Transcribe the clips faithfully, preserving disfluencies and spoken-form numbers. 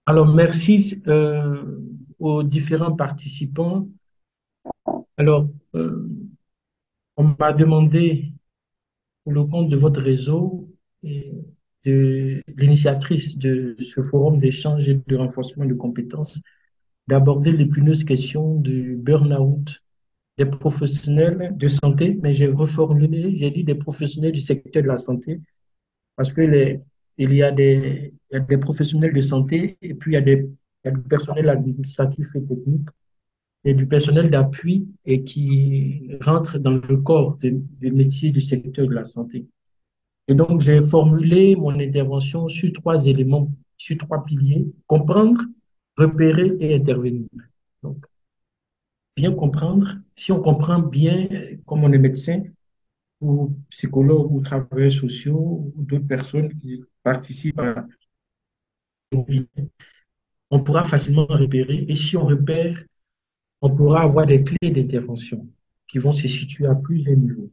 Alors, merci euh, aux différents participants. Alors, euh, on m'a demandé, pour le compte de votre réseau, et de l'initiatrice de ce forum d'échange et de renforcement de compétences, d'aborder l'épineuses question du burn-out des professionnels de santé, mais j'ai reformulé, j'ai dit des professionnels du secteur de la santé, parce que les, il y a des, il y a des professionnels de santé et puis il y a des, il y a du personnel administratif et technique et du personnel d'appui et qui rentre dans le corps des de métiers du secteur de la santé. Et donc, j'ai formulé mon intervention sur trois éléments, sur trois piliers: comprendre, repérer et intervenir. Donc, bien comprendre. Si on comprend bien, comme on est médecin ou psychologue ou travailleurs sociaux ou d'autres personnes qui participent à, on pourra facilement repérer. Et si on repère, on pourra avoir des clés d'intervention qui vont se situer à plusieurs niveaux.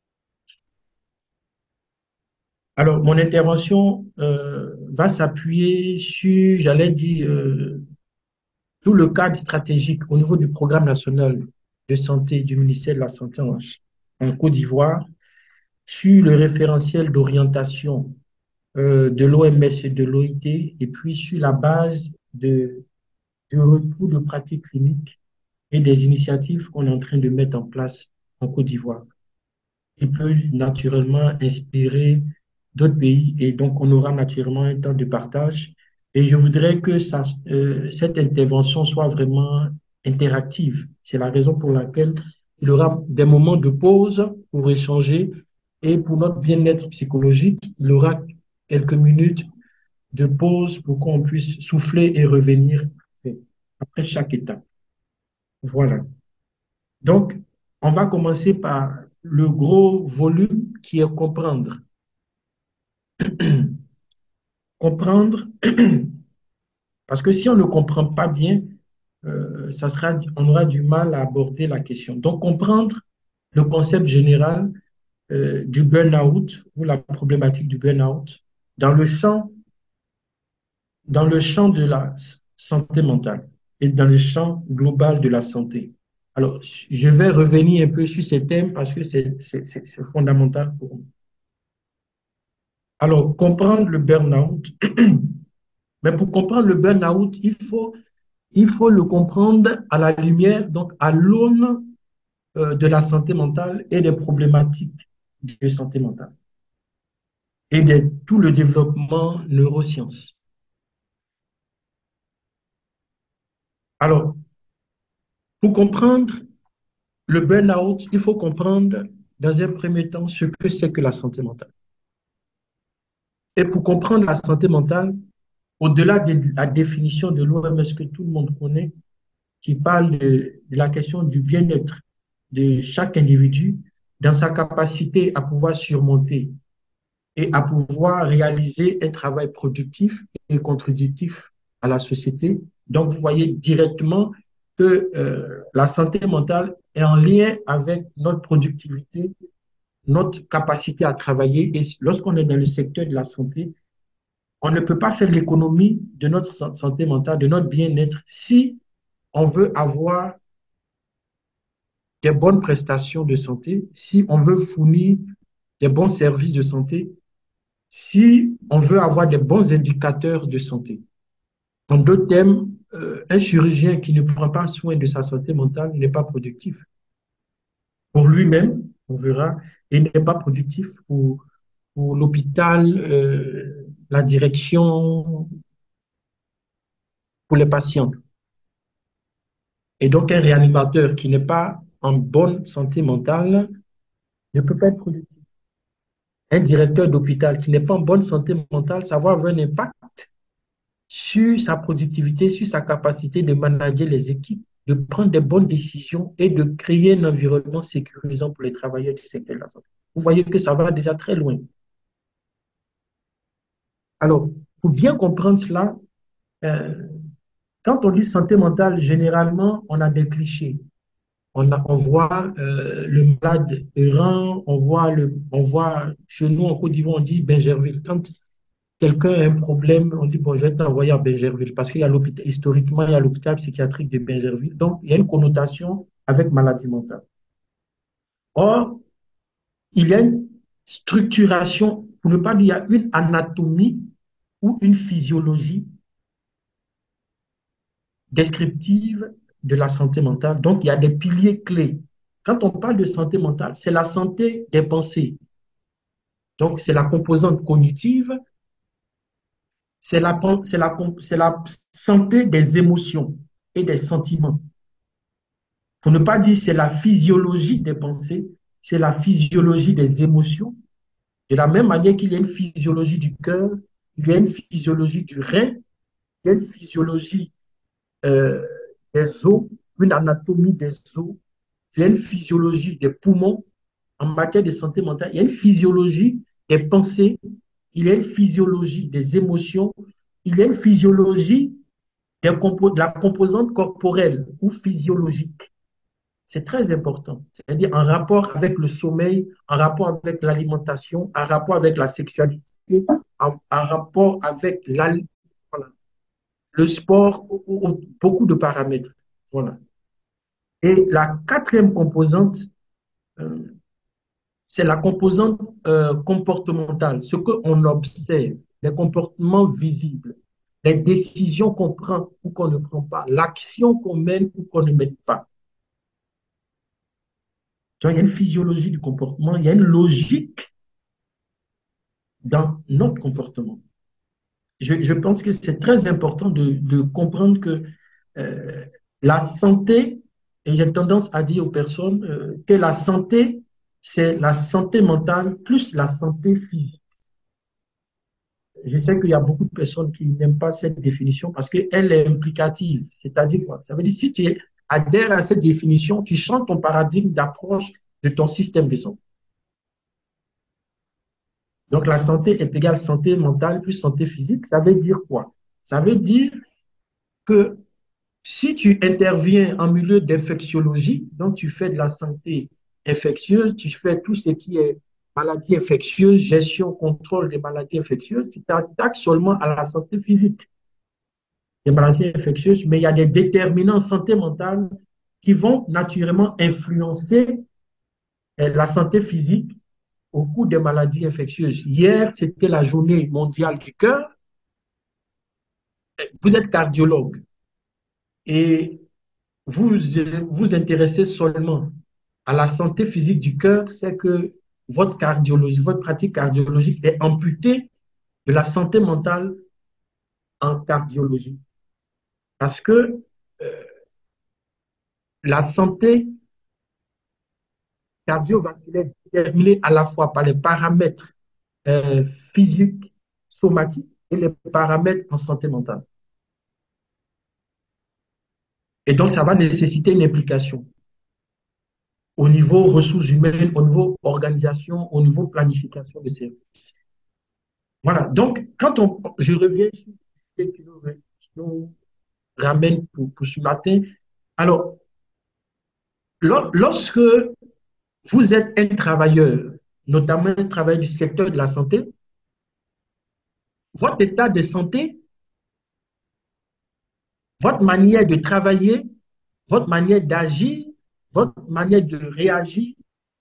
Alors, mon intervention euh, va s'appuyer sur, j'allais dire, euh, tout le cadre stratégique au niveau du programme national de santé du ministère de la Santé en, en Côte d'Ivoire, sur le référentiel d'orientation euh, de l'O M S et de l'O I T, et puis sur la base de, du retour de pratiques cliniques et des initiatives qu'on est en train de mettre en place en Côte d'Ivoire. Il peut naturellement inspirer d'autres pays et donc on aura naturellement un temps de partage. Et je voudrais que ça, euh, cette intervention soit vraiment interactive. C'est la raison pour laquelle il y aura des moments de pause pour échanger et pour notre bien-être psychologique, il y aura quelques minutes de pause pour qu'on puisse souffler et revenir après chaque étape. Voilà. Donc, on va commencer par le gros volume qui est comprendre. Comprendre, parce que si on ne comprend pas bien, euh, ça sera, on aura du mal à aborder la question. Donc, comprendre le concept général euh, du burn-out ou la problématique du burn-out dans le champ, dans le champ de la santé mentale et dans le champ global de la santé. Alors, je vais revenir un peu sur ces thèmes parce que c'est fondamental pour nous. Alors, comprendre le burn-out, mais pour comprendre le burn-out, il faut, il faut le comprendre à la lumière, donc à l'aune euh, de la santé mentale et des problématiques de santé mentale et de tout le développement neurosciences. Alors, pour comprendre le burn-out, il faut comprendre dans un premier temps ce que c'est que la santé mentale. Et pour comprendre la santé mentale, au-delà de la définition de l'O M S que tout le monde connaît, qui parle de, de la question du bien-être de chaque individu dans sa capacité à pouvoir surmonter et à pouvoir réaliser un travail productif et contributif à la société. Donc, vous voyez directement que euh, la santé mentale est en lien avec notre productivité, notre capacité à travailler. Et lorsqu'on est dans le secteur de la santé, on ne peut pas faire l'économie de notre santé mentale, de notre bien-être, si on veut avoir des bonnes prestations de santé, si on veut fournir des bons services de santé, si on veut avoir des bons indicateurs de santé. En d'autres termes, euh, un chirurgien qui ne prend pas soin de sa santé mentale n'est pas productif. Pour lui-même, on verra, il n'est pas productif pour, pour l'hôpital, euh, la direction, pour les patients. Et donc, un réanimateur qui n'est pas en bonne santé mentale ne peut pas être productif. Un directeur d'hôpital qui n'est pas en bonne santé mentale, ça va avoir un impact sur sa productivité, sur sa capacité de manager les équipes, de prendre des bonnes décisions et de créer un environnement sécurisant pour les travailleurs du secteur de la santé. Vous voyez que ça va déjà très loin. Alors, pour bien comprendre cela, euh, quand on dit santé mentale, généralement, on a des clichés. On, a, on voit euh, le malade errant, on voit, le, on voit chez nous en Côte d'Ivoire, on dit Benjerville. Quand quelqu'un a un problème, on dit, bon, je vais t'envoyer à Bingerville parce qu'il y a l'hôpital, historiquement, il y a l'hôpital psychiatrique de Bingerville. Donc, il y a une connotation avec maladie mentale. Or, il y a une structuration, pour ne pas dire une anatomie ou une physiologie descriptive de la santé mentale. Donc, il y a des piliers clés. Quand on parle de santé mentale, c'est la santé des pensées. Donc, c'est la composante cognitive, c'est la, c'est la, c'est la santé des émotions et des sentiments. Pour ne pas dire c'est la physiologie des pensées, c'est la physiologie des émotions. De la même manière qu'il y a une physiologie du cœur, il y a une physiologie du rein, il y a une physiologie euh, des os, une anatomie des os, il y a une physiologie des poumons en matière de santé mentale, il y a une physiologie des pensées, il y a une physiologie des émotions, il y a une physiologie des compo de la composante corporelle ou physiologique. C'est très important. C'est-à-dire en rapport avec le sommeil, en rapport avec l'alimentation, en rapport avec la sexualité, en, en rapport avec la, voilà, le sport, beaucoup de paramètres. Voilà. Et la quatrième composante, euh, c'est la composante euh, comportementale, ce qu'on observe, les comportements visibles, les décisions qu'on prend ou qu'on ne prend pas, l'action qu'on mène ou qu'on ne mène pas. Donc, il y a une physiologie du comportement, il y a une logique dans notre comportement. Je, je pense que c'est très important de, de comprendre que euh, la santé, et j'ai tendance à dire aux personnes euh, que la santé, c'est la santé mentale plus la santé physique. Je sais qu'il y a beaucoup de personnes qui n'aiment pas cette définition parce qu'elle est implicative. C'est-à-dire quoi? Ça veut dire si tu adhères à cette définition, tu changes ton paradigme d'approche de ton système de santé. Donc, la santé est égale santé mentale plus santé physique. Ça veut dire quoi? Ça veut dire que si tu interviens en milieu d'infectiologie, donc tu fais de la santé infectieuse, tu fais tout ce qui est maladie infectieuse, gestion, contrôle des maladies infectieuses, tu t'attaques seulement à la santé physique des maladies infectieuses, mais il y a des déterminants santé mentale qui vont naturellement influencer la santé physique au cours des maladies infectieuses. Hier, c'était la journée mondiale du cœur. Vous êtes cardiologue et vous vous intéressez seulement à la santé physique du cœur, c'est que votre cardiologie, votre pratique cardiologique est amputée de la santé mentale en cardiologie. Parce que euh, la santé cardiovasculaire est déterminée à la fois par les paramètres euh, physiques, somatiques et les paramètres en santé mentale. Et donc, ça va nécessiter une implication au niveau ressources humaines, au niveau organisation, au niveau planification de services. Voilà. Donc, quand on, je reviens sur ce qui nous, nous ramène pour, pour ce matin. Alors, lorsque vous êtes un travailleur, notamment un travailleur du secteur de la santé, votre état de santé, votre manière de travailler, votre manière d'agir, votre manière de réagir,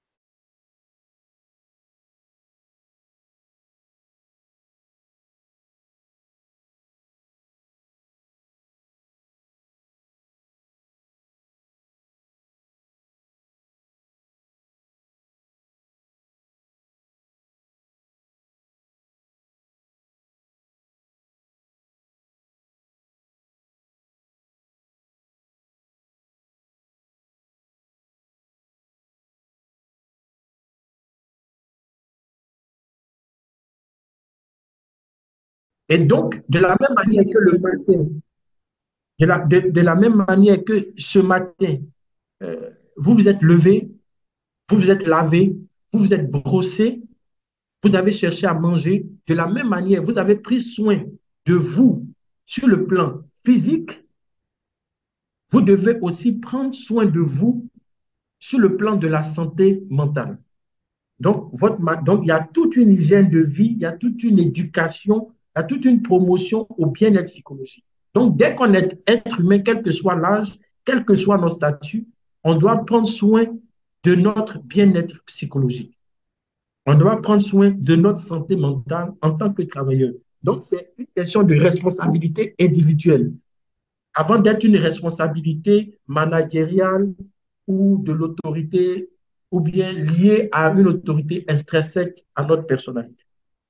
et donc, de la même manière que le matin, de la, de, de la même manière que ce matin, euh, vous vous êtes levé, vous vous êtes lavé, vous vous êtes brossé, vous avez cherché à manger, de la même manière, vous avez pris soin de vous sur le plan physique, vous devez aussi prendre soin de vous sur le plan de la santé mentale. Donc, votre, donc, il y a toute une hygiène de vie, il y a toute une éducation il y a toute une promotion au bien-être psychologique. Donc, dès qu'on est être humain, quel que soit l'âge, quel que soit nos statuts, on doit prendre soin de notre bien-être psychologique. On doit prendre soin de notre santé mentale en tant que travailleur. Donc, c'est une question de responsabilité individuelle. Avant d'être une responsabilité managériale ou de l'autorité, ou bien liée à une autorité intrinsèque à notre personnalité.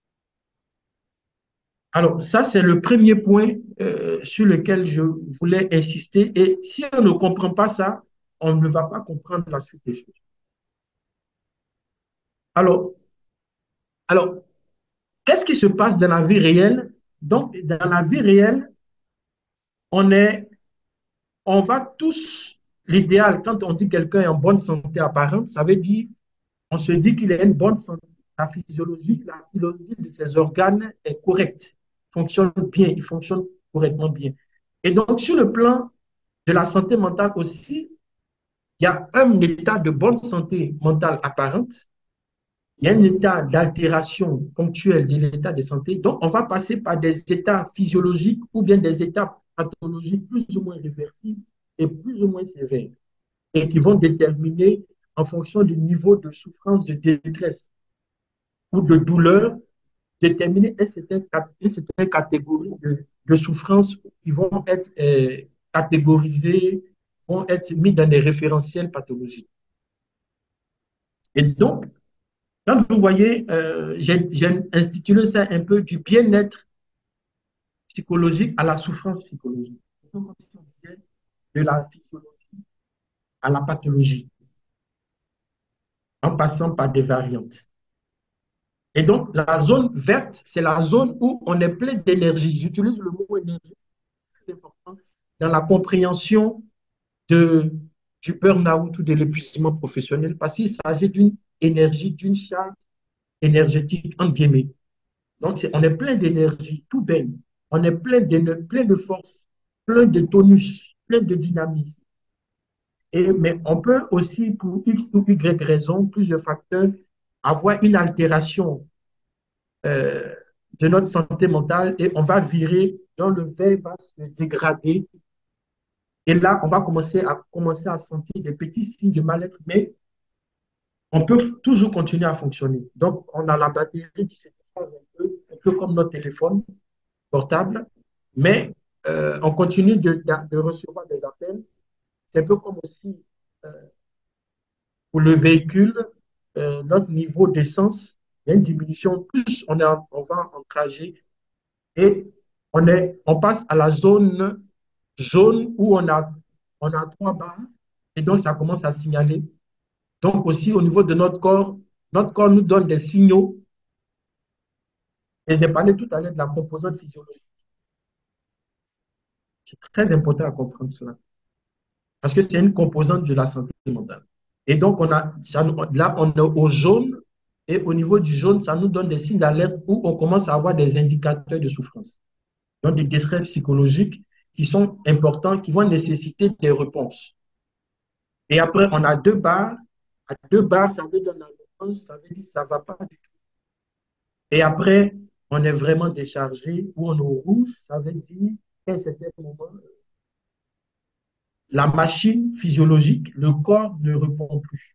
Alors, ça, c'est le premier point euh, sur lequel je voulais insister. Et si on ne comprend pas ça, on ne va pas comprendre la suite des choses. Alors, alors qu'est-ce qui se passe dans la vie réelle? Donc, dans la vie réelle, on est, on va tous, l'idéal, quand on dit quelqu'un est en bonne santé apparente, ça veut dire, on se dit qu'il est en bonne santé. La physiologie, la physiologie de ses organes est correcte, fonctionne bien, il fonctionne correctement bien. Et donc, sur le plan de la santé mentale aussi, il y a un état de bonne santé mentale apparente, il y a un état d'altération ponctuelle de l'état de santé. Donc, on va passer par des états physiologiques ou bien des états pathologiques plus ou moins réversibles et plus ou moins sévères et qui vont déterminer en fonction du niveau de souffrance, de détresse ou de douleur, déterminer une certaine, une certaine catégorie de, de souffrances qui vont être euh, catégorisées, vont être mis dans des référentiels pathologiques. Et donc, quand vous voyez, euh, j'ai intitulé ça un peu du bien-être psychologique à la souffrance psychologique. De la physiologie à la pathologie, en passant par des variantes. Et donc, la zone verte, c'est la zone où on est plein d'énergie. J'utilise le mot énergie, c'est important, dans la compréhension de, du burn-out ou de l'épuisement professionnel, parce qu'il s'agit d'une énergie, d'une charge énergétique, entre guillemets. Donc, est, on est plein d'énergie, tout baigne. On est plein de, plein de force, plein de tonus, plein de dynamisme. Et, mais on peut aussi, pour X ou Y raison, plusieurs facteurs, avoir une altération euh, de notre santé mentale et on va virer, dans le verre va se dégrader. Et là, on va commencer à, commencer à sentir des petits signes de mal-être, mais on peut toujours continuer à fonctionner. Donc, on a la batterie qui se décharge un peu, un peu comme notre téléphone portable, mais euh, on continue de, de, de, recevoir des appels. C'est un peu comme aussi euh, pour le véhicule, euh, notre niveau d'essence, il y a une diminution, plus on, est, on va en trajet et on, est, on passe à la zone jaune où on a, on a trois barres et donc ça commence à signaler. Donc aussi au niveau de notre corps, notre corps nous donne des signaux. Et j'ai parlé tout à l'heure de la composante physiologique. C'est très important à comprendre cela. Parce que c'est une composante de la santé mentale. Et donc, on a, ça, là, on est au jaune, et au niveau du jaune, ça nous donne des signes d'alerte où on commence à avoir des indicateurs de souffrance. Donc, des distress psychologiques qui sont importants, qui vont nécessiter des réponses. Et après, on a deux barres. À deux barres, ça veut dire la réponse, ça veut dire que ça ne va pas du tout. Et après, on est vraiment déchargé, ou on est au rouge, ça veut dire qu'à un certain moment, la machine physiologique, le corps ne répond plus.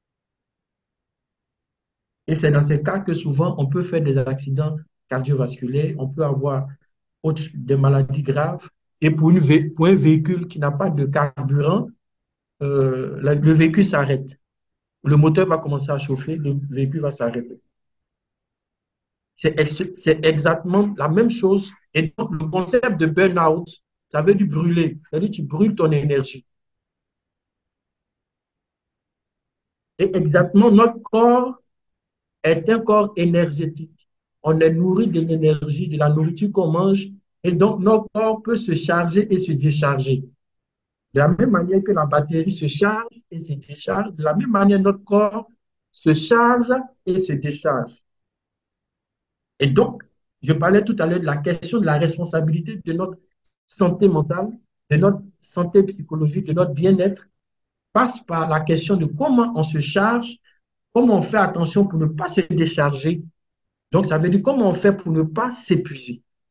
Et c'est dans ces cas que souvent on peut faire des accidents cardiovasculaires, on peut avoir des maladies graves. Et pour, une, pour un véhicule qui n'a pas de carburant, euh, le véhicule s'arrête. Le moteur va commencer à chauffer, le véhicule va s'arrêter. C'est exactement la même chose. Et donc, le concept de burn-out, ça veut dire brûler. Ça veut dire que tu brûles ton énergie. Et exactement, notre corps est un corps énergétique. On est nourri de l'énergie, de la nourriture qu'on mange, et donc notre corps peut se charger et se décharger. De la même manière que la batterie se charge et se décharge, de la même manière notre corps se charge et se décharge. Et donc, je parlais tout à l'heure de la question de la responsabilité de notre santé mentale, de notre santé psychologique, de notre bien-être, passe par la question de comment on se charge, comment on fait attention pour ne pas se décharger. Donc, ça veut dire comment on fait pour ne pas s'épuiser.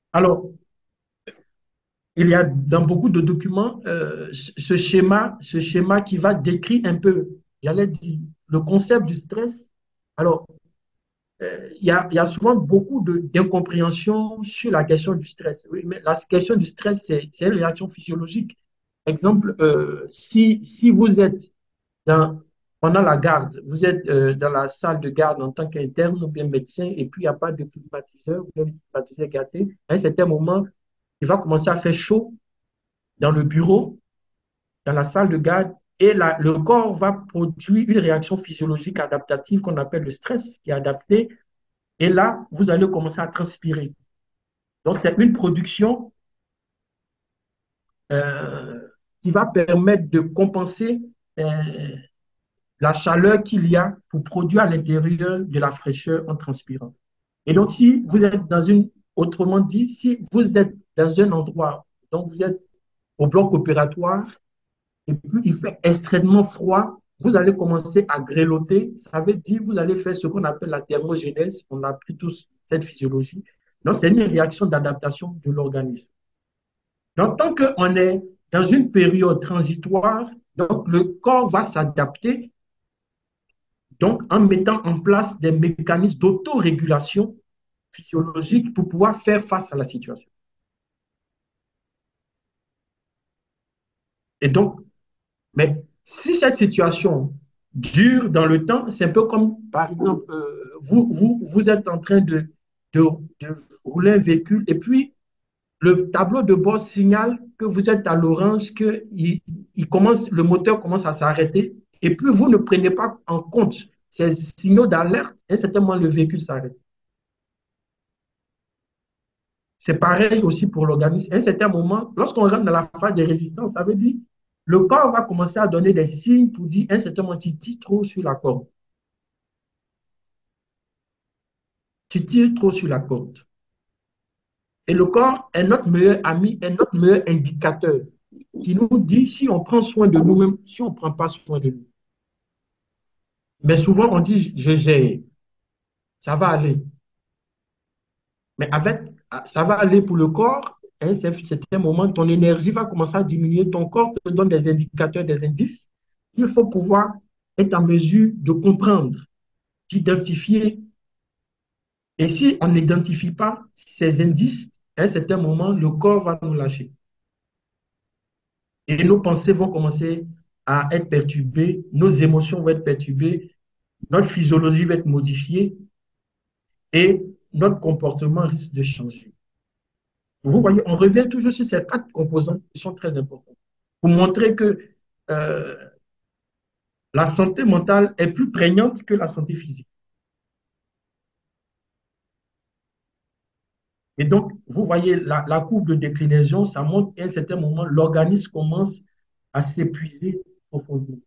Alors, il y a dans beaucoup de documents euh, ce schéma, ce schéma qui va décrire un peu, j'allais dire, le concept du stress. Alors, euh, il y a, il y a souvent beaucoup d'incompréhension sur la question du stress. Oui, mais la question du stress, c'est une réaction physiologique. Exemple, euh, si, si vous êtes dans, pendant la garde, vous êtes euh, dans la salle de garde en tant qu'interne ou bien médecin, et puis il n'y a pas de climatiseur, ou bien le climatiseur gâté, à un certain moment, il va commencer à faire chaud dans le bureau, dans la salle de garde, et la, le corps va produire une réaction physiologique adaptative qu'on appelle le stress, qui est adapté, et là, vous allez commencer à transpirer. Donc, c'est une production euh, qui va permettre de compenser euh, la chaleur qu'il y a pour produire à l'intérieur de la fraîcheur en transpirant. Et donc, si vous êtes dans une, autrement dit, si vous êtes dans un endroit, donc vous êtes au bloc opératoire, et puis il fait extrêmement froid, vous allez commencer à grelotter. Ça veut dire que vous allez faire ce qu'on appelle la thermogénèse. On a appris tous cette physiologie. Donc, c'est une réaction d'adaptation de l'organisme. Donc, tant qu'on est dans une période transitoire, donc le corps va s'adapter donc en mettant en place des mécanismes d'autorégulation physiologique pour pouvoir faire face à la situation. Et donc, mais si cette situation dure dans le temps, c'est un peu comme, par exemple, euh, vous, vous, vous êtes en train de, de, de rouler un véhicule et puis le tableau de bord signale que vous êtes à l'orange, que il, il commence, le moteur commence à s'arrêter et puis vous ne prenez pas en compte ces signaux d'alerte, et à un certain moment, le véhicule s'arrête. C'est pareil aussi pour l'organisme. À un certain moment, lorsqu'on rentre dans la phase de résistance, ça veut dire le corps va commencer à donner des signes pour dire à un certain moment, tu tires trop sur la corde. Tu tires trop sur la corde. Et le corps est notre meilleur ami, est notre meilleur indicateur qui nous dit si on prend soin de nous-mêmes, si on ne prend pas soin de nous. Mais souvent, on dit, je gère, ça va aller. Mais avec, ça va aller pour le corps. À un certain moment, ton énergie va commencer à diminuer. Ton corps te donne des indicateurs, des indices. Il faut pouvoir être en mesure de comprendre, d'identifier. Et si on n'identifie pas ces indices, à un certain moment, le corps va nous lâcher. Et nos pensées vont commencer à être perturbées, nos émotions vont être perturbées, notre physiologie va être modifiée et notre comportement risque de changer. Vous voyez, on revient toujours sur ces quatre composantes qui sont très importantes pour montrer que euh, la santé mentale est plus prégnante que la santé physique. Et donc, vous voyez la, la courbe de déclinaison, ça montre qu'à un certain moment, l'organisme commence à s'épuiser profondément.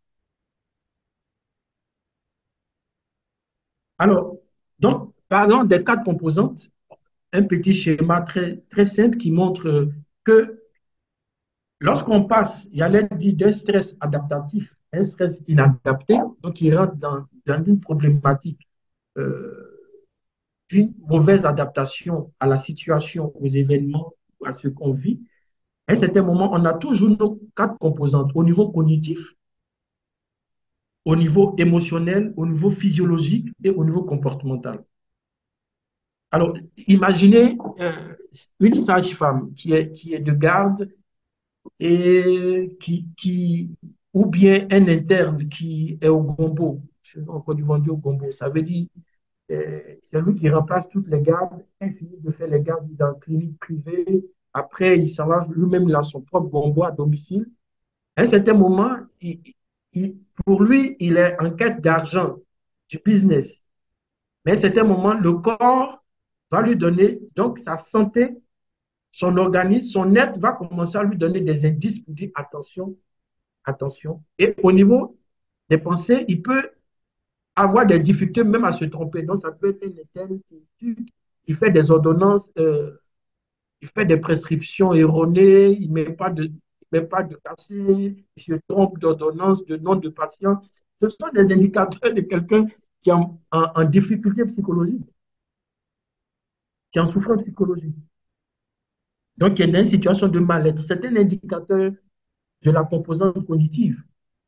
Alors, donc, parlons des quatre composantes, un petit schéma très, très simple qui montre que lorsqu'on passe, il y a l'aide d'un stress adaptatif, un stress inadapté, donc il rentre dans, dans une problématique euh, d'une mauvaise adaptation à la situation, aux événements, à ce qu'on vit. À un certain moment, on a toujours nos quatre composantes au niveau cognitif, au niveau émotionnel, au niveau physiologique et au niveau comportemental. Alors, imaginez euh, une sage-femme qui est, qui est de garde et qui, qui, ou bien un interne qui est au gombo. En Côte d'Ivoire, on dit au gombo. Ça veut dire euh, c'est lui qui remplace toutes les gardes. Il finit de faire les gardes dans la clinique privée. Après, il s'en va lui-même dans son propre gombo à domicile. À un certain moment, il, il, pour lui, il est en quête d'argent, du business. Mais à un certain moment, le corps va lui donner, donc sa santé, son organisme, son être va commencer à lui donner des indices pour dire attention, attention. Et au niveau des pensées, il peut avoir des difficultés même à se tromper. Donc, ça peut être un interne qui, qui fait des ordonnances, euh, il fait des prescriptions erronées, il ne met pas de, met pas de cachet, il se trompe d'ordonnance, de nom de patient. Ce sont des indicateurs de quelqu'un qui est en, en, en difficulté psychologique, qui est en souffrance psychologique. Donc, il y a une situation de mal-être. C'est un indicateur de la composante cognitive.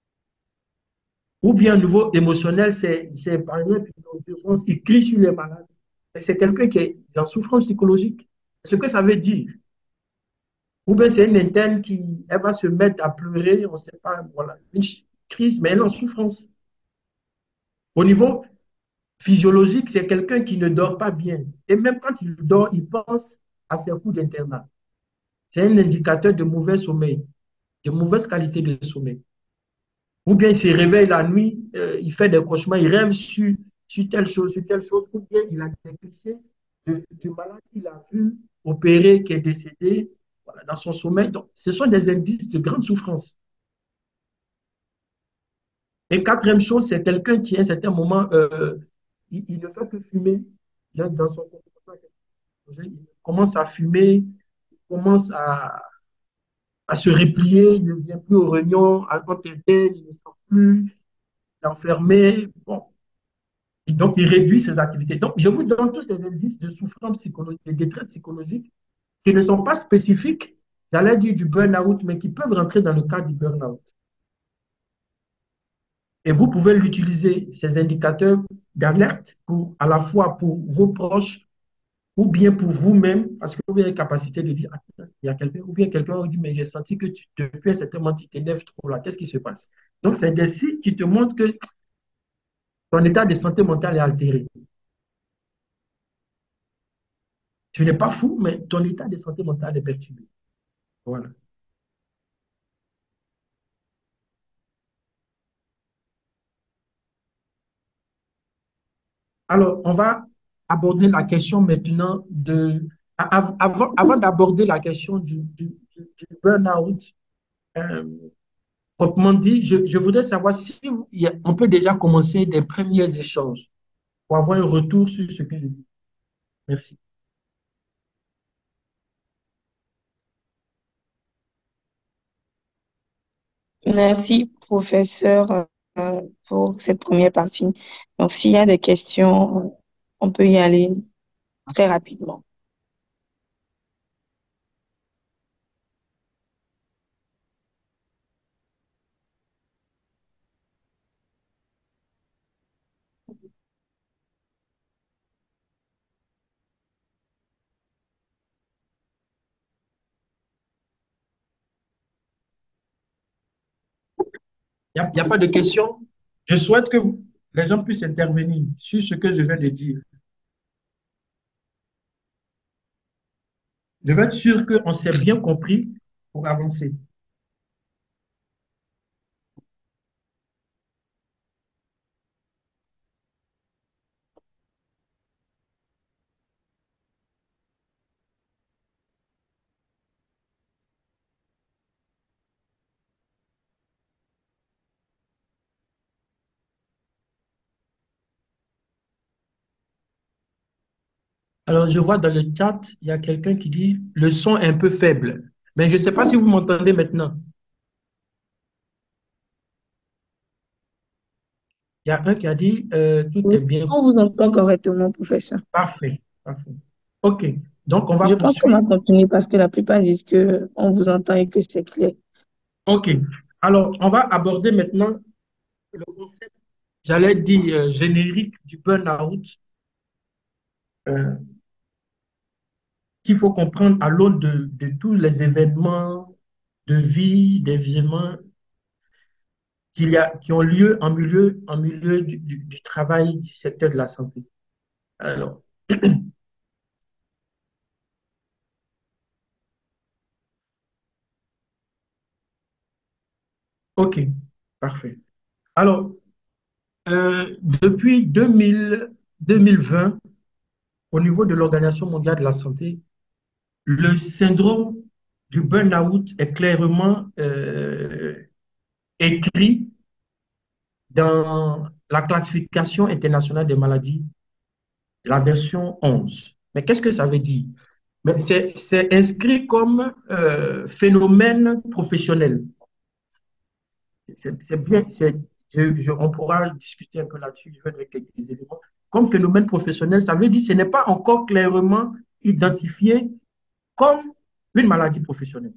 Ou bien, au niveau émotionnel, c'est, c'est par exemple, une urgence, il crie sur les malades. C'est quelqu'un qui est en souffrance psychologique. Ce que ça veut dire. Ou bien, c'est une interne qui elle va se mettre à pleurer, on ne sait pas, voilà, une crise, mais elle est en souffrance. Au niveau physiologique, c'est quelqu'un qui ne dort pas bien. Et même quand il dort, il pense à ses coups d'internat. C'est un indicateur de mauvais sommeil, de mauvaise qualité de sommeil. Ou bien il se réveille la nuit, euh, il fait des cauchemars, il rêve sur, sur telle chose, sur telle chose, ou bien il a des clichés de, du malade qu'il a vu opérer, qui est décédé, voilà, dans son sommeil. Donc, ce sont des indices de grande souffrance. Et quatrième chose, c'est quelqu'un qui, à un certain moment, euh, il, il ne fait que fumer. Là, dans son comportement, il commence à fumer, il commence à, à se replier, il ne vient plus aux réunions, à quand il ne sort plus, il est enfermé. Bon, et donc, il réduit ses activités. Donc, je vous donne tous les indices de souffrance psychologique, de détresse psychologique qui ne sont pas spécifiques, j'allais dire du burn-out, mais qui peuvent rentrer dans le cadre du burn-out. Et vous pouvez l'utiliser, ces indicateurs d'alerte, pour, à la fois pour vos proches ou bien pour vous-même, parce que vous avez la capacité de dire, ah, il y a quelqu'un, ou bien quelqu'un vous dit, mais j'ai senti que tu, depuis un certain moment, tu t'énerves trop là, qu'est-ce qui se passe? Donc, c'est des signes qui te montrent que ton état de santé mentale est altéré. Tu n'es pas fou, mais ton état de santé mentale est perturbé. Voilà. Alors, on va aborder la question maintenant de... Avant, avant d'aborder la question du, du, du, du burn-out, euh, proprement dit, je, je voudrais savoir si il y a- on peut déjà commencer des premiers échanges pour avoir un retour sur ce que je dis. Merci. Merci, professeur, euh, pour cette première partie. Donc, s'il y a des questions, on peut y aller très rapidement. Il n'y a, il y a pas de questions. Je souhaite que vous- les gens puissent intervenir sur ce que je viens de dire. Je veux être sûr qu'on s'est bien compris pour avancer. Alors, je vois dans le chat, il y a quelqu'un qui dit le son est un peu faible. Mais je ne sais pas si vous m'entendez maintenant. Il y a un qui a dit euh, tout Oui, est bien. on vous entend correctement, professeur. Parfait. Parfait. OK. Donc, on va Je pense qu'on poursuivre. va continuer parce que la plupart disent que on vous entend et que c'est clair. OK. Alors, on va aborder maintenant le concept, j'allais dire, euh, générique du burn-out euh, qu'il faut comprendre à l'aune de, de tous les événements de vie, des événements qu'il y a, qui ont lieu en milieu, en milieu du, du, du travail du secteur de la santé. Alors, OK, parfait. Alors, euh, depuis deux mille, deux mille vingt, au niveau de l'Organisation mondiale de la santé, le syndrome du burn-out est clairement euh, écrit dans la classification internationale des maladies, la version onze. Mais qu'est-ce que ça veut dire? Mais c'est, c'est inscrit comme euh, phénomène professionnel. C'est c'est bien, c'est, je- je- on pourra discuter un peu là-dessus, je vais donner quelques éléments. Comme phénomène professionnel, ça veut dire que ce n'est pas encore clairement identifié comme une maladie professionnelle.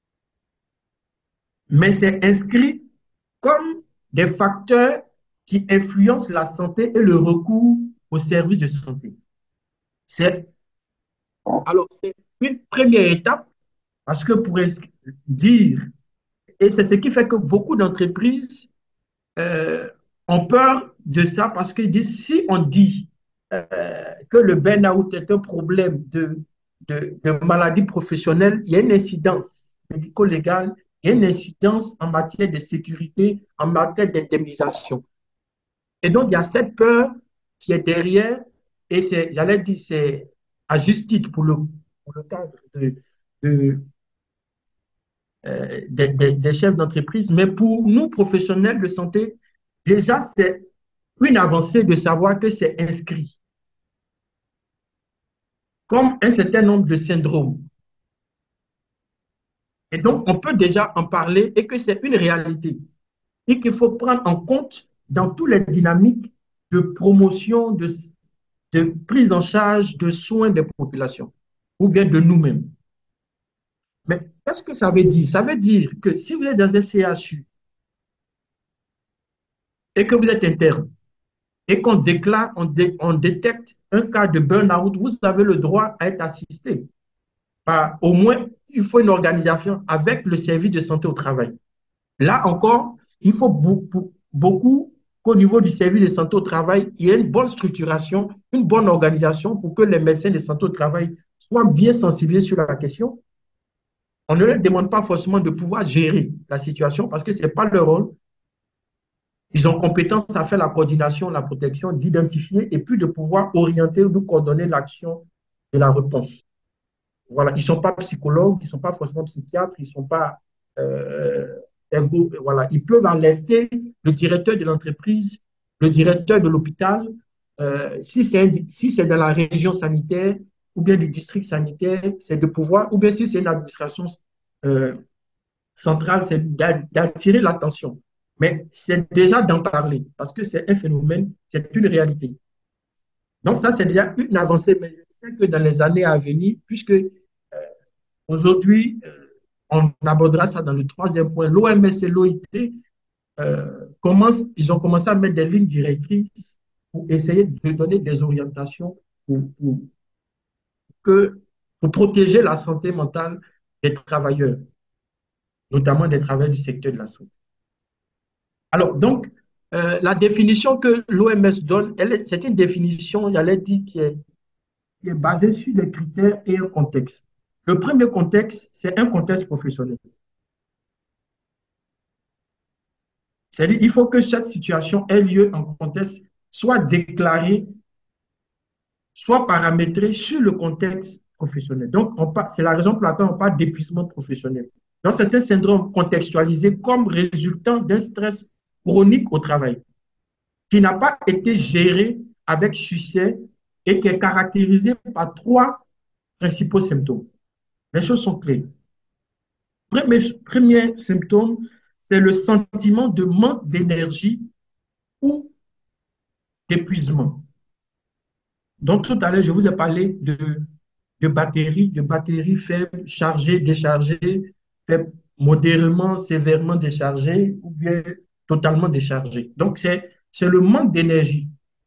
Mais c'est inscrit comme des facteurs qui influencent la santé et le recours aux services de santé. C'est alors c'est une première étape parce que pour dire, et c'est ce qui fait que beaucoup d'entreprises euh, ont peur de ça parce qu'ils disent si on dit euh, que le burn-out est un problème de, de, de maladie professionnelle, il y a une incidence médico-légale, il y a une incidence en matière de sécurité, en matière d'indemnisation. Et donc, il y a cette peur qui est derrière, et c'est, j'allais dire, c'est à juste titre pour le, pour le cadre de, de, euh, des, des, des chefs d'entreprise, mais pour nous, professionnels de santé, déjà, c'est une avancée de savoir que c'est inscrit, comme un certain nombre de syndromes. Et donc, on peut déjà en parler et que c'est une réalité et qu'il faut prendre en compte dans toutes les dynamiques de promotion, de, de prise en charge, de soins des populations ou bien de nous-mêmes. Mais qu'est-ce que ça veut dire? Ça veut dire que si vous êtes dans un C H U et que vous êtes interne et qu'on déclare, on, dé, on détecte un cas de burn-out, vous avez le droit à être assisté. Par, au moins, il faut une organisation avec le service de santé au travail. Là encore, il faut beaucoup, beaucoup qu'au niveau du service de santé au travail, il y ait une bonne structuration, une bonne organisation pour que les médecins de santé au travail soient bien sensibilisés sur la question. On ne leur demande pas forcément de pouvoir gérer la situation parce que ce n'est pas leur rôle. Ils ont compétence à faire la coordination, la protection, d'identifier et puis de pouvoir orienter ou de coordonner l'action et la réponse. Voilà, ils ne sont pas psychologues, ils ne sont pas forcément psychiatres, ils ne sont pas euh, ergo, voilà, ils peuvent alerter le directeur de l'entreprise, le directeur de l'hôpital, euh, si c'est si c'est dans la région sanitaire ou bien du district sanitaire, c'est de pouvoir, ou bien si c'est une administration euh, centrale, c'est d'attirer l'attention. Mais c'est déjà d'en parler parce que c'est un phénomène, c'est une réalité. Donc ça, c'est déjà une avancée, mais je sais que dans les années à venir, puisque euh, aujourd'hui, euh, on abordera ça dans le troisième point, l'O M S et l'O I T euh, commencent, ils ont commencé à mettre des lignes directrices pour essayer de donner des orientations pour, pour, que, pour protéger la santé mentale des travailleurs, notamment des travailleurs du secteur de la santé. Alors, donc, euh, la définition que l'O M S donne, c'est une définition, j'allais dire, qui est, qui est basée sur des critères et un contexte. Le premier contexte, c'est un contexte professionnel. C'est-à-dire qu'il faut que chaque situation ait lieu en contexte, soit déclarée, soit paramétrée sur le contexte professionnel. Donc, c'est la raison pour laquelle on parle d'épuisement professionnel. Donc, c'est un syndrome contextualisé comme résultant d'un stress chronique au travail qui n'a pas été géré avec succès et qui est caractérisé par trois principaux symptômes. Les choses sont claires. Premier, premier symptôme, c'est le sentiment de manque d'énergie ou d'épuisement. Donc, tout à l'heure, je vous ai parlé de, de batteries, de batteries faibles, chargées, déchargées, faibles, modérément, sévèrement déchargées ou bien totalement déchargées. Donc, c'est le manque d'énergie.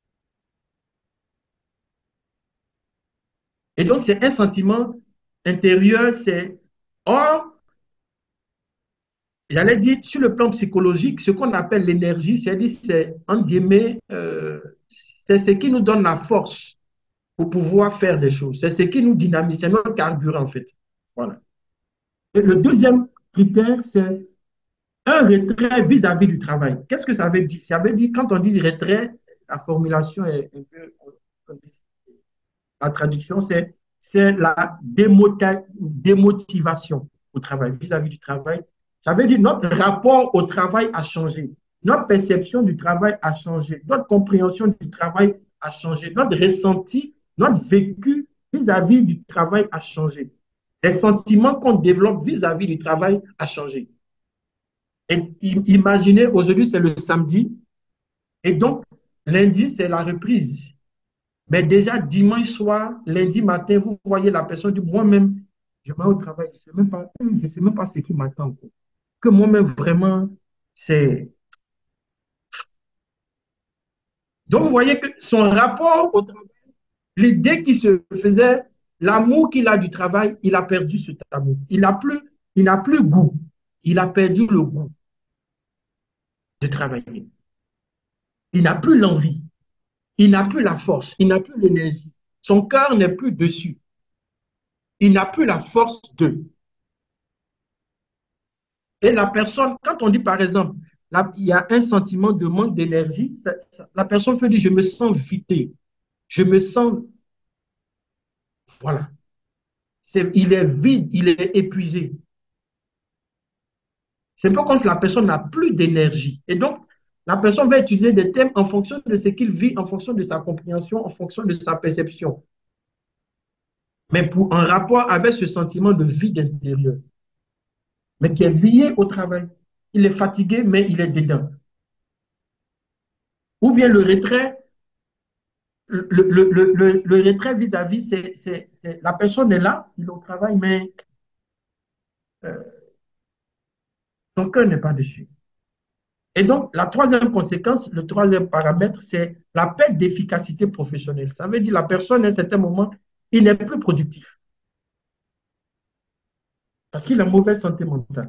Et donc, c'est un sentiment intérieur, c'est... Or, j'allais dire, sur le plan psychologique, ce qu'on appelle l'énergie, c'est-à-dire, c'est, entre guillemets, euh, c'est ce qui nous donne la force pour pouvoir faire des choses. C'est ce qui nous dynamise, c'est notre carburant, en fait. Voilà. Et le deuxième critère, c'est un retrait vis-à-vis du travail. Qu'est-ce que ça veut dire? Ça veut dire, quand on dit retrait, la formulation est un peu... La traduction, c'est c'est la démotivation au travail, vis-à-vis du travail. Ça veut dire notre rapport au travail a changé. Notre perception du travail a changé. Notre compréhension du travail a changé. Notre ressenti, notre vécu vis-à-vis du travail a changé. Les sentiments qu'on développe vis-à-vis du travail a changé. Et imaginez, aujourd'hui, c'est le samedi. Et donc, lundi, c'est la reprise. Mais déjà, dimanche soir, lundi matin, vous voyez la personne dit moi-même, Je vais au travail, je ne sais même pas, je sais même pas ce qui m'attend. Quoi. Que moi-même, vraiment, c'est... Donc, vous voyez que son rapport au travail, l'idée qui se faisait, l'amour qu'il a du travail, il a perdu cet amour. Il n'a plus, il n'a plus goût. Il a perdu le goût de travailler. Il n'a plus l'envie. Il n'a plus la force. Il n'a plus l'énergie. Son cœur n'est plus dessus. Il n'a plus la force de. Et la personne, quand on dit par exemple, là, il y a un sentiment de manque d'énergie, ça- ça- la personne peut dire, je me sens vidé, je me sens, voilà, c'est, il est vide, il est épuisé. C'est pas comme si la personne n'a plus d'énergie. Et donc, la personne va utiliser des thèmes en fonction de ce qu'il vit, en fonction de sa compréhension, en fonction de sa perception. Mais pour un rapport avec ce sentiment de vide intérieur, mais qui est lié au travail. Il est fatigué, mais il est dedans. Ou bien le retrait le, le, le, le, le retrait vis-à-vis, c'est, c'est, c'est- la personne est là, il est au travail, mais euh, son cœur n'est pas dessus. Et donc, la troisième conséquence, le troisième paramètre, c'est la perte d'efficacité professionnelle. Ça veut dire la personne, à un certain moment, il n'est plus productif parce qu'il a une mauvaise santé mentale.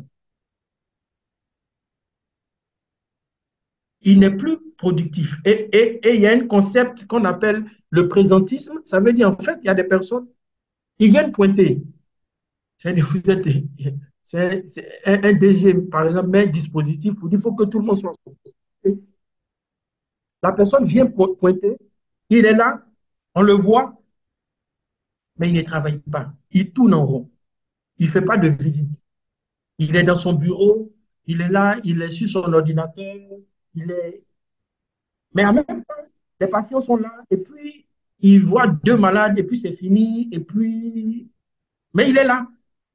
Il n'est plus productif. Et, et, et il y a un concept qu'on appelle le présentisme. Ça veut dire, en fait, il y a des personnes, ils viennent pointer. C'est vous êtes, c'est, c'est un, un D G, par exemple, met un dispositif pour dire qu'il faut que tout le monde soit. La personne vient pointer, il est là, on le voit, mais il ne travaille pas. Il tourne en rond. Il ne fait pas de visite. Il est dans son bureau, il est là, il est sur son ordinateur, il est. Mais en même temps, les patients sont là, et puis il voit deux malades, et puis c'est fini, et puis. Mais il est là.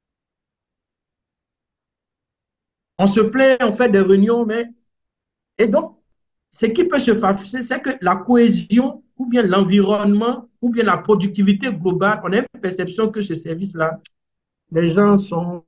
On se plaint, on fait des réunions, mais. Et donc, ce qui peut se faire, c'est que la cohésion ou bien l'environnement ou bien la productivité globale, on a une perception que ce service-là, les gens sont,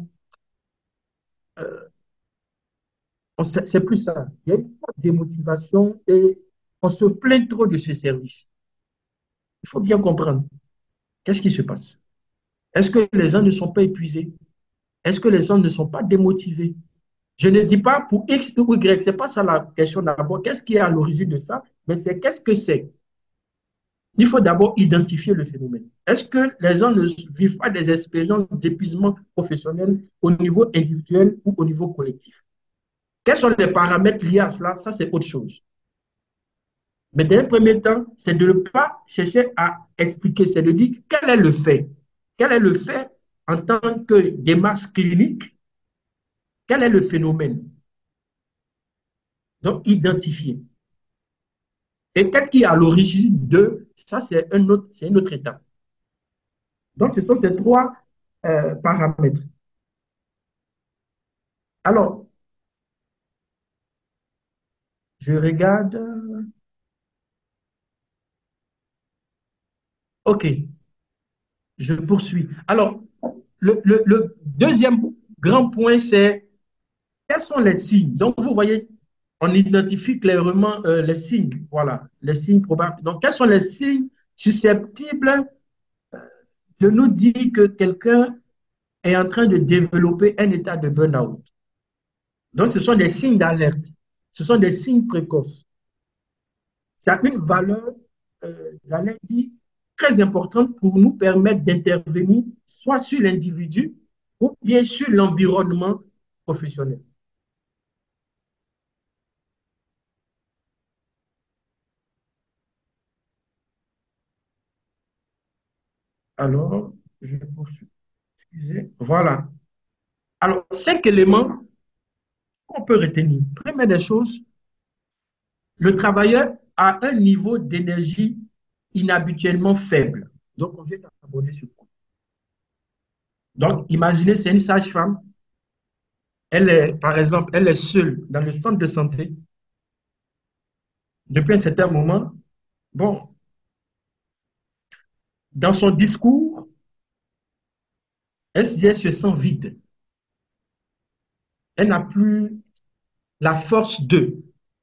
euh, c'est plus ça. Il y a une forte démotivation et on se plaint trop de ce service. Il faut bien comprendre. Qu'est-ce qui se passe? Est-ce que les gens ne sont pas épuisés? Est-ce que les gens ne sont pas démotivés? Je ne dis pas pour X ou Y, ce n'est pas ça la question d'abord. Qu'est-ce qui est à l'origine de ça? Mais c'est qu'est-ce que c'est? Il faut d'abord identifier le phénomène. Est-ce que les gens ne vivent pas des expériences d'épuisement professionnel au niveau individuel ou au niveau collectif? Quels sont les paramètres liés à cela? Ça, c'est autre chose. Mais dans un premier temps, c'est de ne pas chercher à expliquer, c'est de dire quel est le fait. Quel est le fait en tant que démarche clinique? Quel est le phénomène? Donc, identifier. Et qu'est-ce qui est à l'origine de ça? C'est un autre, c'est une autre étape. Donc, ce sont ces trois euh, paramètres. Alors, je regarde. OK, je poursuis. Alors, le, le, le deuxième grand point, c'est quels sont les signes? Donc, vous voyez, on identifie clairement euh, les signes. Voilà, les signes probables. Donc, quels sont les signes susceptibles de nous dire que quelqu'un est en train de développer un état de burn-out? Donc, ce sont des signes d'alerte. Ce sont des signes précoces. Ça a une valeur, euh, j'allais dire, très importante pour nous permettre d'intervenir soit sur l'individu ou bien sur l'environnement professionnel. Alors, je poursuis. Excusez. Voilà. Alors, cinq éléments qu'on peut retenir. Première des choses, le travailleur a un niveau d'énergie inhabituellement faible. Donc, on vient d'aborder ce point. Donc, imaginez, c'est une sage-femme. Elle est, par exemple, elle est seule dans le centre de santé depuis un certain moment. Bon, dans son discours, Elle, se elle se sent vide. Elle n'a plus la force de.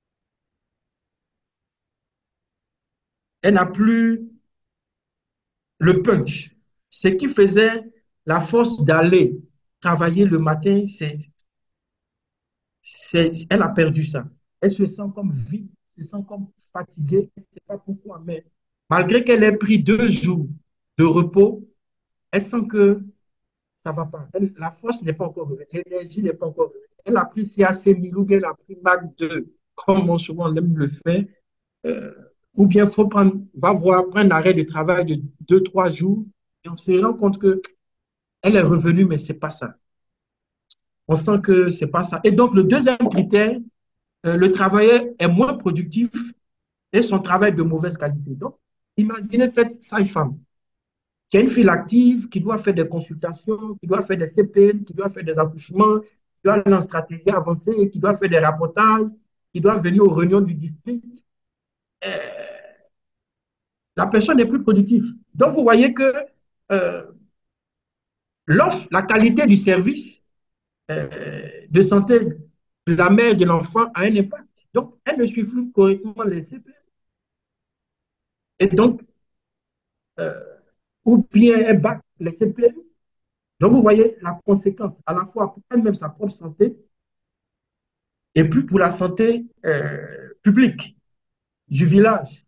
Elle n'a plus le punch. Ce qui faisait la force d'aller travailler le matin, c'est, c'est, elle a perdu ça. Elle se sent comme vide, elle se sent comme fatiguée. Je ne sais pas pourquoi, mais malgré qu'elle ait pris deux jours de repos, elle sent que ça ne va pas. Elle, la force n'est pas encore revenue, l'énergie n'est pas encore revenue. Elle a pris C A C mille ou bien elle a pris Mac deux, comme on souvent aime le faire. Euh, ou bien il faut prendre, va voir, prendre un arrêt de travail de deux, trois jours et on se rend compte que elle est revenue, mais ce n'est pas ça. On sent que ce n'est pas ça. Et donc, le deuxième critère, euh, le travailleur est moins productif et son travail de mauvaise qualité. Donc, imaginez cette sage-femme qui est une fille active, qui doit faire des consultations, qui doit faire des C P N, qui doit faire des accouchements, qui doit aller en stratégie avancée, qui doit faire des rapportages, qui doit venir aux réunions du district. Euh, la personne n'est plus productive. Donc, vous voyez que euh, l'offre, la qualité du service euh, de santé de la mère et de l'enfant a un impact. Donc, elle ne suit plus correctement les C P. Et donc, euh, ou bien elle bat les C P. Donc, vous voyez la conséquence à la fois pour elle-même, sa propre santé, et puis pour la santé euh, publique du village.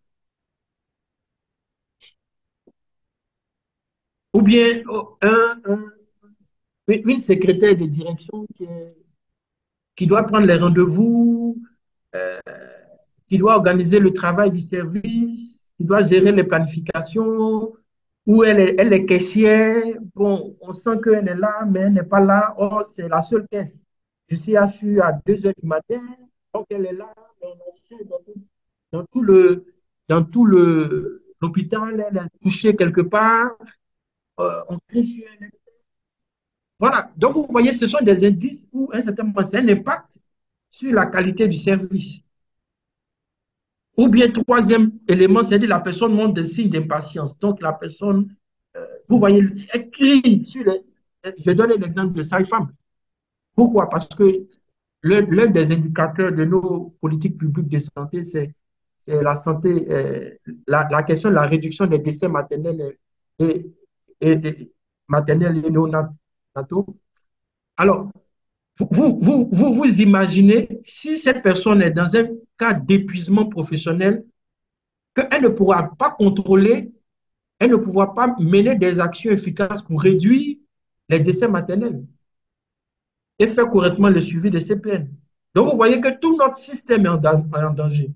Ou bien oh, un, un, une secrétaire de direction qui, est, qui doit prendre les rendez-vous, euh, qui doit organiser le travail du service, qui doit gérer les planifications, où elle est, elle est caissière. Bon, on sent qu'elle est là, mais elle n'est pas là. Or, c'est la seule caisse. Je suis assis à deux heures du matin, donc elle est là, mais on est dans tout, dans tout le, dans tout le, l'hôpital, elle est couchée quelque part, euh, on crie sur elle. Voilà. Donc, vous voyez, ce sont des indices où, à un certain moment, c'est un impact sur la qualité du service. Ou bien, troisième élément, c'est-à-dire la personne montre des signes d'impatience. Donc, la personne, euh, vous voyez, elle crie sur les. Je donne l'exemple de sage-femme. Pourquoi? Parce que l'un des indicateurs de nos politiques publiques de santé, c'est la santé, euh, la, la, question de la réduction des décès maternels et, et, et maternels et néonataux. Alors, vous, vous, vous, vous imaginez si cette personne est dans un cas d'épuisement professionnel, qu'elle ne pourra pas contrôler, elle ne pourra pas mener des actions efficaces pour réduire les décès maternels et faire correctement le suivi des C P N. Donc, vous voyez que tout notre système est en, en danger.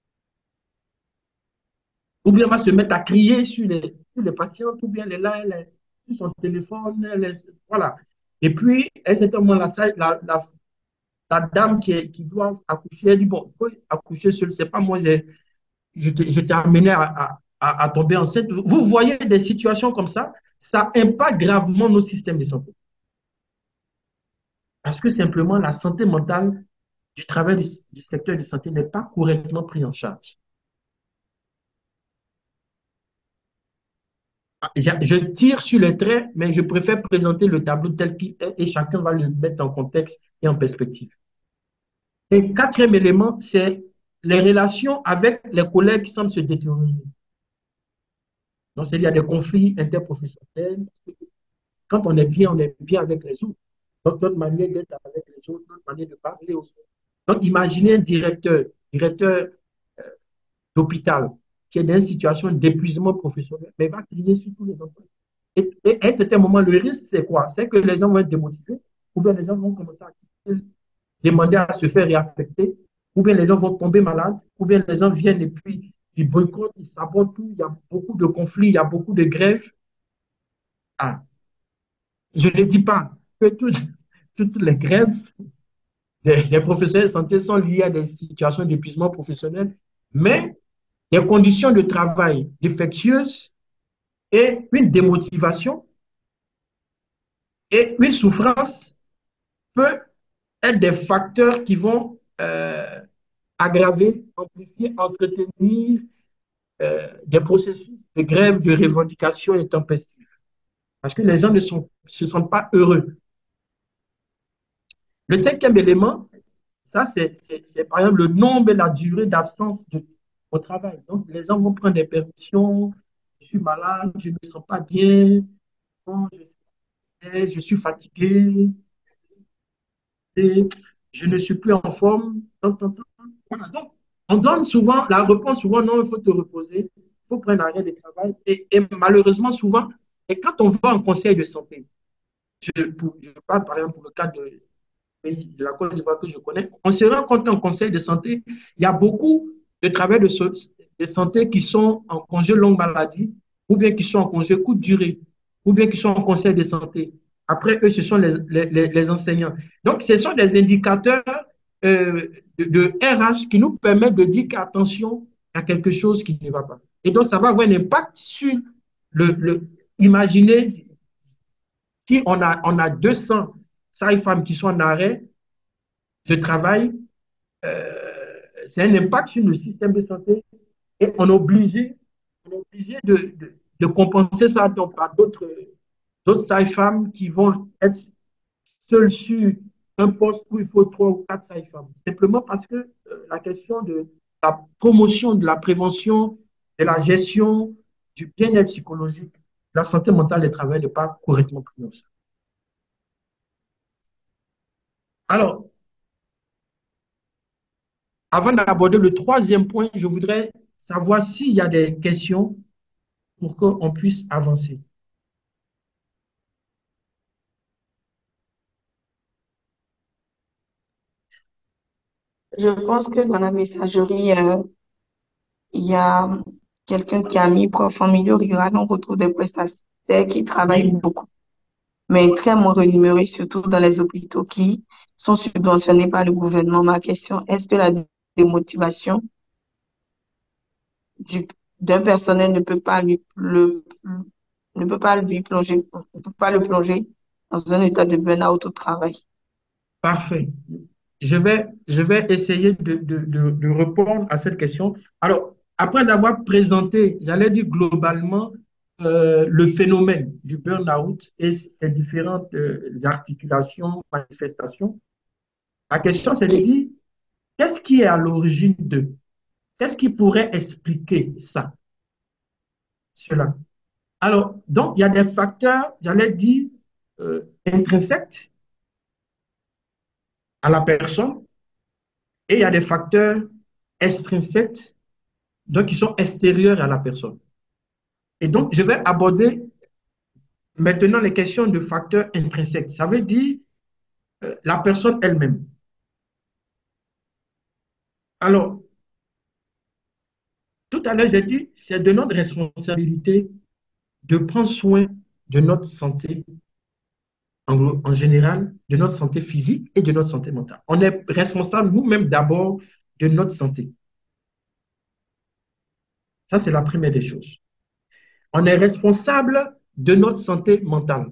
Ou bien elle va se mettre à crier sur les, sur les patients, ou bien elle est là, elle est sur son téléphone, elle est, voilà. Et puis, à cet moment-là, la, la, la dame qui, est, qui doit accoucher, elle dit, bon, il faut accoucher seul, c'est pas moi, je t'ai amené à, à, à, tomber enceinte. Vous voyez des situations comme ça, ça impacte gravement nos systèmes de santé. Parce que simplement, la santé mentale du travail du, du secteur de santé n'est pas correctement prise en charge. Je, je tire sur les traits, mais je préfère présenter le tableau tel qu'il est et chacun va le mettre en contexte et en perspective. Et quatrième élément, c'est les relations avec les collègues qui semblent se détériorer. Donc, c'est-à-dire qu'il y a des conflits interprofessionnels. Quand on est bien, on est bien avec les autres. Donc, notre manière d'être avec les autres, notre manière de parler aux autres. Donc, imaginez un directeur, directeur euh, d'hôpital qui est dans une situation d'épuisement professionnel, mais va crier sur tous les employés. Et, et à un certain moment, le risque, c'est quoi? C'est que les gens vont être démotivés, ou bien les gens vont commencer à demander à se faire réaffecter, ou bien les gens vont tomber malades, ou bien les gens viennent et puis ils boycottent, ils sabotent tout, il y a beaucoup de conflits, il y a beaucoup de grèves. Ah, je ne dis pas que toutes, toutes les grèves des, des professionnels de santé sont liées à des situations d'épuisement professionnel, mais des conditions de travail défectueuses et une démotivation et une souffrance peut être des facteurs qui vont euh, aggraver, amplifier, entretenir euh, des processus de grève, de revendication intempestive. parce que les gens ne sont, se sentent pas heureux. Le cinquième élément, ça, c'est par exemple le nombre et la durée d'absence au travail. Donc, les gens vont prendre des permissions, je suis malade, je ne me sens pas bien, bon, je, je suis fatigué, et je ne suis plus en forme. Donc, donc, voilà. Donc, on donne souvent, la réponse souvent, non, il faut te reposer, il faut prendre arrêt de travail. Et, et, malheureusement, souvent, et quand on va en conseil de santé, je, pour, je parle par exemple pour le cas de, pays de la Côte d'Ivoire que je connais, on se rend compte qu'en conseil de santé, il y a beaucoup de travailleurs de, so de santé qui sont en congé longue maladie, ou bien qui sont en congé courte durée, ou bien qui sont en conseil de santé. Après, eux, ce sont les, les, les enseignants. Donc, ce sont des indicateurs euh, de, de R H qui nous permettent de dire qu'attention, il y a quelque chose qui ne va pas. Et donc, ça va avoir un impact sur le... le imaginez si on a, on a deux cents sages-femmes qui sont en arrêt de travail, euh, c'est un impact sur le système de santé et on est obligé, on est obligé de, de, de compenser ça donc, par d'autres sages-femmes qui vont être seules sur un poste où il faut trois ou quatre sages-femmes. Simplement parce que euh, la question de la promotion, de la prévention, de la gestion du bien-être psychologique, de la santé mentale des travailleurs n'est pas correctement prise en charge. Alors, avant d'aborder le troisième point, je voudrais savoir s'il y a des questions pour qu'on puisse avancer. Je pense que dans la messagerie, euh, il y a quelqu'un qui a mis prof en milieu rural, on retrouve des prestataires qui travaillent Oui, beaucoup, mais très moins rémunérés, surtout dans les hôpitaux qui sont subventionnés par le gouvernement. Ma question, est-ce que la démotivation du, d'un personnel ne peut pas lui, le, ne peut pas lui plonger, ne peut pas le plonger dans un état de burn-out au travail? parfait. Je vais, je vais essayer de, de, de, de répondre à cette question. Alors, après avoir présenté, j'allais dire globalement, euh, le phénomène du burn-out et ses différentes euh, articulations, manifestations, la question, c'est de dire, qu'est-ce qui est à l'origine de? Qu'est-ce qui pourrait expliquer ça, cela? Alors, donc, il y a des facteurs, j'allais dire, euh, intrinsèques à la personne et il y a des facteurs extrinsèques, donc qui sont extérieurs à la personne. Et donc, je vais aborder maintenant les questions de facteurs intrinsèques. Ça veut dire euh, la personne elle-même. Alors, tout à l'heure, j'ai dit, c'est de notre responsabilité de prendre soin de notre santé en, en général, de notre santé physique et de notre santé mentale. On est responsable nous-mêmes d'abord de notre santé. Ça, c'est la première des choses. On est responsable de notre santé mentale.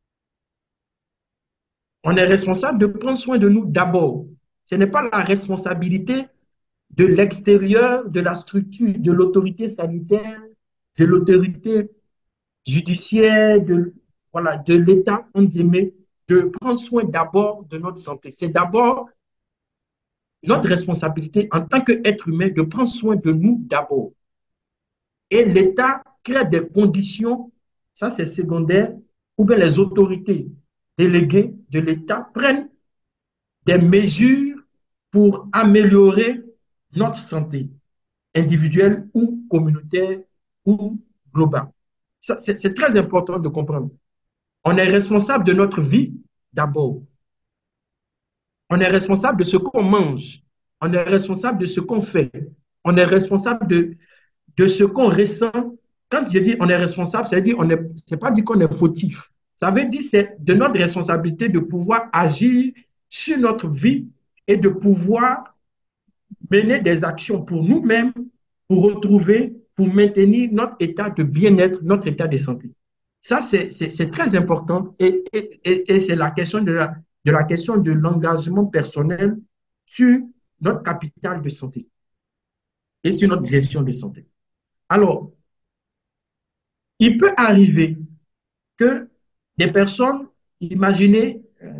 On est responsable de prendre soin de nous d'abord. Ce n'est pas la responsabilité de l'extérieur, de la structure, de l'autorité sanitaire, de l'autorité judiciaire, de, voilà, de l'État, on dirait, de prendre soin d'abord de notre santé. C'est d'abord notre responsabilité en tant qu'être humain de prendre soin de nous d'abord. Et l'État crée des conditions, ça c'est secondaire, ou bien les autorités déléguées de l'État prennent des mesures pour améliorer notre santé individuelle ou communautaire ou globale. C'est très important de comprendre. On est responsable de notre vie d'abord. On est responsable de ce qu'on mange. On est responsable de ce qu'on fait. On est responsable de, de ce qu'on ressent. Quand je dis on est responsable, ça veut dire on est, c'est pas dit qu'on est fautif. Ça veut dire c'est de notre responsabilité de pouvoir agir sur notre vie et de pouvoir mener des actions pour nous-mêmes, pour retrouver, pour maintenir notre état de bien-être, notre état de santé. Ça, c'est très important et, et, et, et c'est la question de la, de la question de l'engagement personnel sur notre capital de santé et sur notre gestion de santé. Alors, il peut arriver que des personnes, imaginez, euh,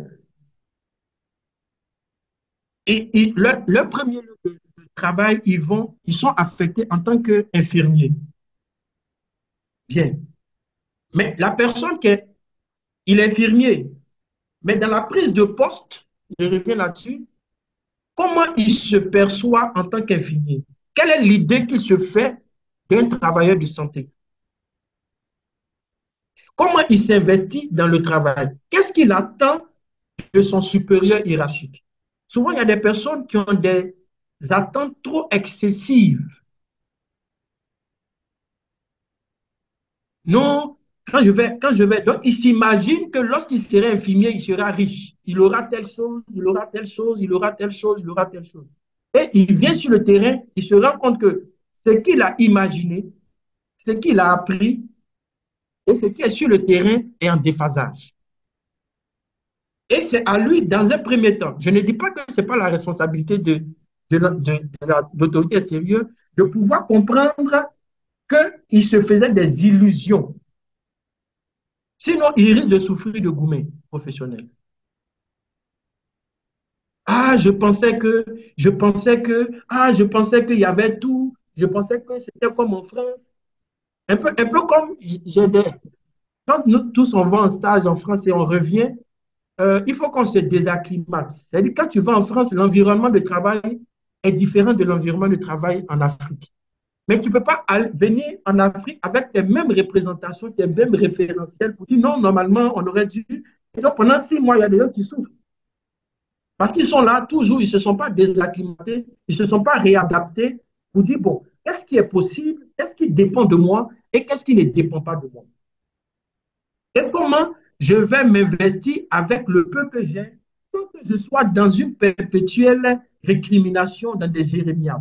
et, et leur, leur premier lieu de, de travail, ils vont, ils sont affectés en tant qu'infirmiers. Bien. Mais la personne qui est, il est infirmier, mais dans la prise de poste, je reviens là-dessus, comment il se perçoit en tant qu'infirmier? Quelle est l'idée qu'il se fait d'un travailleur de santé? Comment il s'investit dans le travail? Qu'est-ce qu'il attend de son supérieur hiérarchique? Souvent, il y a des personnes qui ont des attentes trop excessives. Non, quand je vais, quand je vais, donc il s'imagine que lorsqu'il sera infirmier, il sera riche. Il aura telle chose, il aura telle chose, il aura telle chose, il aura telle chose. Et il vient sur le terrain, il se rend compte que ce qu'il a imaginé, ce qu'il a appris et ce qui est sur le terrain est en déphasage. Et c'est à lui, dans un premier temps, je ne dis pas que ce n'est pas la responsabilité de, de, de, de l'autorité sérieuse, de pouvoir comprendre qu'il se faisait des illusions. Sinon, il risque de souffrir de gourmet professionnel. Ah, je pensais que, je pensais que, ah, je pensais qu'il y avait tout, je pensais que c'était comme en France. Un peu, un peu comme j'ai des, quand nous tous on va en stage en France et on revient, euh, il faut qu'on se désacclimate. C'est-à-dire quand tu vas en France, l'environnement de travail est différent de l'environnement de travail en Afrique. Mais tu ne peux pas venir en Afrique avec tes mêmes représentations, tes mêmes référentiels pour dire non, normalement, on aurait dû. Et donc, pendant six mois, il y a des gens qui souffrent. Parce qu'ils sont là toujours, ils ne se sont pas désacclimatés, ils ne se sont pas réadaptés pour dire, bon, qu'est-ce qui est possible, qu'est-ce qui dépend de moi et qu'est-ce qui ne dépend pas de moi. Et comment je vais m'investir avec le peu que j'ai sans que je sois dans une perpétuelle récrimination, dans des jérémiades.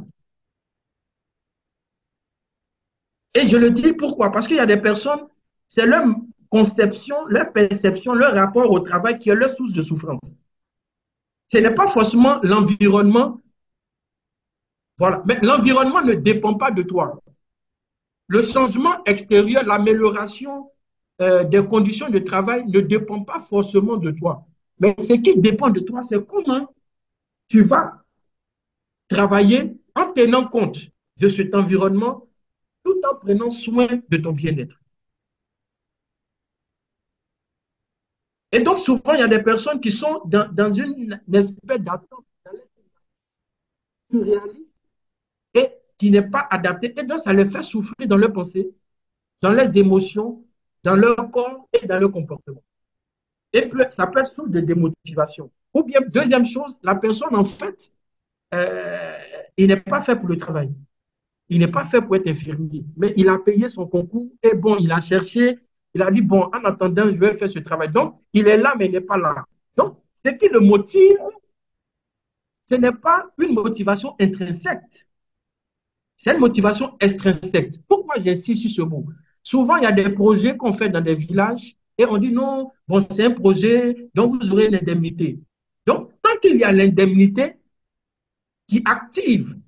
Et je le dis pourquoi? Parce qu'il y a des personnes, c'est leur conception, leur perception, leur rapport au travail qui est leur source de souffrance. Ce n'est pas forcément l'environnement. Voilà. Mais l'environnement ne dépend pas de toi. Le changement extérieur, l'amélioration euh, des conditions de travail ne dépend pas forcément de toi. Mais ce qui dépend de toi, c'est comment tu vas travailler en tenant compte de cet environnement tout en prenant soin de ton bien-être. Et donc, souvent, il y a des personnes qui sont dans, dans une, une espèce d'attente réaliste et qui n'est pas adaptée. Et donc, ça les fait souffrir dans leurs pensées, dans leurs émotions, dans leur corps et dans leur comportement. Et puis, ça peut être source de démotivation. Ou bien, deuxième chose, la personne, en fait, euh, il n'est pas fait pour le travail. Il n'est pas fait pour être infirmier. Mais il a payé son concours et bon, il a cherché. Il a dit, bon, en attendant, je vais faire ce travail. Donc, il est là, mais il n'est pas là. Donc, ce qui le motive, ce n'est pas une motivation intrinsèque. C'est une motivation extrinsèque. Pourquoi j'insiste sur ce mot? Souvent, il y a des projets qu'on fait dans des villages et on dit non, bon, c'est un projet, donc vous aurez une indemnité. Donc, tant qu'il y a l'indemnité qui active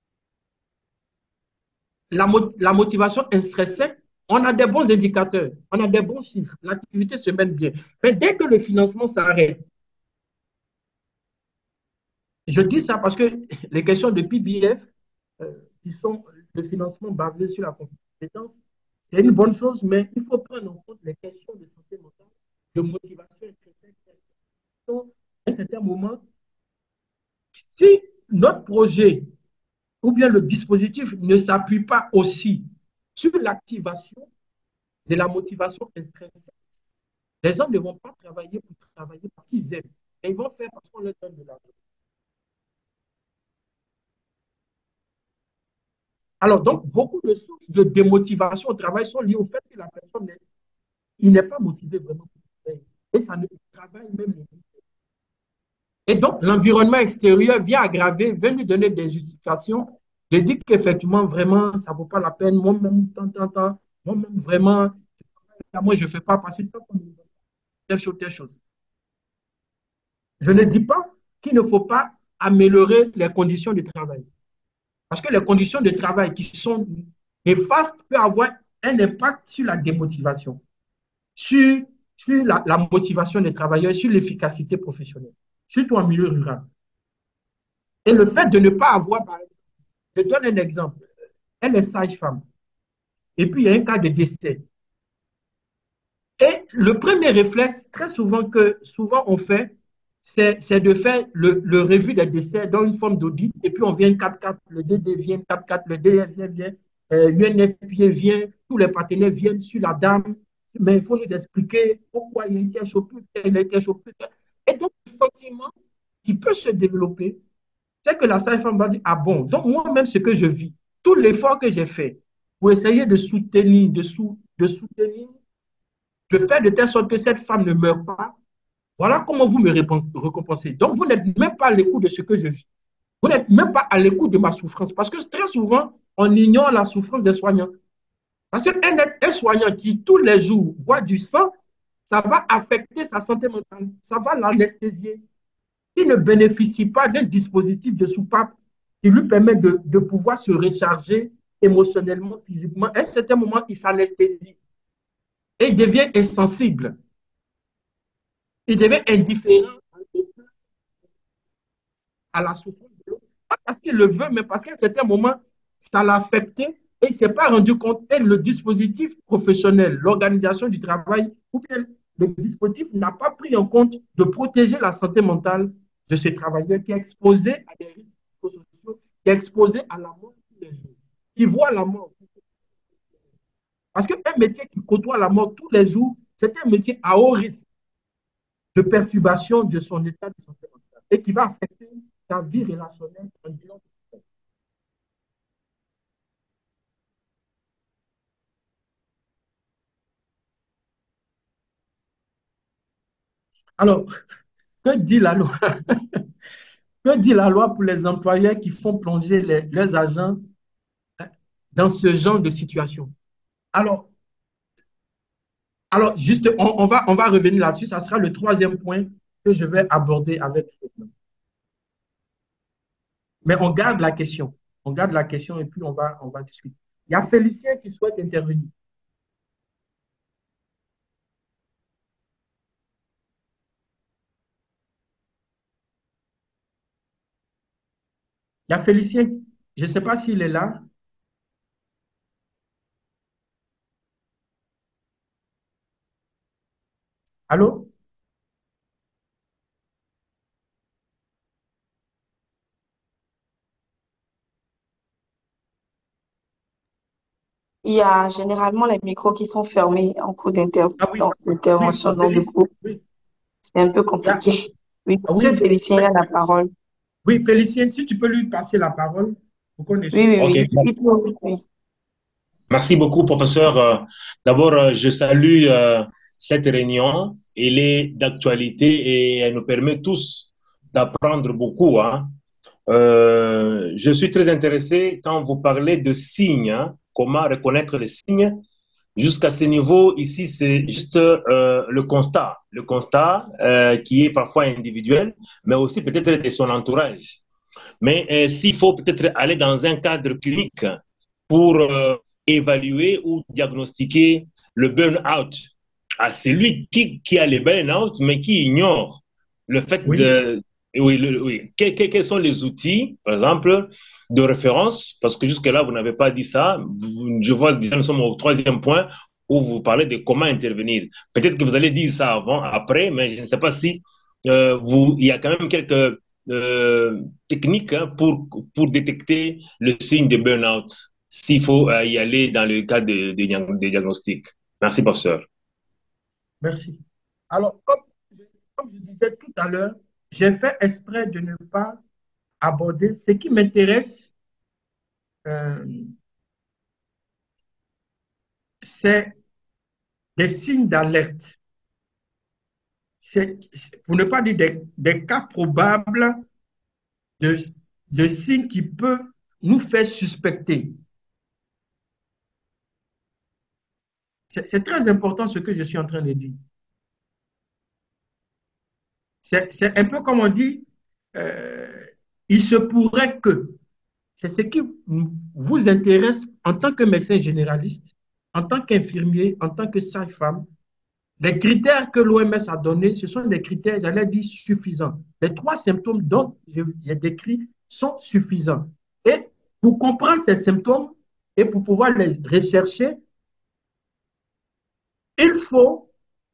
la, la motivation intrinsèque, on a des bons indicateurs, on a des bons chiffres, l'activité se mène bien. Mais dès que le financement s'arrête, je dis ça parce que les questions de P B F, euh, qui sont le financement basé sur la compétence, c'est une bonne chose, mais il faut prendre en compte les questions de santé mentale, de motivation intrinsèque. À un certain moment, si notre projet ou bien le dispositif ne s'appuie pas aussi sur l'activation de la motivation intrinsèque, les gens ne vont pas travailler pour travailler parce qu'ils aiment. Et ils vont faire parce qu'on leur donne de l'argent. Alors, donc, beaucoup de sources de démotivation au travail sont liées au fait que la personne n'est il n'est pas motivé vraiment pour travailler. Et ça ne travaille même pas. Et donc, l'environnement extérieur vient aggraver, vient lui donner des justifications, de dire qu'effectivement, vraiment, ça ne vaut pas la peine. Moi-même, tant, tant, tant, moi-même, vraiment, moi, je ne fais pas parce que telle chose, telle chose. Je ne dis pas qu'il ne faut pas améliorer les conditions de travail. Parce que les conditions de travail qui sont néfastes peuvent avoir un impact sur la démotivation, sur sur la, la motivation des travailleurs, sur l'efficacité professionnelle, surtout en milieu rural. Et le fait de ne pas avoir, je donne un exemple, elle est sage-femme, et puis il y a un cas de décès. Et le premier réflexe, très souvent, que souvent on fait, c'est, c'est de faire le, le revue des décès dans une forme d'audit, et puis on vient quatre quatre, le D D vient quatre quatre, le D F vient, vient, euh, l'U N F P A vient, tous les partenaires viennent sur la dame, mais il faut nous expliquer pourquoi il a été chopé, il a été chopé. Et donc, le sentiment qui peut se développer, c'est que la sage-femme va dire, ah bon, donc moi-même, ce que je vis, tout l'effort que j'ai fait pour essayer de soutenir, de, sou, de soutenir, de faire de telle sorte que cette femme ne meure pas, voilà comment vous me récompensez. Donc, vous n'êtes même pas à l'écoute de ce que je vis. Vous n'êtes même pas à l'écoute de ma souffrance. Parce que très souvent, on ignore la souffrance des soignants. Parce qu'un un soignant qui, tous les jours, voit du sang, ça va affecter sa santé mentale. Ça va l'anesthésier. Il ne bénéficie pas d'un dispositif de soupape qui lui permet de, de pouvoir se recharger émotionnellement, physiquement. À un certain moment, il s'anesthésie et il devient insensible. Il devient indifférent à la souffrance de l'autre. Pas parce qu'il le veut, mais parce qu'à un certain moment, ça l'a affecté et il ne s'est pas rendu compte. Et le dispositif professionnel, l'organisation du travail, ou bien le dispositif n'a pas pris en compte de protéger la santé mentale de ces travailleurs qui est exposé à des risques psychosociaux, qui est exposé à la mort tous les jours, qui voit la mort. Parce qu'un métier qui côtoie la mort tous les jours, c'est un métier à haut risque de perturbation de son état de santé mentale et qui va affecter sa vie relationnelle en disant. Alors, que dit la loi? Que dit la loi pour les employeurs qui font plonger les, leurs agents dans ce genre de situation? Alors, alors juste, on, on va, on va revenir là-dessus. Ça sera le troisième point que je vais aborder avec vous. Mais on garde la question. On garde la question et puis on va, on va discuter. Il y a Félicien qui souhaite intervenir. Il y a Félicien, je ne sais pas s'il est là. Allô? Il y a généralement les micros qui sont fermés en cours d'inter- Ah oui, oui, d'intervention dans le Félicien, groupe. oui. C'est un peu Il y a- compliqué. Oui, ah Monsieur oui, Félicien oui, a la parole. oui, Félicien, si tu peux lui passer la parole pour qu'on Oui, échange. oui, Ok, oui. Il peut- oui. merci beaucoup, professeur. Euh, D'abord, euh, je salue euh, cette réunion. Elle est d'actualité et elle nous permet tous d'apprendre beaucoup, hein. Euh, je suis très intéressé quand vous parlez de signes, hein, comment reconnaître les signes. Jusqu'à ce niveau, ici, c'est juste euh, le constat, le constat euh, qui est parfois individuel, mais aussi peut-être de son entourage. Mais euh, s'il faut peut-être aller dans un cadre clinique pour euh, évaluer ou diagnostiquer le burn-out à celui qui, qui a le burn-out, mais qui ignore le fait Oui. de... Oui, le, oui. Que, que, quels sont les outils, par exemple, de référence? Parce que jusque-là, vous n'avez pas dit ça. Vous, je vois déjà, nous sommes au troisième point où vous parlez de comment intervenir. Peut-être que vous allez dire ça avant, après, mais je ne sais pas si euh, vous, il y a quand même quelques euh, techniques, hein, pour, pour détecter le signe de burn-out, s'il faut euh, y aller dans le cadre de, de, de diagnostic. Merci, professeur. Merci. Alors, comme, comme je disais tout à l'heure, j'ai fait exprès de ne pas aborder ce qui m'intéresse, euh, c'est des signes d'alerte. C'est, pour ne pas dire des, des cas probables de, de signes qui peuvent nous faire suspecter. C'est c'est très important ce que je suis en train de dire. C'est c'est un peu comme on dit, euh, il se pourrait que. C'est ce qui vous intéresse en tant que médecin généraliste, en tant qu'infirmier, en tant que sage-femme. Les critères que l'O M S a donnés, ce sont des critères, j'allais dire, suffisants. Les trois symptômes dont j'ai décrits sont suffisants. Et pour comprendre ces symptômes et pour pouvoir les rechercher, il faut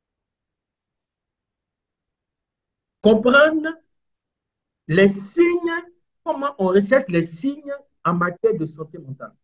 comprendre les signes, comment on recherche les signes en matière de santé mentale.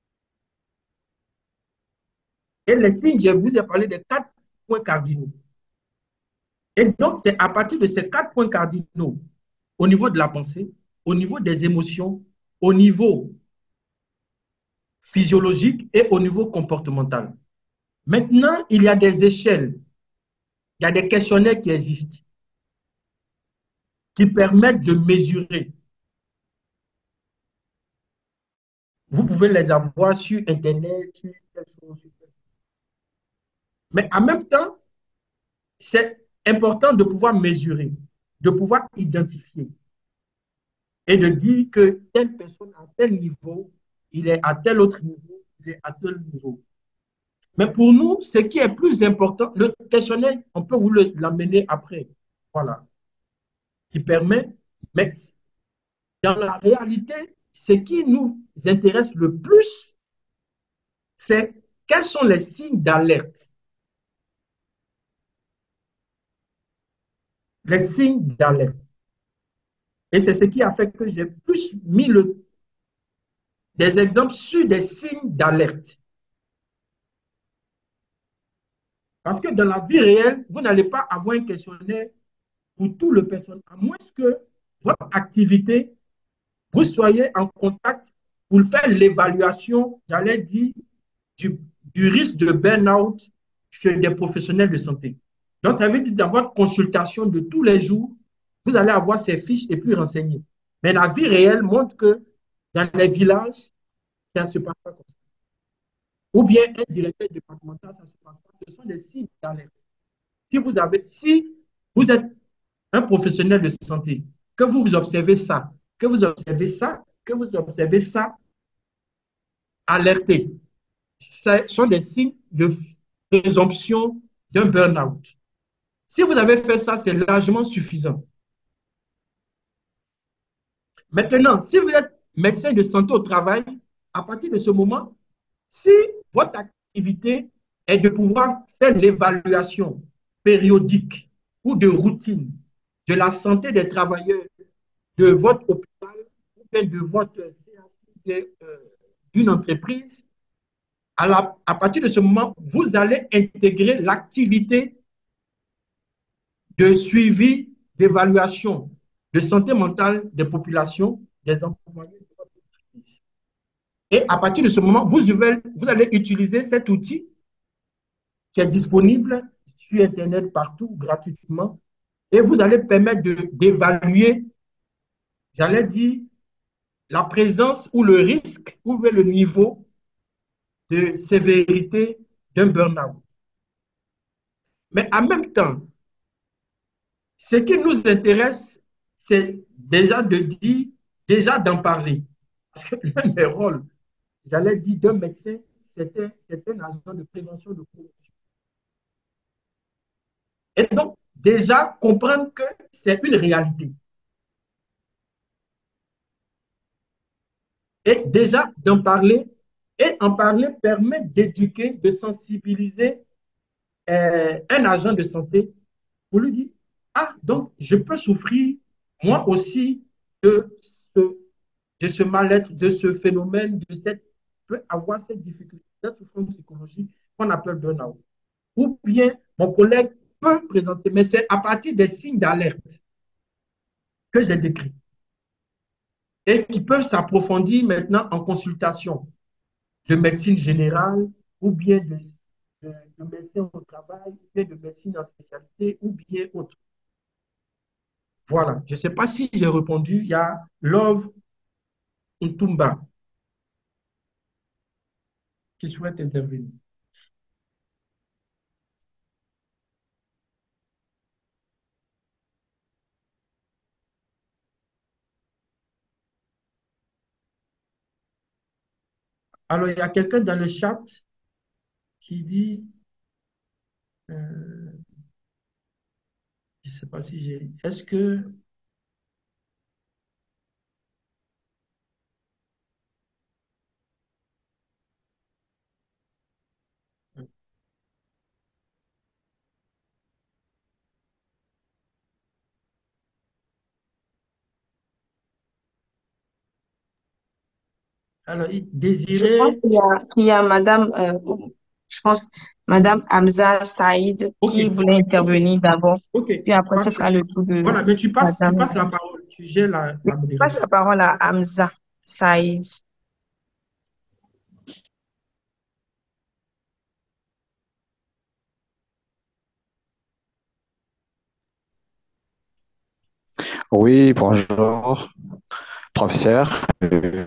Et les signes, je vous ai parlé des quatre points cardinaux. Et donc, c'est à partir de ces quatre points cardinaux, au niveau de la pensée, au niveau des émotions, au niveau physiologique et au niveau comportemental. Maintenant, il y a des échelles, il y a des questionnaires qui existent, qui permettent de mesurer. Vous pouvez les avoir sur Internet, sur... mais en même temps, c'est important de pouvoir mesurer, de pouvoir identifier et de dire que telle personne à tel niveau, il est à tel autre niveau, il est à tel niveau. Mais pour nous, ce qui est plus important, le questionnaire, on peut vous l'amener après. Voilà. Qui permet, mais dans la réalité, ce qui nous intéresse le plus, c'est quels sont les signes d'alerte. Les signes d'alerte. Et c'est ce qui a fait que j'ai plus mis le, des exemples sur des signes d'alerte. Parce que dans la vie réelle, vous n'allez pas avoir un questionnaire pour tout le personnel, à moins que votre activité, vous soyez en contact pour faire l'évaluation, j'allais dire, du, du risque de burn-out chez des professionnels de santé. Donc, ça veut dire dans votre consultation de tous les jours, vous allez avoir ces fiches et puis renseigner. Mais la vie réelle montre que dans les villages, ça ne se passe pas comme ça. Ou bien un directeur départemental, ça ne se passe pas. Ce sont des signes d'alerte. Si vous avez, si vous êtes un professionnel de santé, que vous, vous observez ça, que vous observez ça, que vous observez ça, alertez. Ce sont des signes de présomption d'un burn-out. Si vous avez fait ça, c'est largement suffisant. Maintenant, si vous êtes médecin de santé au travail, à partir de ce moment, si votre activité est de pouvoir faire l'évaluation périodique ou de routine de la santé des travailleurs de votre hôpital ou bien de votre d'une entreprise, à, la, à partir de ce moment, vous allez intégrer l'activité de suivi, d'évaluation de santé mentale des populations, des employés de votre entreprise. Et à partir de ce moment, vous, vous allez utiliser cet outil qui est disponible sur Internet partout, gratuitement, et vous allez permettre d'évaluer, j'allais dire, la présence ou le risque ou le niveau de sévérité d'un burn-out. Mais en même temps, ce qui nous intéresse, c'est déjà de dire, déjà d'en parler. Parce que l'un des rôles, j'allais dire, d'un médecin, c'était un agent de prévention de corruption. Et donc, déjà comprendre que c'est une réalité. Et déjà d'en parler, et en parler permet d'éduquer, de sensibiliser euh, un agent de santé pour lui dire, ah, donc je peux souffrir moi aussi de ce, de ce mal-être, de ce phénomène, de cette, peut avoir cette difficulté, cette souffrance psychologique qu'on appelle burn-out. Ou bien mon collègue peut présenter, mais c'est à partir des signes d'alerte que j'ai décrits et qui peuvent s'approfondir maintenant en consultation de médecine générale ou bien de, de, de médecine au travail, ou bien de médecine en spécialité ou bien autre. Voilà, je ne sais pas si j'ai répondu. Il y a Love Ntumba qui souhaite intervenir. Alors, il y a quelqu'un dans le chat qui dit, euh, sais pas si j'ai... Est-ce que... Alors, il Je pense désirait... qu'il y a, qu'il y a Madame, euh, je pense, Madame Hamza Saïd Ok, qui voulait ok, intervenir d'abord. ok, Puis après, ce parfait. sera le tour de Voilà, mais tu passes, tu Madame. passes la parole, tu gères la, Je la passe la modération. parole à Hamza Saïd. Oui, bonjour, professeur. Euh,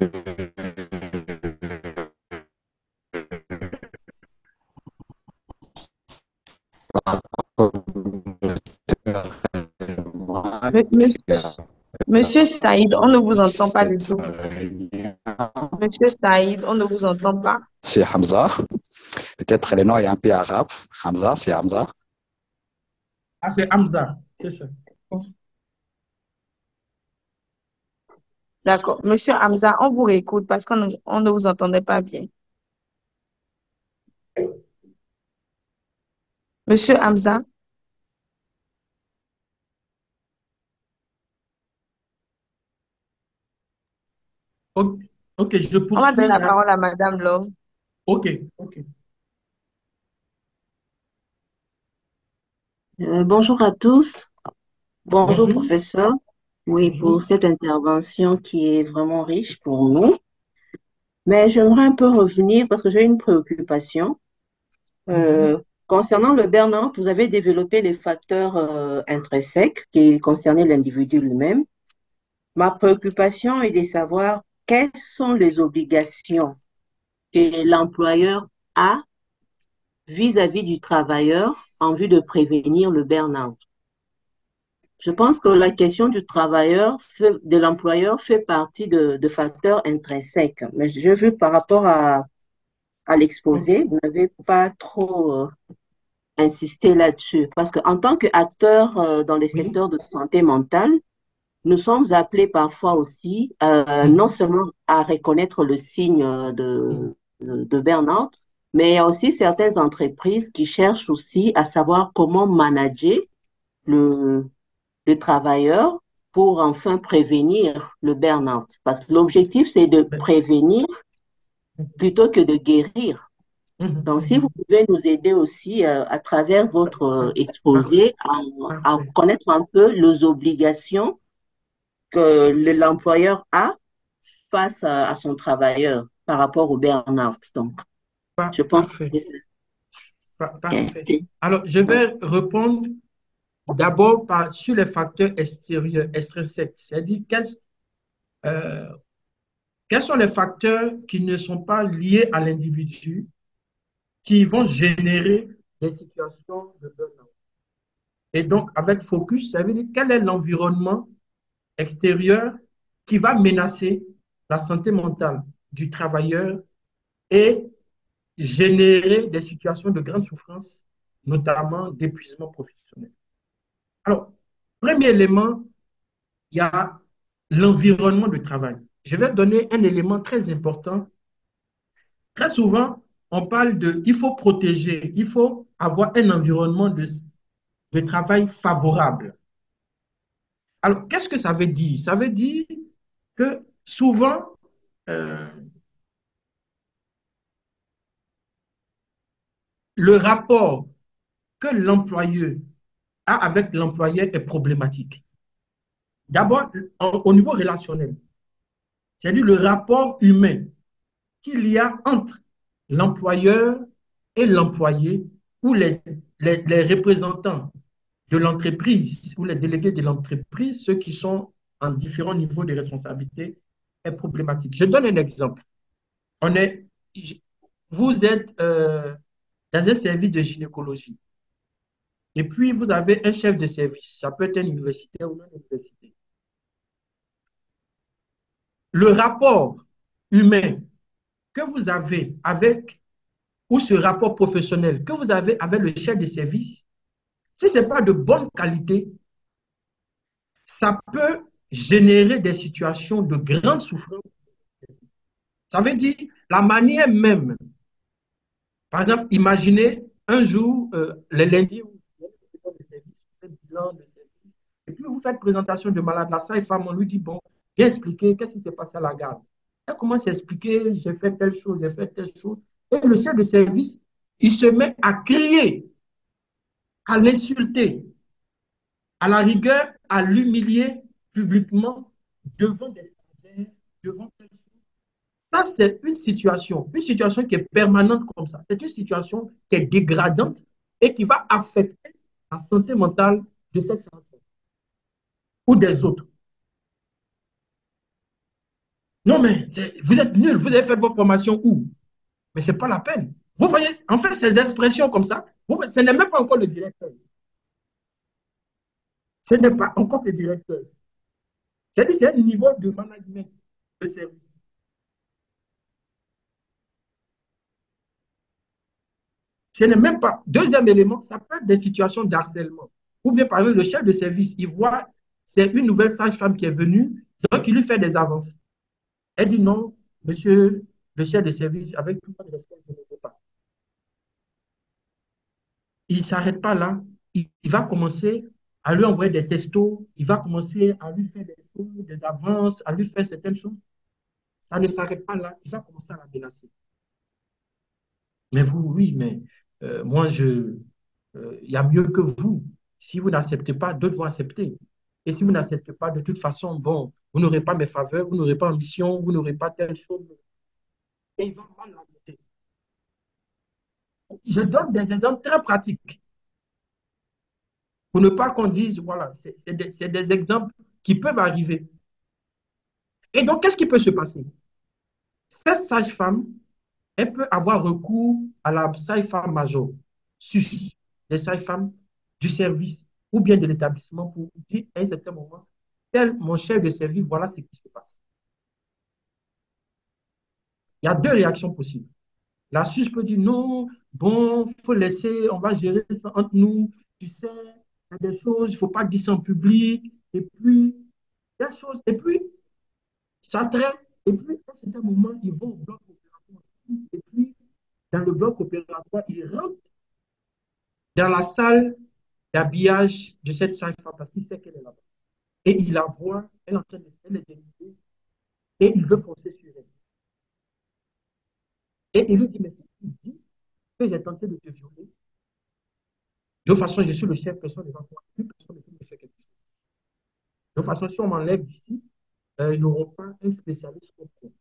M- Monsieur, Monsieur Saïd, on ne vous entend pas du cette tout. réunion, Monsieur Saïd, on ne vous entend pas. c'est Hamza. Peut-être le nom est un peu arabe. Hamza, c'est Hamza. Ah, c'est Hamza, c'est ça. D'accord. Monsieur Hamza, on vous réécoute parce qu'on ne, on ne vous entendait pas bien. Monsieur Hamza, Ok, ok, je on va donner poursuis la la... parole à Madame Love. Ok, ok. Euh, bonjour à tous. Bonjour, Bonjour, professeur. Oui, pour bonjour. cette intervention qui est vraiment riche pour nous. Mais j'aimerais un peu revenir parce que j'ai une préoccupation. Mhm, Euh, concernant le burn-out, vous avez développé les facteurs euh, intrinsèques qui concernaient l'individu lui-même. Ma préoccupation est de savoir quelles sont les obligations que l'employeur a vis-à-vis du travailleur en vue de prévenir le burn-out. Je pense que la question du travailleur, fait- de l'employeur fait partie de, de facteurs intrinsèques. Mais j'ai vu par rapport à, à ok, l'exposé, vous n'avez pas trop euh, insisté là-dessus. Parce qu'en tant qu'acteur euh, dans les oui. secteurs de santé mentale, nous sommes appelés parfois aussi euh, non Mhm, seulement à reconnaître le signe euh, mhm, de, de, de burn-out, mais il y a aussi certaines entreprises qui cherchent aussi à savoir comment manager le, les travailleurs pour enfin prévenir le burn-out. Parce que l'objectif, c'est de ben, prévenir mhm, plutôt que de guérir. mhm, Donc, si vous mhm. pouvez nous aider aussi euh, à travers votre euh, Par- Parfait, exposé à, à parfait. connaître un peu les obligations que le- l'employeur a face à, à son travailleur par rapport au burn-out. Donc, Par- je pense que parfait, c'est ça. par- parfait. Ok. Alors, je vais répondre d'abord par, sur les facteurs extérieurs, extrinsèques, c'est-à-dire quels, euh, quels sont les facteurs qui ne sont pas liés à l'individu, qui vont générer des situations de burn-out. Et donc, avec focus, ça veut dire quel est l'environnement extérieur qui va menacer la santé mentale du travailleur et générer des situations de grande souffrance, notamment d'épuisement professionnel. Alors, premier élément, il y a l'environnement de travail. Je vais donner un élément très important. Très souvent, on parle de, il faut protéger, il faut avoir un environnement de, de travail favorable. Alors, qu'est-ce que ça veut dire? Ça veut dire que souvent, euh, le rapport que l'employeur a avec l'employeur est problématique. D'abord, au niveau relationnel, c'est-à-dire le rapport humain qu'il y a entre l'employeur et l'employé ou les, les, les représentants de l'entreprise ou les délégués de l'entreprise, ceux qui sont en différents niveaux de responsabilité, est problématique. Je donne un exemple. On est, vous êtes euh, dans un service de gynécologie et puis vous avez un chef de service. Ça peut être une université ou une université. Le rapport humain que vous avez avec, ou ce rapport professionnel que vous avez avec le chef de service, Si ce n'est pas de bonne qualité, ça peut générer des situations de grande souffrance. Ça veut dire la manière même. Par exemple, imaginez un jour, euh, le lundi, vous faites le service, vous faites bilan de service, et puis vous faites présentation de malade. La sage-femme, on lui dit, bon, viens expliquer qu'est-ce qui s'est passé à la garde. Elle commence à expliquer, j'ai fait telle chose, j'ai fait telle chose. Et le chef de service, il se met à crier, à l'insulter, à la rigueur, à l'humilier publiquement devant des stagiaires, devant telle chose. Ça, c'est une situation, une situation qui est permanente comme ça. C'est une situation qui est dégradante et qui va affecter la santé mentale de cette personne ou des autres. Non, mais vous êtes nuls, vous avez fait vos formations où? Mais ce n'est pas la peine. Vous voyez, en fait, ces expressions comme ça, vous, ce n'est même pas encore le directeur. Ce n'est pas encore le directeur. C'est-à-dire c'est un niveau de management de service. Ce n'est même pas. Deuxième élément, ça peut être des situations d'harcèlement. Ou bien, par exemple, le chef de service, il voit, c'est une nouvelle sage-femme qui est venue, donc il lui fait des avances. Elle dit non, monsieur le chef de service, avec tout le respect, je ne sais pas. Il ne s'arrête pas là. Il, il va commencer à lui envoyer des textos, il va commencer à lui faire des choses, des avances, à lui faire certaines choses. Ça ne s'arrête pas là. Il va commencer à la menacer. Mais vous, oui, mais euh, moi, je, euh, il y a mieux que vous. Si vous n'acceptez pas, d'autres vont accepter. Et si vous n'acceptez pas, de toute façon, bon, vous n'aurez pas mes faveurs, vous n'aurez pas ambition, vous n'aurez pas telle chose. Et il va mal la noter. Je donne des exemples très pratiques pour ne pas qu'on dise, voilà, c'est des, des exemples qui peuvent arriver. Et donc, qu'est-ce qui peut se passer? Cette sage-femme, elle peut avoir recours à la sage-femme major, S U S, des sages-femmes du service ou bien de l'établissement pour dire à un certain moment, tel mon chef de service, voilà ce qui se passe. Il y a deux réactions possibles. La S U S peut dire non, bon, il faut laisser, on va gérer ça entre nous, tu sais, il y a des choses, il ne faut pas dire ça en public, et puis, il y a des choses, et puis, ça traîne, et puis, à un certain moment, ils vont au bloc opératoire, et puis, dans le bloc opératoire, ils rentrent dans la salle d'habillage de cette sage-femme parce qu'il sait qu'elle est là-bas. Et il la voit, elle est en train de se dénuder, et il veut foncer sur elle. Et il lui dit, mais si tu dis que j'ai tenté de te violer, de toute façon, je suis le chef, personne ne va voir, plus personne ne peut me faire quelque chose. De toute façon, si on m'enlève d'ici, euh, ils n'auront pas un spécialiste pour moi.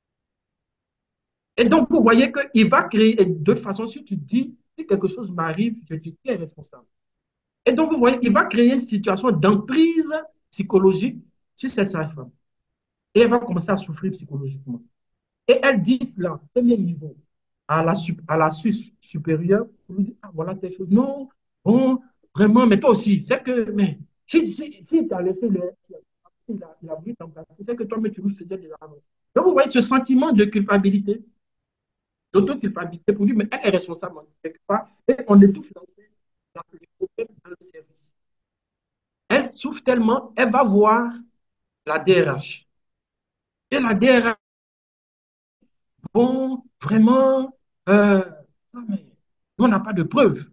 Et donc, vous voyez qu'il va créer, de toute façon, si tu dis, si quelque chose m'arrive, je dis qui est responsable. Et donc, vous voyez, il va créer une situation d'emprise psychologique sur cette sage-femme. Et elle va commencer à souffrir psychologiquement. Et elle dit là, premier niveau, à la, à la S U S supérieure, pour lui dire, ah, voilà telle chose. Non, bon, vraiment, mais toi aussi, c'est que, mais, si, si, si tu as laissé le, il a, il a voulu t'embrasser, c'est que toi-même, tu lui faisais des avances. Donc, vous voyez ce sentiment de culpabilité, d'auto-culpabilité pour lui, mais elle est responsable quelque part, et on étouffe dans les problèmes dans le service. Elle souffre tellement, elle va voir la D R H. Et la D R H, bon, vraiment, euh, non, mais on n'a pas de preuves.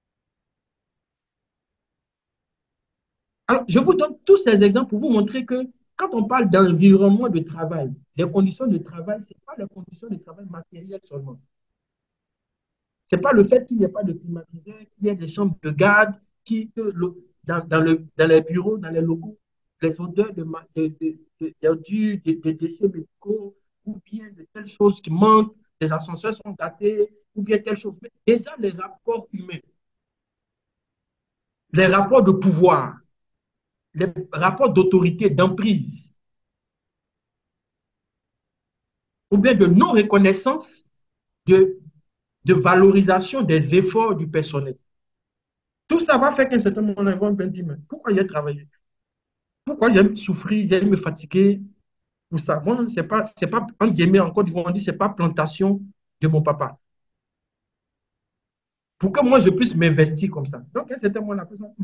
Alors, je vous donne tous ces exemples pour vous montrer que quand on parle d'environnement de travail, les conditions de travail, ce n'est pas les conditions de travail matérielles seulement. Ce n'est pas le fait qu'il n'y ait pas de climatiseur, qu'il y ait des chambres de garde, qui, que le, dans, dans, le, dans les bureaux, dans les locaux, les odeurs de, de, de, de, de, de, de déchets médicaux, ou bien de telles choses qui manquent, les ascenseurs sont gâtés, ou bien telle chose. Mais déjà, les rapports humains, les rapports de pouvoir, les rapports d'autorité, d'emprise, ou bien de non-reconnaissance, de, de valorisation des efforts du personnel. Tout ça va faire qu'à un certain moment, ils vont dire, mais pourquoi il a travaillé? Pourquoi il a souffert, il a me fatiguer pour ça? Moi, c'est pas, c'est pas, en guillemets, encore, ils vont dire, c'est pas plantation de mon papa. pour que moi je puisse m'investir comme ça. Donc, c'était moi la personne.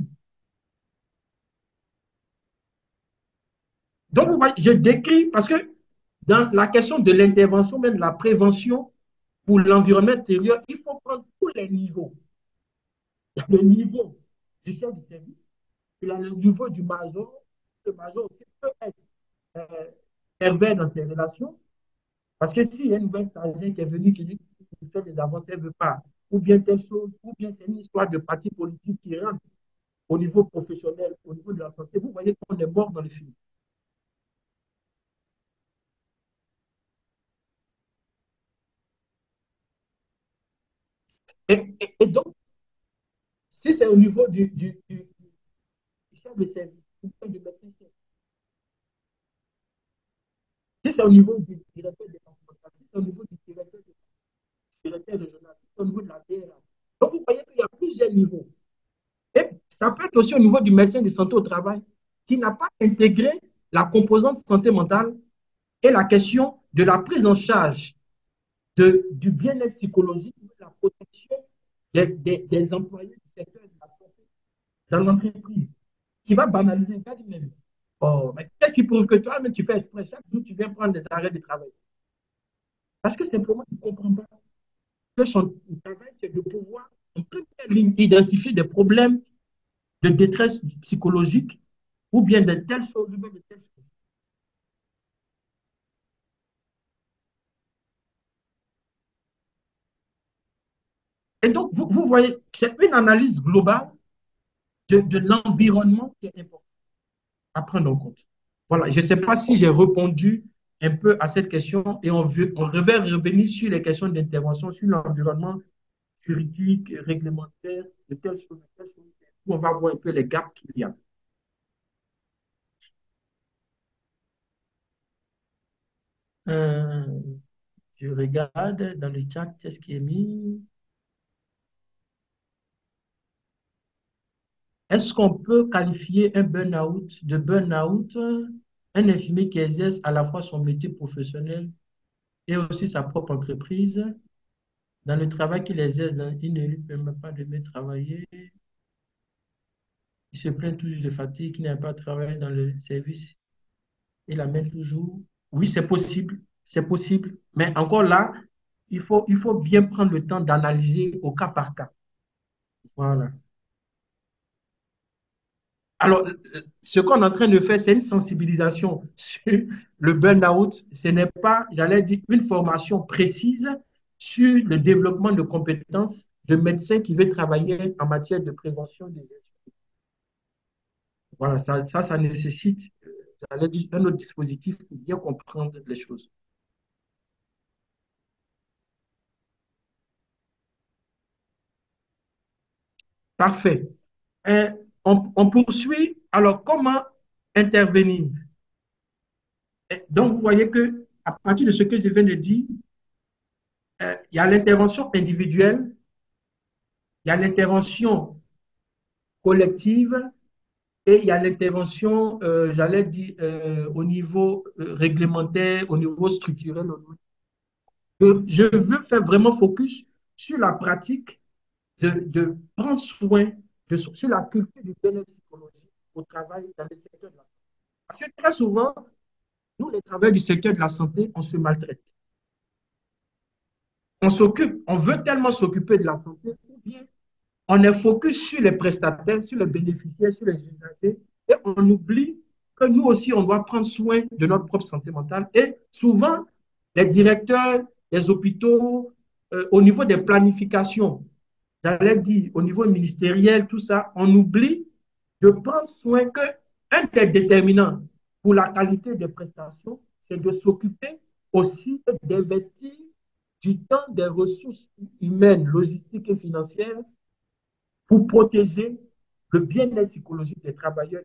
Donc, vous voyez, je décris parce que dans la question de l'intervention, même la prévention pour l'environnement extérieur, il faut prendre tous les niveaux. Il y a le niveau du chef de service, il y a le niveau du major. Le major aussi peut être euh, pervers dans ses relations. Parce que s'il y a une nouvelle stagiaire qui est venue qui dit qu'il fait des avancées, elle ne veut pas, ou bien telle chose, ou bien c'est une histoire de parti politique qui rentre au niveau professionnel, au niveau de la santé, vous voyez qu'on est mort dans le film. Et, et, et donc, si c'est au niveau du, du, du, du chef de service, ou bien du médecin chef, si c'est au niveau du directeur départemental, si c'est au niveau du directeur, du directeur régional, si c'est au niveau de la D R H. Donc, vous voyez qu'il y a plusieurs niveaux. Et ça peut être aussi au niveau du médecin de santé au travail qui n'a pas intégré la composante santé mentale et la question de la prise en charge de, du bien-être psychologique, de la protection des, des, des employés du secteur de la santé dans l'entreprise, qui va banaliser un cas du même. Oh, mais qu'est-ce qui prouve que toi, même tu fais exprès, chaque jour, tu viens prendre des arrêts de travail? Parce que simplement, tu ne comprends pas que son travail, c'est de pouvoir, en première ligne, identifier des problèmes de détresse psychologique ou bien de telles choses, ou bien de telles choses. Et donc, vous, vous voyez, c'est une analyse globale de, de l'environnement qui est important à prendre en compte. Voilà, je ne sais pas si j'ai répondu un peu à cette question et on, veut, on devait revenir sur les questions d'intervention sur l'environnement juridique, réglementaire, de telles choses, de telles choses, où on va voir un peu les gaps qu'il y a. Euh, je regarde dans le chat, qu'est-ce qui est mis. Est-ce qu'on peut qualifier un burn-out de burn-out, un infirmier qui exerce à la fois son métier professionnel et aussi sa propre entreprise? Dans le travail qu'il exerce, dans, il ne lui permet pas de mieux travailler. Il se plaint toujours de fatigue, il n'a pas travaillé dans le service. Il amène toujours. Oui, c'est possible, c'est possible. Mais encore là, il faut, il faut bien prendre le temps d'analyser au cas par cas. Voilà. Alors, ce qu'on est en train de faire, c'est une sensibilisation sur le burn-out. Ce n'est pas, j'allais dire, une formation précise sur le développement de compétences de médecins qui veulent travailler en matière de prévention des gestions. Voilà, ça, ça, ça nécessite, j'allais dire, un autre dispositif pour bien comprendre les choses. Parfait. Euh, on, on poursuit. Alors, comment intervenir? Et donc, vous voyez que à partir de ce que je viens de dire, euh, il y a l'intervention individuelle, il y a l'intervention collective et il y a l'intervention, euh, j'allais dire, euh, au niveau euh, réglementaire, au niveau structurel. Je, je veux faire vraiment focus sur la pratique de, de prendre soin, de, sur la culture du bien-être psychologique au travail dans le secteur de la santé. Parce que très souvent, nous, les travailleurs du secteur de la santé, on se maltraite. On s'occupe, on veut tellement s'occuper de la santé, ou bien on est focus sur les prestataires, sur les bénéficiaires, sur les usagers, et on oublie que nous aussi, on doit prendre soin de notre propre santé mentale. Et souvent, les directeurs des hôpitaux, euh, au niveau des planifications, j'allais dire au niveau ministériel, tout ça, on oublie de prendre soin que un des déterminants pour la qualité des prestations, c'est de s'occuper aussi d'investir du temps, des ressources humaines, logistiques et financières pour protéger le bien-être psychologique des travailleurs.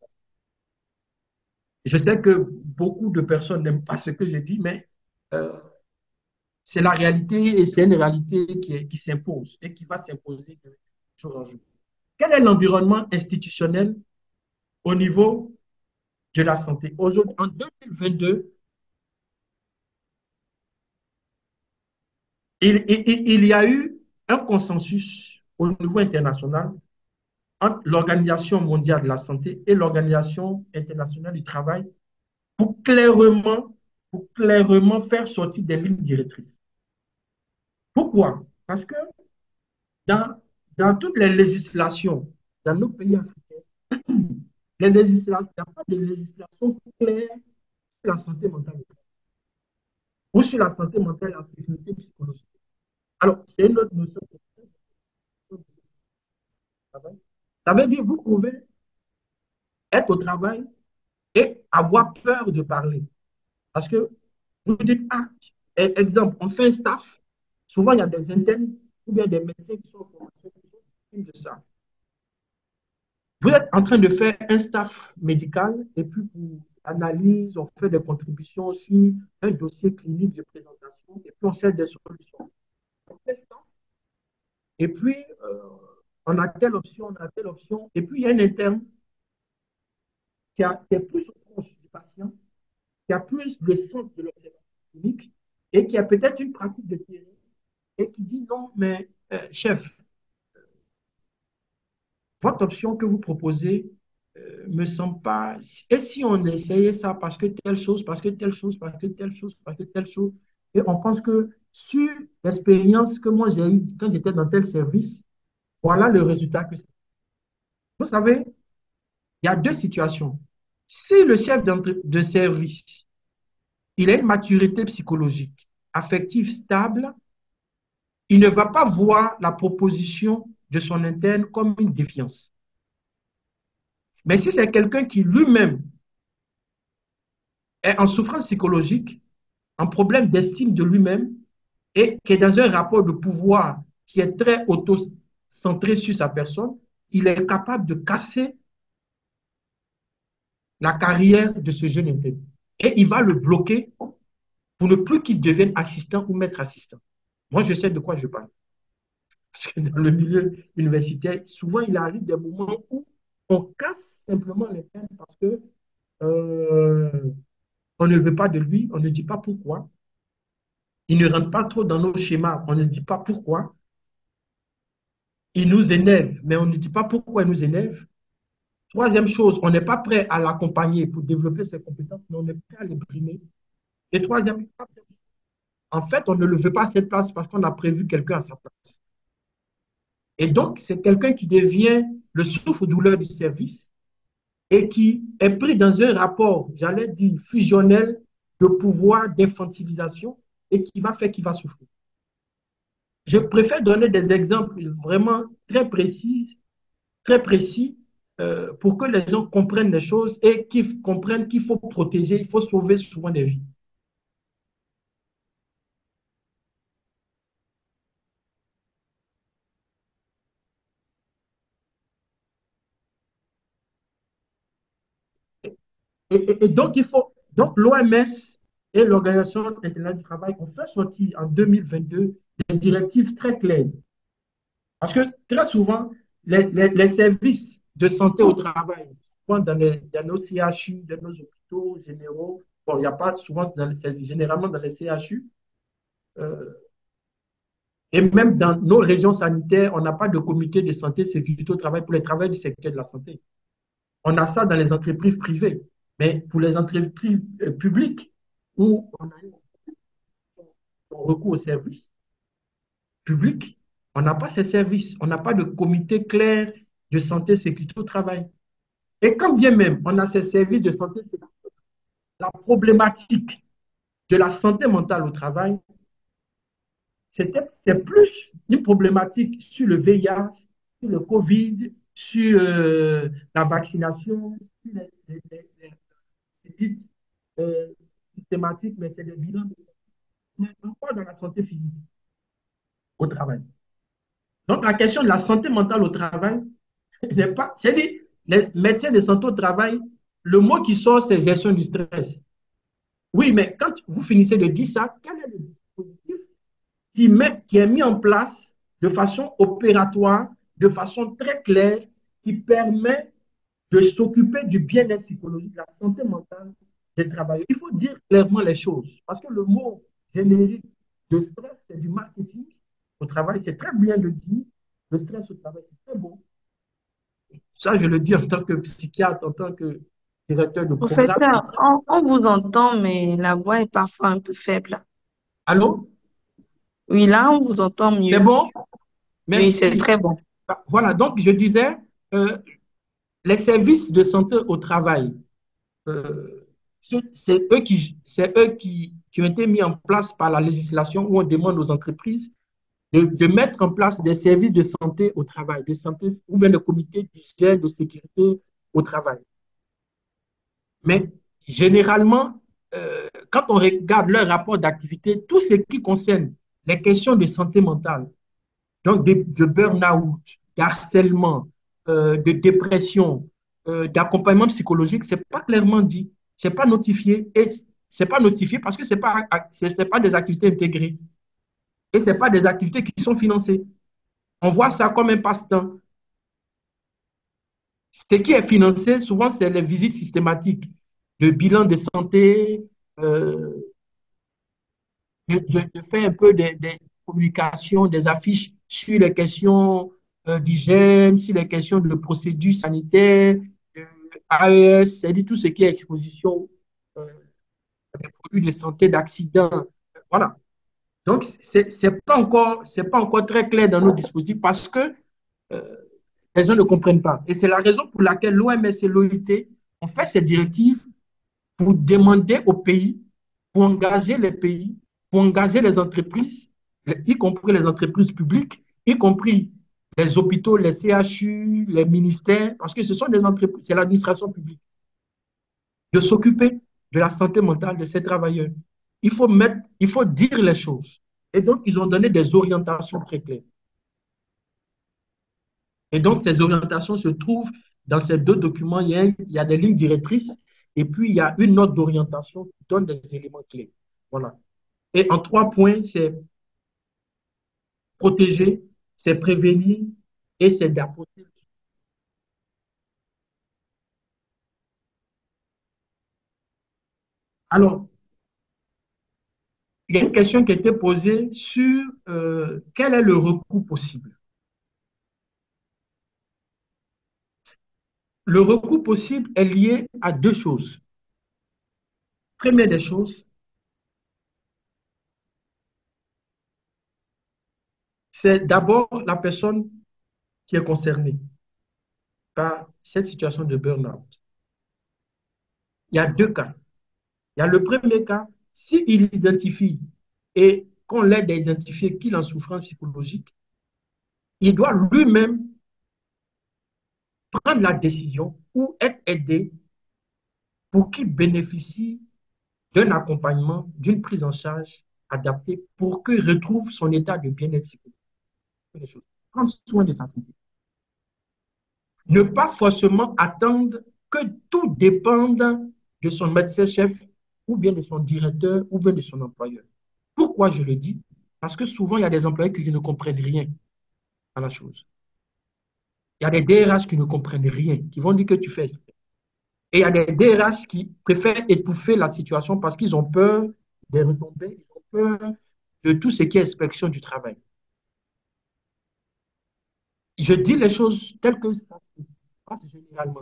Je sais que beaucoup de personnes n'aiment pas ce que je dis, mais euh, c'est la réalité et c'est une réalité qui, qui s'impose et qui va s'imposer de jour en jour. Quel est l'environnement institutionnel au niveau de la santé? Aujourd'hui, en deux mille vingt-deux, il, il, il y a eu un consensus au niveau international entre l'Organisation mondiale de la santé et l'Organisation internationale du travail pour clairement, pour clairement faire sortir des lignes directrices. Pourquoi? Parce que dans, dans toutes les législations, dans nos pays africains, les législations, il n'y a pas de législation claire sur la santé mentale ou sur la santé mentale et la sécurité psychologique. Alors, c'est une autre notion de travail. Ça veut dire que vous pouvez être au travail et avoir peur de parler. Parce que vous dites, ah, exemple, on fait un staff, souvent il y a des internes ou bien des médecins qui sont en formation de ça. Vous êtes en train de faire un staff médical et puis pour analyse, on fait des contributions sur un dossier clinique de présentation et puis on cherche des solutions. Et puis, euh, on a telle option, on a telle option. Et puis, il y a un interne qui, a, qui est plus proche du patient, qui a plus le sens de l'observation clinique et qui a peut-être une pratique de terrain et qui dit non, mais euh, chef, votre option que vous proposez euh, me semble pas. Et si on essayait ça parce que telle chose, parce que telle chose, parce que telle chose, parce que telle chose, et on pense que sur l'expérience que moi j'ai eue quand j'étais dans tel service, voilà le résultat que c'est. Vous savez, il y a deux situations. Si le chef de service, il a une maturité psychologique, affective stable, il ne va pas voir la proposition de son interne comme une défiance. Mais si c'est quelqu'un qui lui-même est en souffrance psychologique, en problème d'estime de lui-même et qui est dans un rapport de pouvoir qui est très auto-centré sur sa personne, il est capable de casser la carrière de ce jeune interne. Et il va le bloquer pour ne plus qu'il devienne assistant ou maître assistant. Moi, je sais de quoi je parle. Parce que dans le milieu universitaire, souvent, il arrive des moments où on casse simplement l'interne parce que euh, on ne veut pas de lui, on ne dit pas pourquoi. Il ne rentre pas trop dans nos schémas, on ne dit pas pourquoi. Il nous énerve, mais on ne dit pas pourquoi il nous énerve. Troisième chose, on n'est pas prêt à l'accompagner pour développer ses compétences, mais on est prêt à le brimer. Et troisième, en fait, on ne le veut pas à cette place parce qu'on a prévu quelqu'un à sa place. Et donc, c'est quelqu'un qui devient le souffre-douleur du service et qui est pris dans un rapport, j'allais dire, fusionnel de pouvoir, d'infantilisation et qui va faire qu'il va souffrir. Je préfère donner des exemples vraiment très précis, très précis euh, pour que les gens comprennent les choses et qu'ils comprennent qu'il faut protéger, il faut sauver souvent des vies. Et, et, et donc, il faut, donc l'O M S et l'Organisation internationale du travail ont fait sortir en deux mille vingt-deux des directives très claires. Parce que très souvent, les, les, les services de santé au travail, dans, les, dans nos C H U, dans nos hôpitaux généraux, bon, il n'y a pas souvent, c'est généralement dans les C H U, euh, et même dans nos régions sanitaires, on n'a pas de comité de santé et sécurité au travail pour les travailleurs du secteur de la santé. On a ça dans les entreprises privées. Mais pour les entreprises publiques, où on a recours aux services publics, on n'a pas ces services. On n'a pas de comité clair de santé et sécurité au travail. Et quand bien même on a ces services de santé, la problématique de la santé mentale au travail, c'est plus une problématique sur le V I H, sur le Covid, sur euh, la vaccination, sur les, les, les, les visites euh, systématiques, mais c'est des bilans de santé. Mais encore dans la santé physique au travail. Donc, la question de la santé mentale au travail n'est pas. C'est-à-dire, les médecins de santé au travail, le mot qui sort, c'est gestion du stress. Oui, mais quand vous finissez de dire ça, quel est le dispositif qui, met, qui est mis en place de façon opératoire, de façon très claire, qui permet de s'occuper du bien-être psychologique, de la santé mentale des travailleurs? Il faut dire clairement les choses, parce que le mot générique de stress, c'est du marketing au travail, c'est très bien de dire, Le stress au travail, c'est très bon. Ça, je le dis en tant que psychiatre, en tant que directeur de programme, c'est Professeur, très bon. on, on vous entend, mais la voix est parfois un peu faible. Allô? Oui, là, on vous entend C'est mieux. bon? Oui, c'est Merci. très bon. Bah, voilà, donc je disais, euh, les services de santé au travail, euh, c'est c'est eux qui, c'est eux qui, qui ont été mis en place par la législation où on demande aux entreprises de, de mettre en place des services de santé au travail, de santé ou bien de comités d'hygiène, de sécurité au travail. Mais généralement, euh, quand on regarde leur rapport d'activité, tout ce qui concerne les questions de santé mentale, donc de, de burn-out, d'harcèlement, euh, de dépression, euh, d'accompagnement psychologique, c'est pas clairement dit, c'est pas notifié et c'est pas notifié parce que c'est pas c'est c'est pas des activités intégrées et c'est pas des activités qui sont financées. On voit ça comme un passe-temps. Ce qui est financé, souvent, c'est les visites systématiques de bilan de santé. Euh, je, je, je fais un peu des, des communications, des affiches sur les questions euh, d'hygiène, sur les questions de procédures sanitaires, euh, A E S, c'est-à-dire tout ce qui est exposition euh, des produits de santé, d'accidents. Voilà. Donc, c'est c'est pas encore, c'est pas encore très clair dans nos dispositifs parce que euh, les gens ne comprennent pas. Et c'est la raison pour laquelle l'O M S et l'O I T ont fait ces directives pour demander aux pays, pour engager les pays, pour engager les entreprises, y compris les entreprises publiques, y compris les hôpitaux, les C H U, les ministères, parce que ce sont des entreprises, c'est l'administration publique, de s'occuper de la santé mentale de ces travailleurs. Il faut mettre, il faut dire les choses. Et donc, ils ont donné des orientations très claires. Et donc, ces orientations se trouvent dans ces deux documents. Il y a, il y a des lignes directrices et puis il y a une note d'orientation qui donne des éléments clés. Voilà. Et en trois points, c'est protéger, c'est prévenir et c'est d'apporter. Alors, il y a une question qui a été posée sur euh, quel est le recours possible. Le recours possible est lié à deux choses. Première des choses, c'est d'abord la personne qui est concernée par cette situation de burn-out. Il y a deux cas. Il y a le premier cas, s'il identifie et qu'on l'aide à identifier qu'il est en souffrance psychologique, il doit lui-même prendre la décision ou être aidé pour qu'il bénéficie d'un accompagnement, d'une prise en charge adaptée pour qu'il retrouve son état de bien-être psychologique. Prendre soin de sa santé. Ne pas forcément attendre que tout dépende de son médecin-chef ou bien de son directeur ou bien de son employeur. Pourquoi je le dis? Parce que souvent, il y a des employés qui ne comprennent rien à la chose. Il y a des D R H qui ne comprennent rien, qui vont dire que tu fais. Et il y a des D R H qui préfèrent étouffer la situation parce qu'ils ont peur des retombées, ils ont peur de tout ce qui est inspection du travail. Je dis les choses telles que ça se passe généralement.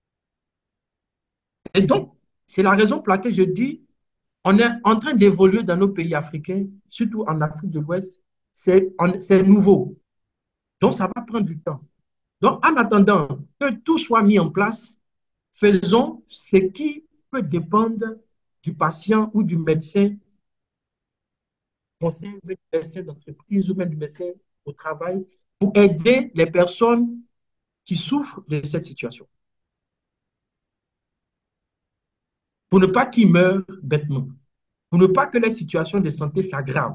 Et donc, c'est la raison pour laquelle je dis on est en train d'évoluer dans nos pays africains, surtout en Afrique de l'Ouest, c'est nouveau. Donc, ça va prendre du temps. Donc, en attendant que tout soit mis en place, faisons ce qui peut dépendre du patient ou du médecin, conseil du médecin d'entreprise ou même du médecin au travail, pour aider les personnes qui souffrent de cette situation. Pour ne pas qu'ils meurent bêtement. Pour ne pas que les situations de santé s'aggravent.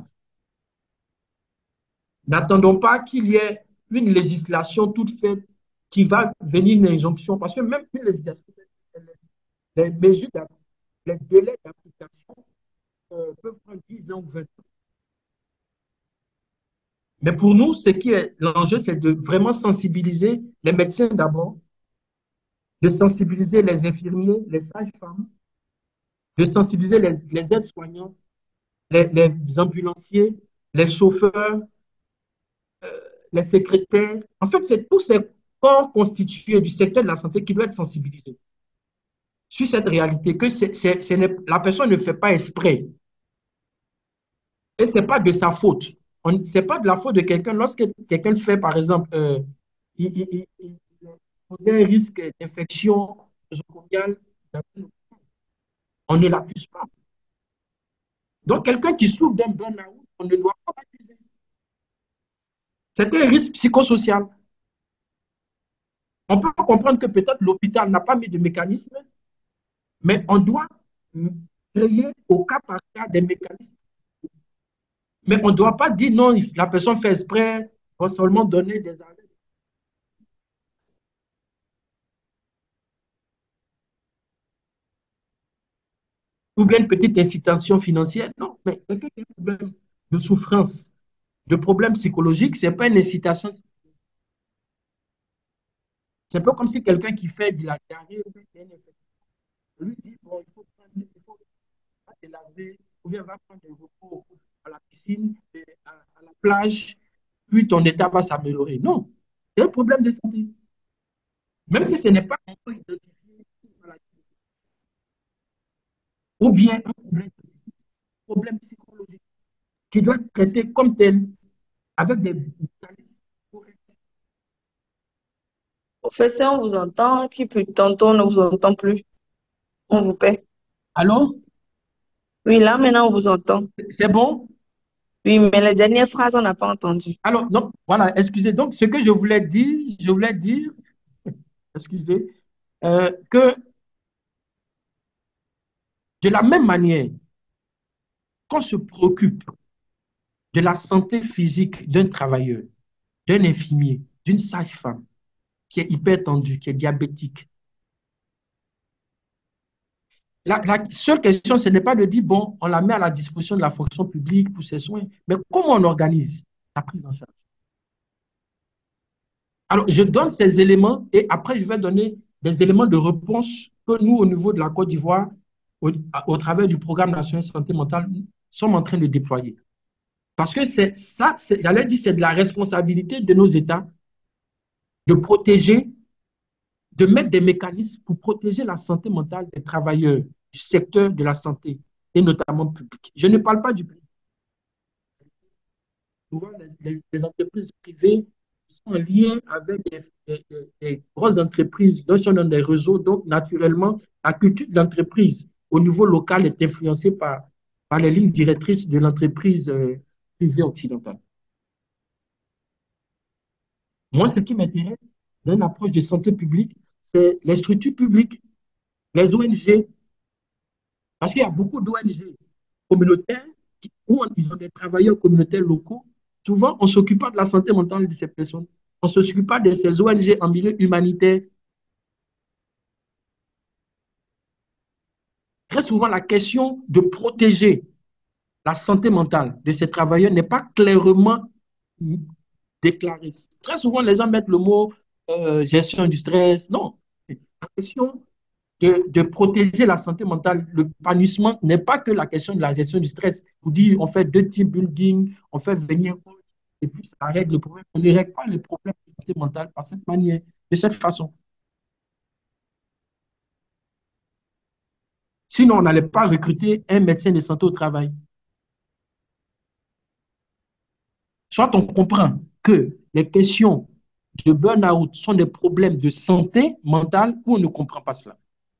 N'attendons pas qu'il y ait une législation toute faite qui va venir une injonction, parce que même une législation, les mesures, les délais d'application euh, peuvent prendre dix ans ou vingt ans. Mais pour nous, ce qui est l'enjeu, c'est de vraiment sensibiliser les médecins d'abord, de sensibiliser les infirmiers, les sages-femmes, de sensibiliser les, les aides-soignants, les, les ambulanciers, les chauffeurs, les secrétaires. En fait, c'est tous ces corps constitués du secteur de la santé qui doivent être sensibilisés sur cette réalité, que c'est, c'est, c'est ne- la personne ne fait pas exprès. Et ce n'est pas de sa faute. Ce n'est pas de la faute de quelqu'un. Lorsque quelqu'un fait, par exemple, euh, il, il, il, il pose un risque d'infection nosocomiale, on ne l'accuse pas. Donc, quelqu'un qui souffre d'un burn-out, on ne doit pas l'accuser. C'est un risque psychosocial. On peut comprendre que peut-être l'hôpital n'a pas mis de mécanisme, mais on doit créer au cas par cas des mécanismes. Mais on ne doit pas dire non, la personne fait exprès, on va seulement donner des arrêts. Ou bien une petite incitation financière. Non, mais quelqu'un qui a un problème de souffrance, de problème psychologique, ce n'est pas une incitation. C'est un peu comme si quelqu'un qui fait de la diarrhée, lui dit, bon, il faut prendre, il faut te laver, ou bien va prendre des repos à la piscine, à, à la plage, puis ton état va s'améliorer. Non, c'est un problème de santé. Même si ce n'est pas encore identifié, ou bien un problème, problème psychologique qui doit être traité comme tel, avec des mécanismes corrects. Professeur, on vous entend, puis puis tantôt on ne vous entend plus. On vous paie. Alors, Oui, là maintenant on vous entend. c'est bon? Oui, mais les dernières phrases, on n'a pas entendu. Alors, donc, voilà, excusez. Donc, ce que je voulais dire, je voulais dire, excusez, euh, que de la même manière qu'on se préoccupe de la santé physique d'un travailleur, d'un infirmier, d'une sage-femme qui est hypertendu, qui est diabétique, la, la seule question, ce n'est pas de dire, bon, on la met à la disposition de la fonction publique pour ses soins, mais comment on organise la prise en charge? Alors, je donne ces éléments et après, je vais donner des éléments de réponse que nous, au niveau de la Côte d'Ivoire, au, au travers du programme national de santé mentale, sommes en train de déployer. Parce que c'est ça, j'allais dire, c'est de la responsabilité de nos États de protéger, de mettre des mécanismes pour protéger la santé mentale des travailleurs du secteur de la santé et notamment public. Je ne parle pas du privé. Souvent, les, les entreprises privées sont en lien avec des, des, des, des grosses entreprises, donc sont dans des réseaux. Donc, naturellement, la culture de l'entreprise au niveau local est influencée par, par les lignes directrices de l'entreprise euh, privée occidentale. Moi, ce qui m'intéresse dans une approche de santé publique, c'est les structures publiques, les O N G, parce qu'il y a beaucoup d'O N G communautaires qui, où ils ont des travailleurs communautaires locaux. Souvent, on ne s'occupe pas de la santé mentale de ces personnes. On ne s'occupe pas de ces O N G en milieu humanitaire. Très souvent, la question de protéger la santé mentale de ces travailleurs n'est pas clairement déclarée. Très souvent, les gens mettent le mot euh, gestion du stress. Non. La question de, de protéger la santé mentale, le l'épanouissement n'est pas que la question de la gestion du stress. Vous dites, on fait deux team building, on fait venir et puis ça règle le problème. On ne règle pas les problèmes de santé mentale par cette manière, de cette façon. Sinon, on n'allait pas recruter un médecin de santé au travail. Soit on comprend que les questions de burn-out sont des problèmes de santé mentale ou on ne comprend pas cela.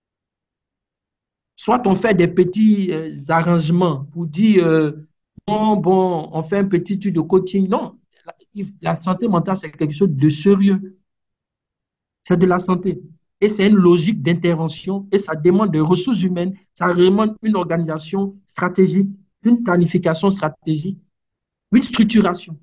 Soit on fait des petits euh, arrangements pour dire, euh, bon, bon, on fait un petit truc de coaching. Non, la, la santé mentale, c'est quelque chose de sérieux. C'est de la santé. Et c'est une logique d'intervention et ça demande des ressources humaines, ça demande une organisation stratégique, une planification stratégique, une structuration.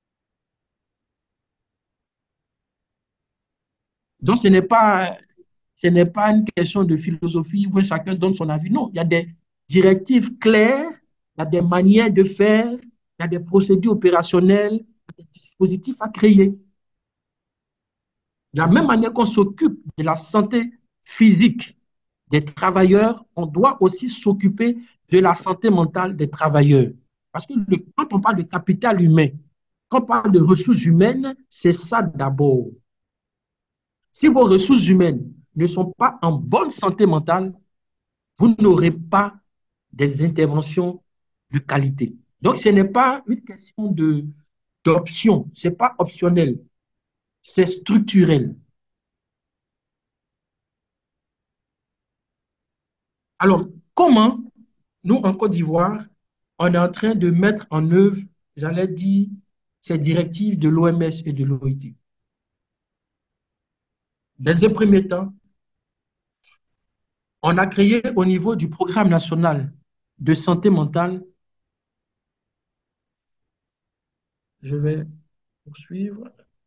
Donc, ce n'est pas, ce n'est pas une question de philosophie où chacun donne son avis. Non, il y a des directives claires, il y a des manières de faire, il y a des procédures opérationnelles, des dispositifs à créer. De la même manière qu'on s'occupe de la santé physique des travailleurs, on doit aussi s'occuper de la santé mentale des travailleurs. Parce que le, quand on parle de capital humain, quand on parle de ressources humaines, c'est ça d'abord. Si vos ressources humaines ne sont pas en bonne santé mentale, vous n'aurez pas des interventions de qualité. Donc, ce n'est pas une question de, d'option, ce n'est pas optionnel, c'est structurel. Alors, comment, nous, en Côte d'Ivoire, on est en train de mettre en œuvre, j'allais dire, ces directives de l'O M S et de l'O I T? Dans un premier temps, on a créé au niveau du Programme national de santé mentale, je vais poursuivre,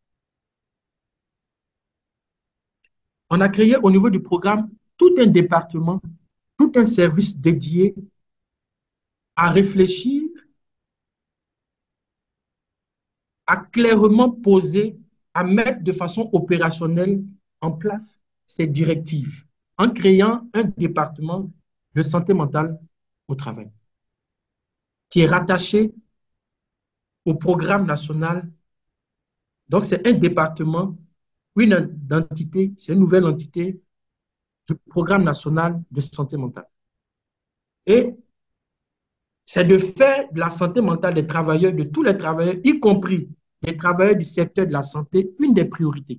on a créé au niveau du programme tout un département, tout un service dédié à réfléchir, à clairement poser, à mettre de façon opérationnelle en place ces directives, en créant un département de santé mentale au travail, qui est rattaché au programme national. Donc, c'est un département, une entité, c'est une nouvelle entité du programme national de santé mentale. Et c'est de faire de la santé mentale des travailleurs, de tous les travailleurs, y compris les travailleurs du secteur de la santé, une des priorités.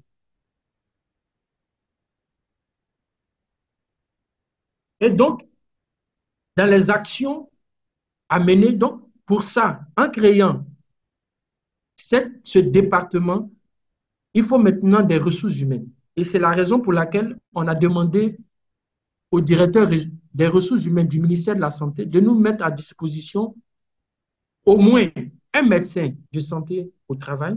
Et donc, dans les actions à mener, donc, pour ça, en créant cette, ce département, il faut maintenant des ressources humaines. Et c'est la raison pour laquelle on a demandé au directeur des ressources humaines du ministère de la Santé de nous mettre à disposition au moins un médecin de santé au travail,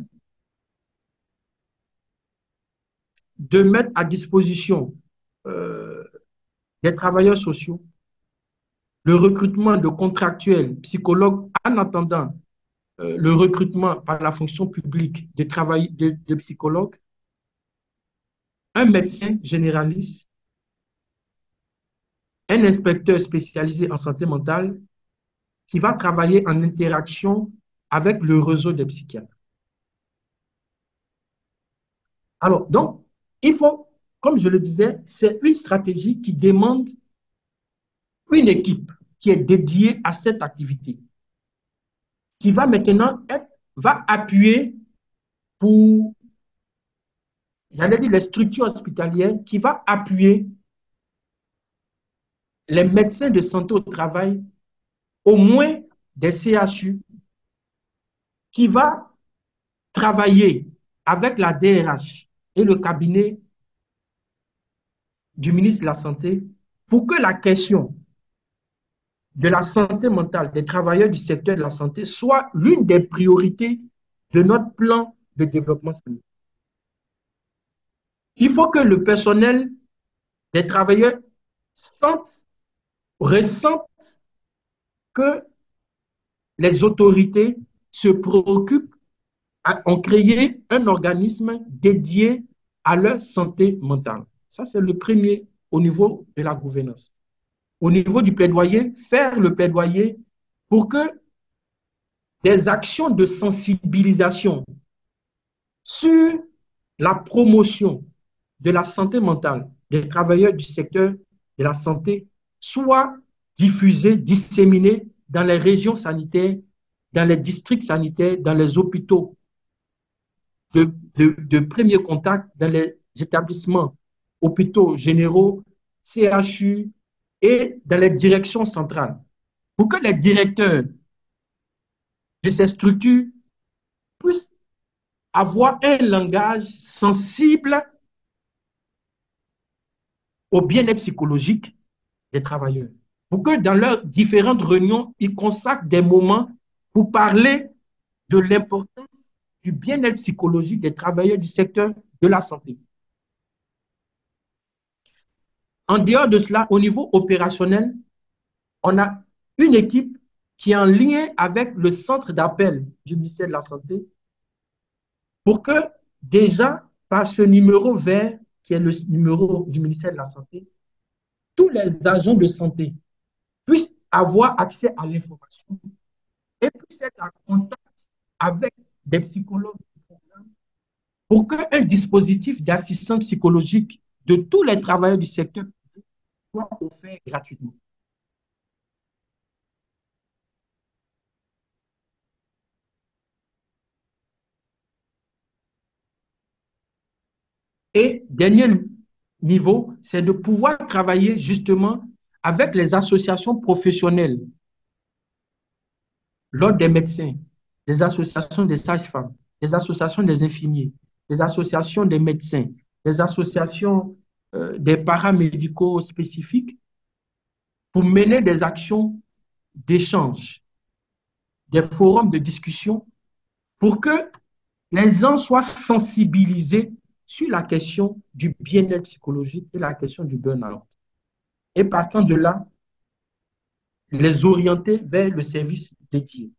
de mettre à disposition euh, des travailleurs sociaux, le recrutement de contractuels, psychologues, en attendant euh, le recrutement par la fonction publique de, travail, de, de psychologues, un médecin généraliste, un inspecteur spécialisé en santé mentale qui va travailler en interaction avec le réseau des psychiatres. Alors, donc, il faut, comme je le disais, c'est une stratégie qui demande une équipe qui est dédiée à cette activité, qui va maintenant être, va appuyer pour, j'allais dire, les structures hospitalières, qui va appuyer les médecins de santé au travail, au moins des C H U, qui va travailler avec la D R H et le cabinet du ministre de la Santé pour que la question de la santé mentale des travailleurs du secteur de la santé soit l'une des priorités de notre plan de développement sanitaire. Il faut que le personnel des travailleurs sente, ressentent que les autorités se préoccupent, à, ont créé un organisme dédié à leur santé mentale. Ça, c'est le premier au niveau de la gouvernance. Au niveau du plaidoyer, faire le plaidoyer pour que des actions de sensibilisation sur la promotion de la santé mentale des travailleurs du secteur de la santé soient diffusées, disséminées dans les régions sanitaires, dans les districts sanitaires, dans les hôpitaux de, de, de premier contact, dans les établissements, hôpitaux généraux, C H U et dans les directions centrales, pour que les directeurs de ces structures puissent avoir un langage sensible au bien-être psychologique des travailleurs. Pour que dans leurs différentes réunions, ils consacrent des moments pour parler de l'importance du bien-être psychologique des travailleurs du secteur de la santé. En dehors de cela, au niveau opérationnel, on a une équipe qui est en lien avec le centre d'appel du ministère de la Santé pour que déjà, par ce numéro vert, qui est le numéro du ministère de la Santé, tous les agents de santé puissent avoir accès à l'information et puissent être en contact avec des psychologues pour qu'un dispositif d'assistance psychologique de tous les travailleurs du secteur soit offert gratuitement. Et dernier niveau, c'est de pouvoir travailler justement avec les associations professionnelles, l'ordre des médecins, les associations des sages-femmes, les associations des infirmiers, les associations des médecins, les associations euh, des paramédicaux spécifiques pour mener des actions d'échange, des forums de discussion pour que les gens soient sensibilisés sur la question du bien-être psychologique et la question du burn-out. Et partant de là, les orienter vers le service dédié.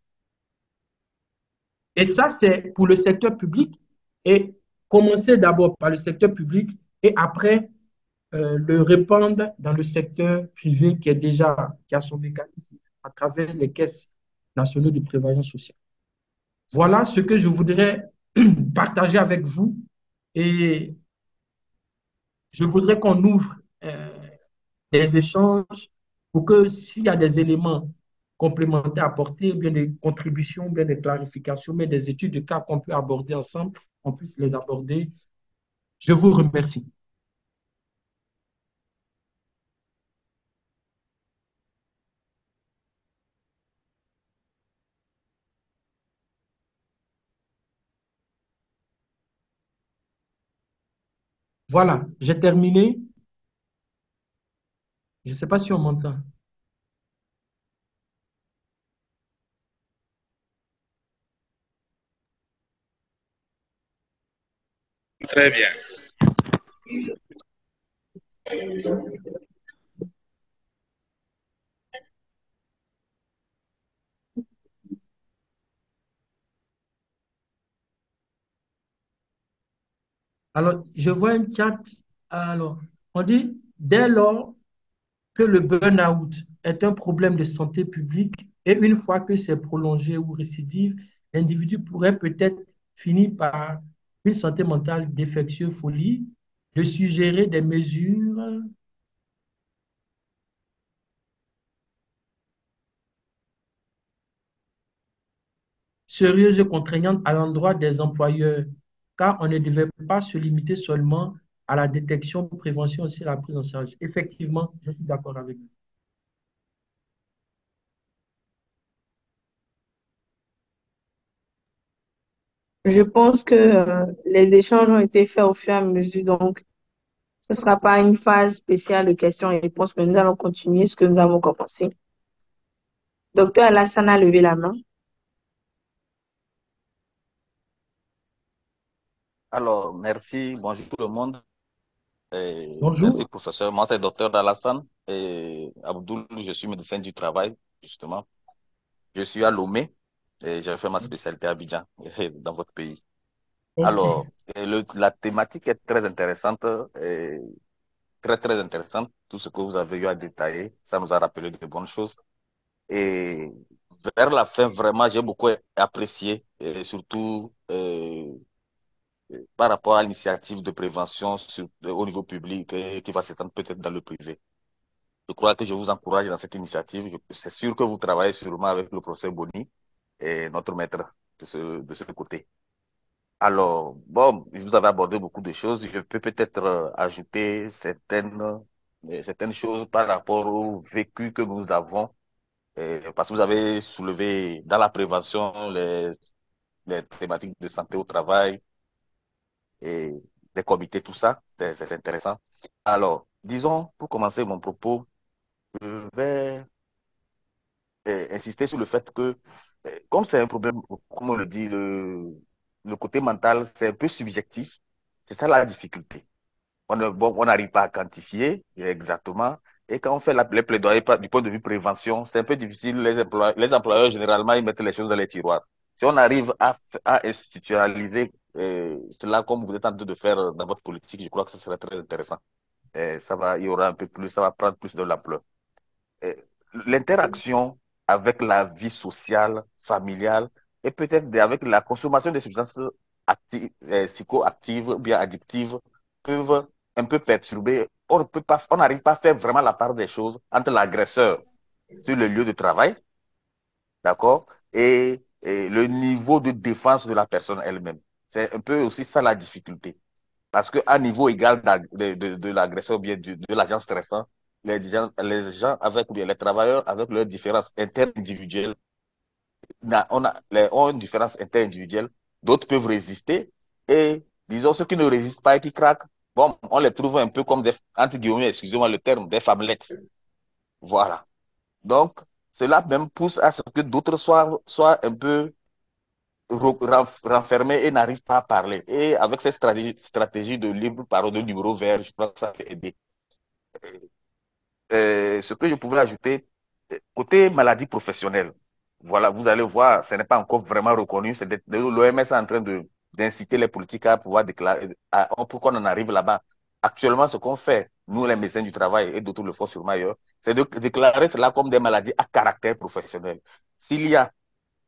Et ça, c'est pour le secteur public et commencer d'abord par le secteur public et après euh, le répandre dans le secteur privé qui est déjà, qui a son mécanisme à travers les caisses nationales de prévoyance sociale. Voilà ce que je voudrais partager avec vous et je voudrais qu'on ouvre euh, des échanges pour que s'il y a des éléments complémentaires à apporter, bien des contributions, bien des clarifications, mais des études de cas qu'on peut aborder ensemble, on puisse les aborder. Je vous remercie. Voilà, j'ai terminé. Je ne sais pas si on m'entend. Très bien. Alors, je vois un chat. Alors, on dit, dès lors que le burn-out est un problème de santé publique et une fois que c'est prolongé ou récidive, l'individu pourrait peut-être finir par une santé mentale défectueuse, folie, de suggérer des mesures sérieuses et contraignantes à l'endroit des employeurs, car on ne devait pas se limiter seulement à la détection, prévention aussi la prise en charge. Effectivement, je suis d'accord avec vous. Je pense que euh, les échanges ont été faits au fur et à mesure, donc ce ne sera pas une phase spéciale de questions et réponses, mais nous allons continuer ce que nous avons commencé. Docteur Alassane a levé la main. Alors, merci, bonjour tout le monde. Et merci, Bonjour. professeur. Moi, c'est docteur Alassane et Abdoul, je suis médecin du travail, justement. Je suis à Lomé et j'ai fait ma spécialité à Abidjan, dans votre pays. OK. Alors, et le- la thématique est très intéressante, et très, très intéressante. Tout ce que vous avez eu à détailler, ça nous a rappelé de bonnes choses. Et vers la fin, vraiment, j'ai beaucoup apprécié, et surtout euh, par rapport à l'initiative de prévention sur- au niveau public et qui va s'étendre peut-être dans le privé. Je crois que je vous encourage dans cette initiative. Je- C'est sûr que vous travaillez sûrement avec le professeur Boni et notre maître de ce, de ce côté. Alors, bon, vous avez abordé beaucoup de choses. Je peux peut-être euh, ajouter certaines, euh, certaines choses par rapport au vécu que nous avons, euh, parce que vous avez soulevé dans la prévention les, les thématiques de santé au travail et des comités, tout ça. C'est c'est intéressant. Alors, disons, pour commencer mon propos, je vais euh, insister sur le fait que, euh, comme c'est un problème, comme on le dit, le, le côté mental, c'est un peu subjectif. C'est ça la difficulté. On ne- bon, on n'arrive pas à quantifier exactement. Et quand on fait la, les plaidoyers par- du point de vue prévention, c'est un peu difficile. Les employeurs, les employeurs, généralement, ils mettent les choses dans les tiroirs. Si on arrive à, f- à institutionnaliser euh, cela comme vous êtes en train de faire dans votre politique, je crois que ce serait très intéressant. Et ça va, il y aura un peu plus, ça va prendre plus de l'ampleur. Euh, L'interaction avec la vie sociale, familiale, et peut-être avec la consommation des substances actives, euh, psychoactives ou bien addictives peuvent un peu perturber. On ne peut pas, on n'arrive pas à faire vraiment la part des choses entre l'agresseur sur le lieu de travail, d'accord, et, et le niveau de défense de la personne elle-même. C'est un peu aussi ça la difficulté. Parce qu'à niveau égal de, de, de l'agresseur ou bien de, de l'agent stressant, les gens, les gens avec, ou bien les travailleurs avec leurs différences interindividuelles, on a, les, ont une différence interindividuelle, d'autres peuvent résister, et disons ceux qui ne résistent pas et qui craquent, bon, on les trouve un peu comme des, entre guillemets, excusez-moi le terme, des femmelettes. Voilà. Donc, cela même pousse à ce que d'autres soient, soient un peu renfermés et n'arrivent pas à parler. Et avec cette stratégie, stratégie de libre parole, de numéro vert, je crois que ça peut aider. Euh, ce que je pouvais ajouter, côté maladie professionnelle, voilà, vous allez voir, ce n'est pas encore vraiment reconnu. L'O M S est en train de, d'inciter les politiques à pouvoir déclarer à, pourquoi on en arrive là-bas. Actuellement, ce qu'on fait, nous, les médecins du travail et d'autres le font sûrement ailleurs, c'est de déclarer cela comme des maladies à caractère professionnel. S'il y a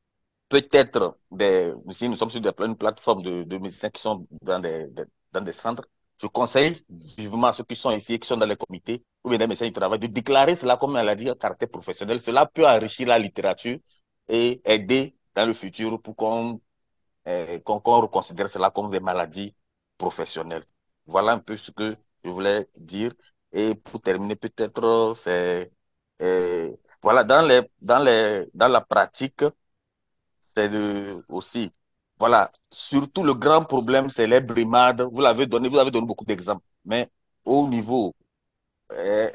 peut-être des, si nous sommes sur des, une plateforme de, de médecins qui sont dans des, des, dans des centres, je conseille vivement à ceux qui sont ici, qui sont dans les comités, ou bien des médecins du travail, de déclarer cela comme une maladie à caractère professionnel. Cela peut enrichir la littérature et aider dans le futur pour qu'on euh, qu'on qu'on reconsidère cela comme des maladies professionnelles. Voilà un peu ce que je voulais dire. Et pour terminer, peut-être, c'est euh, voilà, dans les, dans les, dans la pratique, c'est de, aussi, voilà, surtout le grand problème, c'est les brimades. Vous l'avez donné, vous avez donné beaucoup d'exemples, mais au niveau, euh,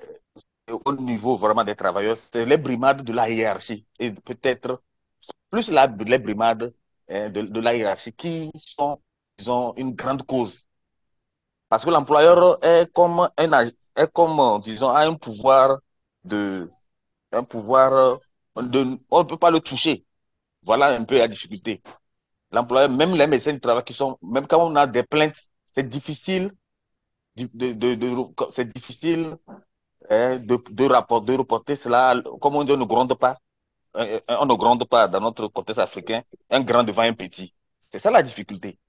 au niveau vraiment des travailleurs, c'est les brimades de la hiérarchie et peut-être plus la, les brimades euh, de, de la hiérarchie qui sont, disons, une grande cause. Parce que l'employeur est comme un, est comme, disons, a un pouvoir de, un pouvoir de, on ne peut pas le toucher. Voilà un peu la difficulté. L'employeur, même les médecins du travail qui sont, même quand on a des plaintes, c'est difficile, de, de, de, de c'est difficile hein, de, de, rapport, de reporter cela. Comme on dit, on ne gronde pas. On ne gronde pas dans notre contexte africain, un grand devant un petit. C'est ça la difficulté.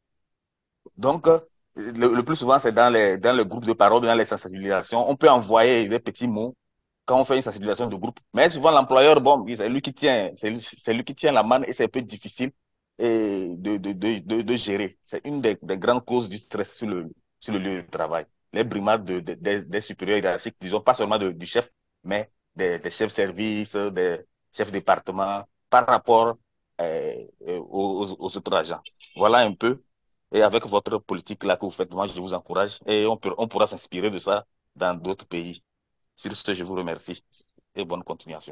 Donc, le, le plus souvent, c'est dans les, dans les groupes de parole, dans les sensibilisations. On peut envoyer des petits mots quand on fait une sensibilisation de groupe. Mais souvent, l'employeur, bon, c'est lui qui tient, c'est lui, c'est lui qui tient la manne et c'est un peu difficile et de, de, de, de, de gérer. C'est une des, des grandes causes du stress sur le, sur le lieu de travail. Les brimades de, de, des, des supérieurs hiérarchiques, disons pas seulement de, du chef, mais des, des chefs services, des chefs département par rapport euh, aux, aux autres agents. Voilà un peu. Et avec votre politique là que vous faites, moi, je vous encourage et on, peut, on pourra s'inspirer de ça dans d'autres pays. Sur ce, je vous remercie et bonne continuation.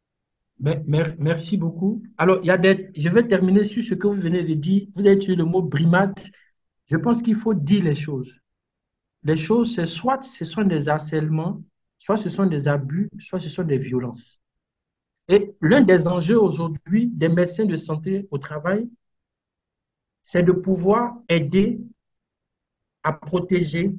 Merci beaucoup. Alors, il y a des... je vais terminer sur ce que vous venez de dire. Vous avez utilisé le mot brimade. Je pense qu'il faut dire les choses. Les choses, c'est soit ce sont des harcèlements, soit ce sont des abus, soit ce sont des violences. Et l'un des enjeux aujourd'hui des médecins de santé au travail, c'est de pouvoir aider à protéger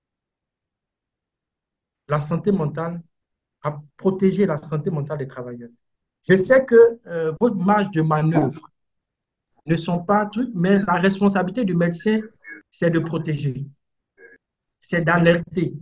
la santé mentale, à protéger la santé mentale des travailleurs. Je sais que euh, votre marge de manœuvre ne sont pas trucs, mais la responsabilité du médecin, c'est de protéger, c'est d'alerter,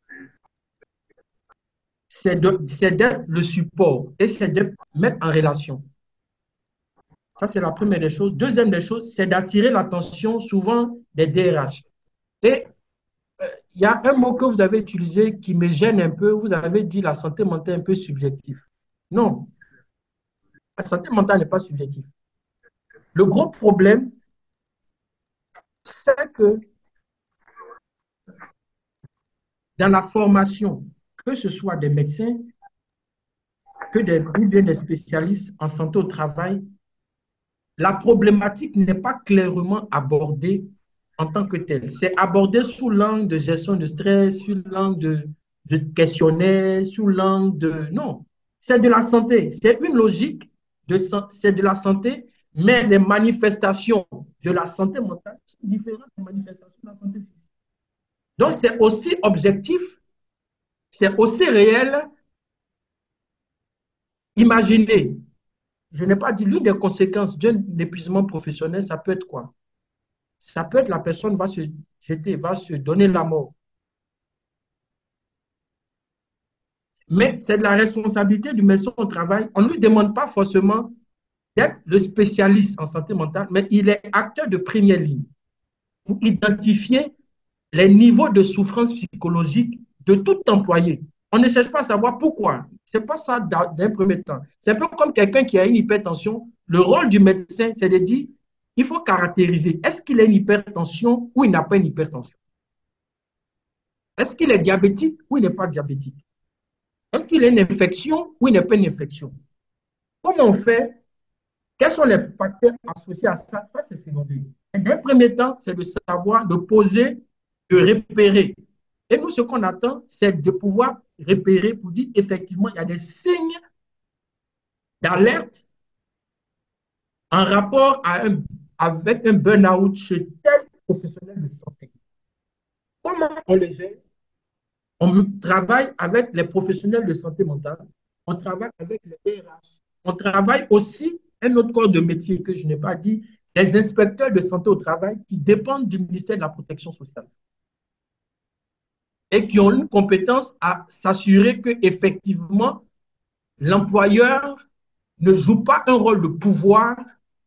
c'est d'être le support et c'est de mettre en relation. Ça, c'est la première des choses. Deuxième des choses, c'est d'attirer l'attention souvent des D R H. Et il euh, y a un mot que vous avez utilisé qui me gêne un peu. Vous avez dit la santé mentale est un peu subjective. Non, la santé mentale n'est pas subjective. Le gros problème, c'est que dans la formation, que ce soit des médecins, que des, ou bien des spécialistes en santé au travail, la problématique n'est pas clairement abordée en tant que telle. C'est abordé sous l'angle de gestion de stress, sous l'angle de, de questionnaire, sous l'angle de... Non, c'est de la santé. C'est une logique, de, c'est de la santé, mais les manifestations de la santé mentale sont différentes des manifestations de la santé physique. Donc, c'est aussi objectif, c'est aussi réel. Imaginez, je n'ai pas dit, l'une des conséquences d'un épuisement professionnel, ça peut être quoi? Ça peut être la personne va se jeter, va se donner la mort. Mais c'est de la responsabilité du médecin au travail. On ne lui demande pas forcément d'être le spécialiste en santé mentale, mais il est acteur de première ligne pour identifier les niveaux de souffrance psychologique de tout employé. On ne cherche pas à savoir pourquoi. Ce n'est pas ça d'un premier temps. C'est un peu comme quelqu'un qui a une hypertension. Le rôle du médecin, c'est de dire, il faut caractériser, est-ce qu'il a une hypertension ou il n'a pas une hypertension? Est-ce qu'il est diabétique ou il n'est pas diabétique? Est-ce qu'il a une infection ou il n'est pas une infection? Comment on fait? Quels sont les facteurs associés à ça? Ça, c'est secondaire. D'un premier temps, c'est de savoir, de poser, de repérer. Et nous, ce qu'on attend, c'est de pouvoir repérer pour dire effectivement, il y a des signes d'alerte en rapport à un, avec un burn-out chez tel professionnel de santé. Comment on le gère? On travaille avec les professionnels de santé mentale, on travaille avec les R H, on travaille aussi un autre corps de métier que je n'ai pas dit, les inspecteurs de santé au travail qui dépendent du ministère de la Protection sociale et qui ont une compétence à s'assurer qu'effectivement, l'employeur ne joue pas un rôle de pouvoir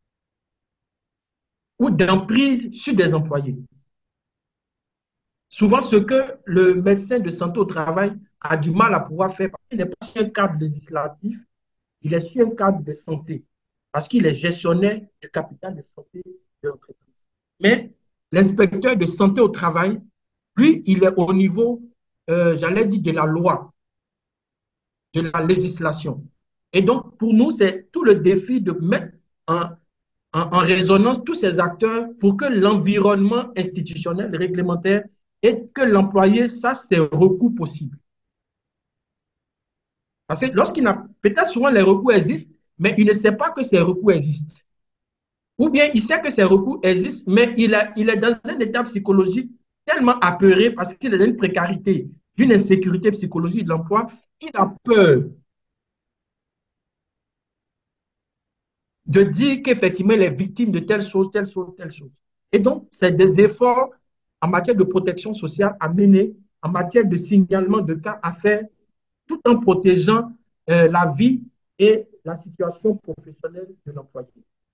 ou d'emprise sur des employés. Souvent, ce que le médecin de santé au travail a du mal à pouvoir faire, parce qu'il n'est pas sur un cadre législatif, il est sur un cadre de santé, parce qu'il est gestionnaire du capital de santé de l'entreprise. Mais l'inspecteur de santé au travail, lui, il est au niveau, euh, j'allais dire, de la loi, de la législation. Et donc, pour nous, c'est tout le défi de mettre en, en, en résonance tous ces acteurs pour que l'environnement institutionnel, réglementaire, et que l'employé sache ses recours possibles. Parce que lorsqu'il n'a, peut-être souvent les recours existent, mais il ne sait pas que ces recours existent. Ou bien il sait que ces recours existent, mais il, a, il est dans un état psychologique tellement apeuré parce qu'il est dans une précarité, d'une insécurité psychologique de l'emploi, il a peur de dire qu'effectivement il est victime de telle chose, telle chose, telle chose. Et donc, c'est des efforts en matière de protection sociale à mener, en matière de signalement de cas à faire, tout en protégeant euh, la vie et la situation professionnelle de l'employé.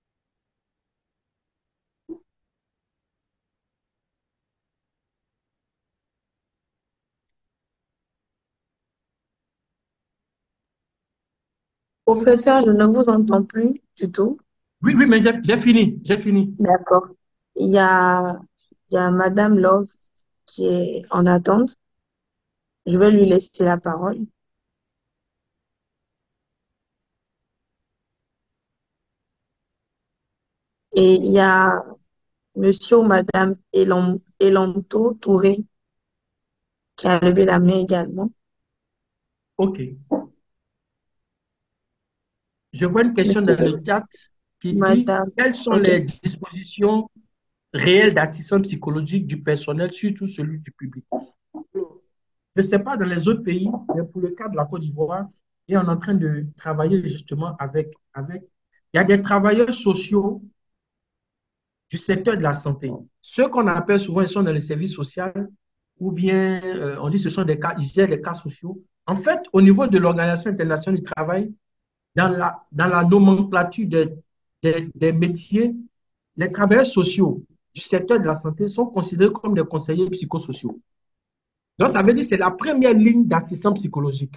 Professeur, je ne vous entends plus du tout. Oui, oui, mais j'ai fini, j'ai fini. D'accord. Il y a, il y a Madame Love qui est en attente. Je vais lui laisser la parole. Et il y a Monsieur ou Madame Elan, Elanto Touré qui a levé la main également. OK. Je vois une question dans le chat qui dit Madame. quelles sont Okay. les dispositions réelles d'assistance psychologique du personnel, surtout celui du public. Je ne sais pas dans les autres pays, mais pour le cas de la Côte d'Ivoire, et on est en train de travailler justement avec, avec. Il y a des travailleurs sociaux du secteur de la santé. Ceux qu'on appelle souvent, ils sont dans les services sociaux, ou bien euh, on dit que ce sont des cas, ils gèrent les cas sociaux. En fait, au niveau de l'Organisation internationale du travail, dans la, dans la nomenclature des, des, des métiers, les travailleurs sociaux du secteur de la santé sont considérés comme des conseillers psychosociaux. Donc, ça veut dire que c'est la première ligne d'assistance psychologique.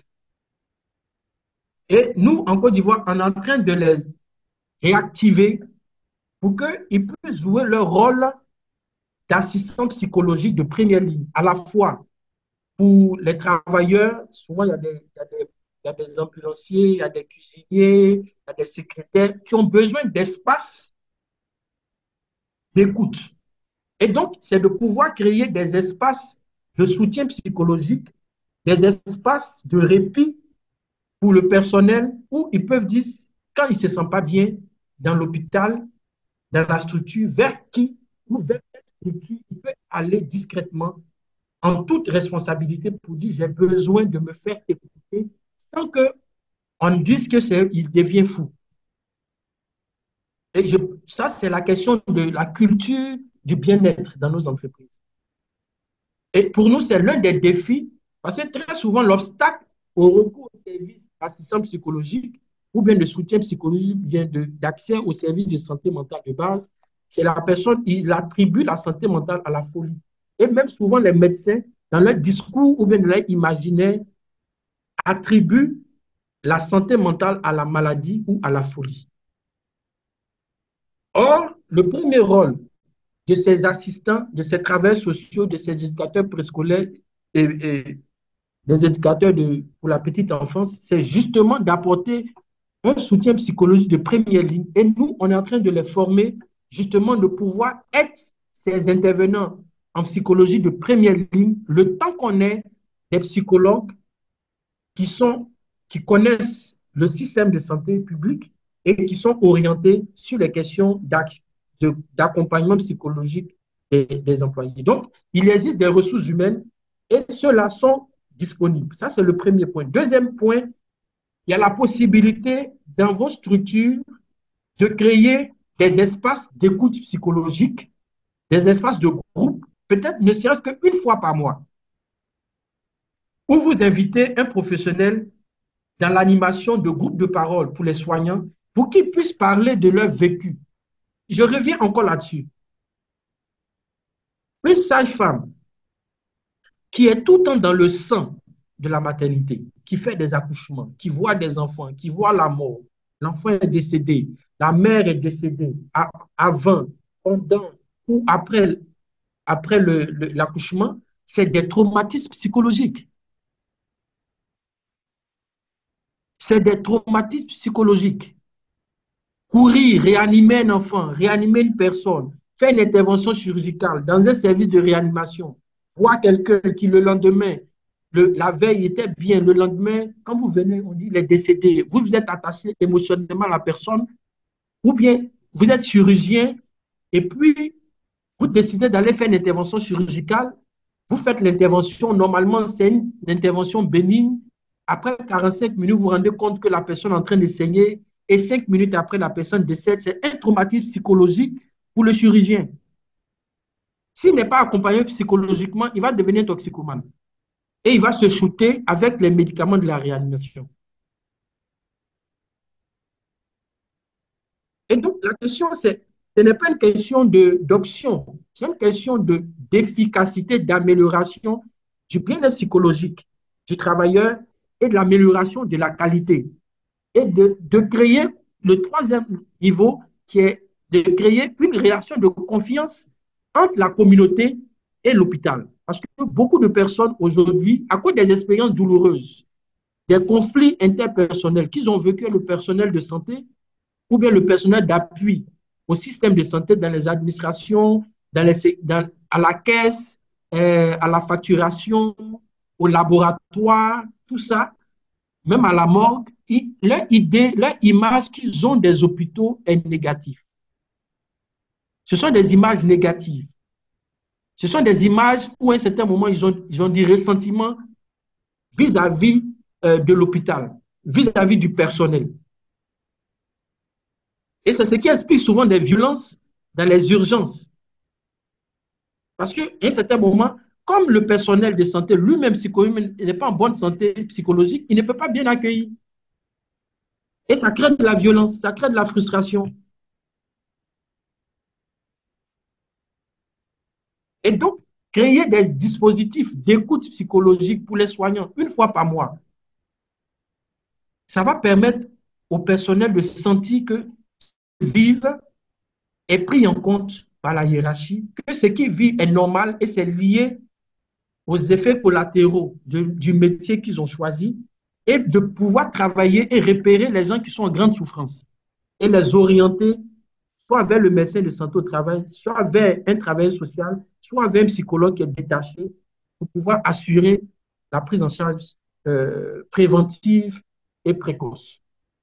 Et nous, en Côte d'Ivoire, on est en train de les réactiver pour qu'ils puissent jouer leur rôle d'assistance psychologique de première ligne, à la fois pour les travailleurs, souvent il y a des, il y a des, il y a des ambulanciers, il y a des cuisiniers, il y a des secrétaires qui ont besoin d'espace d'écoute. Et donc, c'est de pouvoir créer des espaces de soutien psychologique, des espaces de répit pour le personnel où ils peuvent dire, quand ils ne se sentent pas bien dans l'hôpital, dans la structure, vers qui ou vers qui ils peuvent aller discrètement en toute responsabilité pour dire j'ai besoin de me faire écouter sans qu'on dise que c'est il devient fou. Et je, ça, c'est la question de la culture du bien-être dans nos entreprises. Et pour nous, c'est l'un des défis, parce que très souvent, l'obstacle au recours aux services d'assistance psychologique ou bien de soutien psychologique, bien d'accès aux services de santé mentale de base, c'est la personne, il attribue la santé mentale à la folie. Et même souvent, les médecins, dans leur discours ou bien dans leur imaginaire, attribuent la santé mentale à la maladie ou à la folie. Or, le premier rôle de ces assistants, de ces travailleurs sociaux, de ces éducateurs préscolaires et, et des éducateurs de, pour la petite enfance, c'est justement d'apporter un soutien psychologique de première ligne. Et nous, on est en train de les former justement de pouvoir être ces intervenants en psychologie de première ligne, le temps qu'on ait des psychologues qui, sont, qui connaissent le système de santé publique et qui sont orientés sur les questions d'accompagnement psychologique des, des employés. Donc, il existe des ressources humaines et ceux-là sont disponibles. Ça, c'est le premier point. Deuxième point, il y a la possibilité dans vos structures de créer des espaces d'écoute psychologique, des espaces de groupe, peut-être ne serait-ce qu'une fois par mois, où vous invitez un professionnel dans l'animation de groupes de parole pour les soignants, pour qu'ils puissent parler de leur vécu. Je reviens encore là-dessus. Une sage-femme qui est tout le temps dans le sang de la maternité, qui fait des accouchements, qui voit des enfants, qui voit la mort, l'enfant est décédé, la mère est décédée avant, pendant ou après, après l'accouchement, le, c'est des traumatismes psychologiques. C'est des traumatismes psychologiques. Courir, réanimer un enfant, réanimer une personne, faire une intervention chirurgicale dans un service de réanimation, voir quelqu'un qui le lendemain, le, la veille était bien, le lendemain, quand vous venez, on dit il est décédé, vous vous êtes attaché émotionnellement à la personne, ou bien vous êtes chirurgien et puis vous décidez d'aller faire une intervention chirurgicale, vous faites l'intervention, normalement c'est une intervention bénigne, après quarante-cinq minutes, vous vous rendez compte que la personne est en train de saigner et cinq minutes après, la personne décède. C'est un traumatisme psychologique pour le chirurgien. S'il n'est pas accompagné psychologiquement, il va devenir toxicomane. Et il va se shooter avec les médicaments de la réanimation. Et donc, la question, c'est, ce n'est pas une question d'option, c'est une question d'efficacité, d'amélioration du bien-être psychologique du travailleur et de l'amélioration de la qualité. Et de, de créer le troisième niveau qui est de créer une relation de confiance entre la communauté et l'hôpital. Parce que beaucoup de personnes aujourd'hui, à cause des expériences douloureuses, des conflits interpersonnels qu'ils ont vécu avec le personnel de santé ou bien le personnel d'appui au système de santé dans les administrations, dans les, dans, à la caisse, euh, à la facturation, au laboratoire, tout ça, même à la morgue, ils, leur idée, leur image qu'ils ont des hôpitaux est négative. Ce sont des images négatives. Ce sont des images où à un certain moment, ils ont, ils ont des ressentiments vis-à-vis euh, de l'hôpital, vis-à-vis du personnel. Et c'est ce qui explique souvent des violences dans les urgences. Parce qu'à un certain moment, comme le personnel de santé lui-même n'est pas en bonne santé psychologique, il ne peut pas bien accueillir. Et ça crée de la violence, ça crée de la frustration. Et donc, créer des dispositifs d'écoute psychologique pour les soignants une fois par mois, ça va permettre au personnel de sentir que vivre est pris en compte par la hiérarchie, que ce qu'ils vivent est normal et c'est lié aux effets collatéraux de, du métier qu'ils ont choisi et de pouvoir travailler et repérer les gens qui sont en grande souffrance et les orienter soit vers le médecin de santé au travail, soit vers un travailleur social, soit vers un psychologue qui est détaché pour pouvoir assurer la prise en charge euh, préventive et précoce.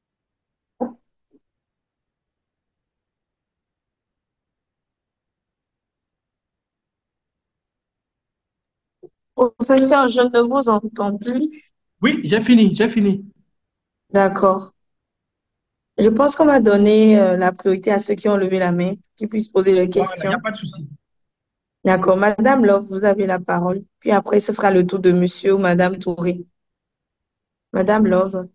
Professeur, je ne vous entends plus. Oui, j'ai fini, j'ai fini. D'accord. Je pense qu'on va donner euh, la priorité à ceux qui ont levé la main, qui puissent poser leurs Voilà, il n'y a questions. pas de souci. D'accord. Madame Love, vous avez la parole. Puis après, ce sera le tour de monsieur ou Madame Touré. Madame Love.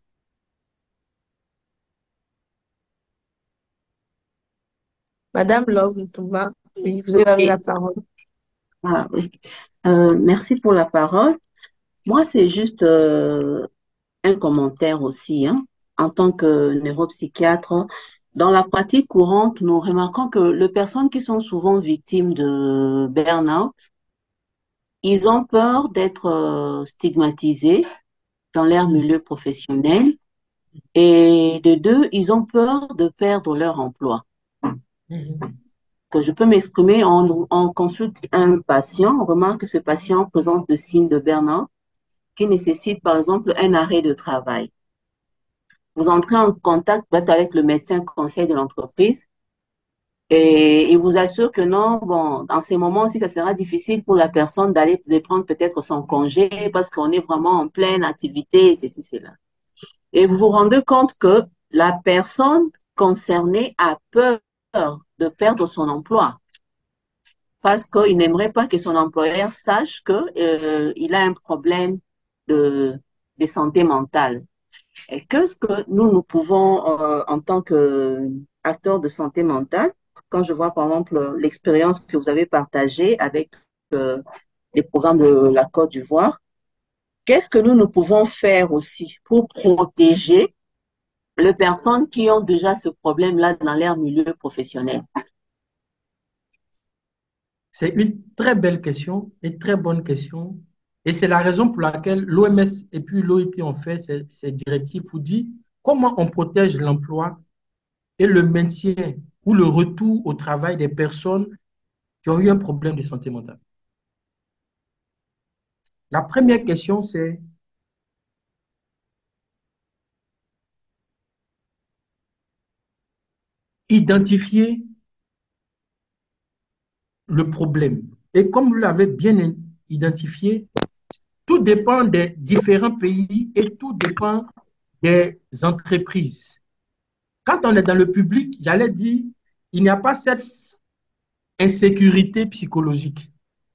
Madame Love Ntouba, oui, vous avez la Oui, parole. ah, oui. Euh, merci pour la parole. Moi, c'est juste euh, un commentaire aussi, hein. En tant que neuropsychiatre, dans la pratique courante, nous remarquons que les personnes qui sont souvent victimes de burn-out, ils ont peur d'être euh, stigmatisés dans leur Mhm, milieu professionnel et de deux, ils ont peur de perdre leur emploi. mhm. Que je peux m'exprimer, on, on consulte un patient, on remarque que ce patient présente des signes de burn-out qui nécessitent par exemple un arrêt de travail. Vous entrez en contact peut-être avec le médecin conseil de l'entreprise et il vous assure que non, bon, dans ces moments-ci, ça sera difficile pour la personne d'aller de prendre peut-être son congé parce qu'on est vraiment en pleine activité, ceci, cela. Et vous vous rendez compte que la personne concernée a peur de perdre son emploi parce qu'il n'aimerait pas que son employeur sache que, euh, il a un problème de, de santé mentale. Et qu'est-ce que nous, nous pouvons, euh, en tant qu'acteurs de santé mentale, quand je vois par exemple l'expérience que vous avez partagée avec euh, les programmes de la Côte d'Ivoire, qu'est-ce que nous, nous pouvons faire aussi pour protéger les personnes qui ont déjà ce problème-là dans leur milieu professionnel? C'est une très belle question, une très bonne question. Et c'est la raison pour laquelle l'O M S et puis l'O I T ont fait ces, ces directives pour dire comment on protège l'emploi et le maintien ou le retour au travail des personnes qui ont eu un problème de santé mentale. La première question, c'est identifier le problème. Et comme vous l'avez bien identifié, tout dépend des différents pays et tout dépend des entreprises. Quand on est dans le public, j'allais dire, il n'y a pas cette insécurité psychologique.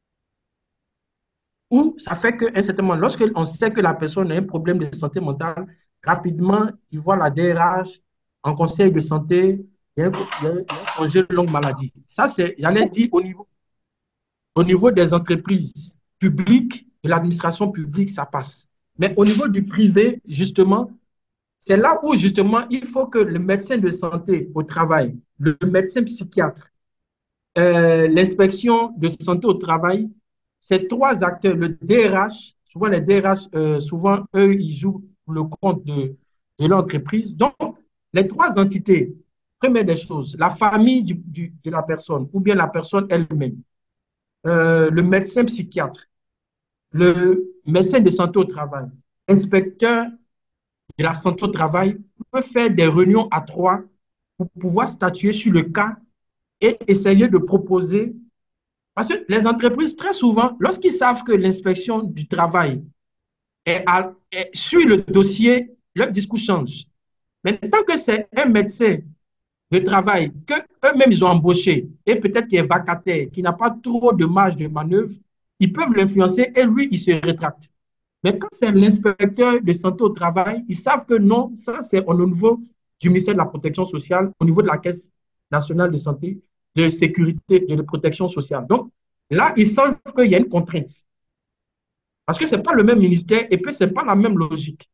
Ou ça fait qu'à un certain moment, lorsqu'on sait que la personne a un problème de santé mentale, rapidement, il voit la D R H en conseil de santé, il y a un, il y a un congé de longue maladie. Ça, c'est, j'allais dire, au niveau, au niveau des entreprises publiques, de l'administration publique, ça passe. Mais au niveau du privé, justement, c'est là où, justement, il faut que le médecin de santé au travail, le médecin psychiatre, euh, l'inspection de santé au travail, ces trois acteurs, le D R H, souvent les D R H, euh, souvent, eux, ils jouent le compte de, de l'entreprise. Donc, les trois entités, première des choses, la famille du, du, de la personne ou bien la personne elle-même, euh, le médecin psychiatre, le médecin de santé au travail, inspecteur de la santé au travail, peut faire des réunions à trois pour pouvoir statuer sur le cas et essayer de proposer. Parce que les entreprises, très souvent, lorsqu'ils savent que l'inspection du travail est, à, est suit le dossier, leur discours change. Maintenant que c'est un médecin de travail qu'eux-mêmes ils ont embauché et peut-être qui est vacataire, qui n'a pas trop de marge de manœuvre, ils peuvent l'influencer et lui, il se rétracte. Mais quand c'est l'inspecteur de santé au travail, ils savent que non, ça c'est au niveau du ministère de la Protection sociale, au niveau de la Caisse nationale de santé, de sécurité, de protection sociale. Donc, là, ils savent qu'il y a une contrainte. Parce que ce n'est pas le même ministère et puis ce n'est pas la même logique.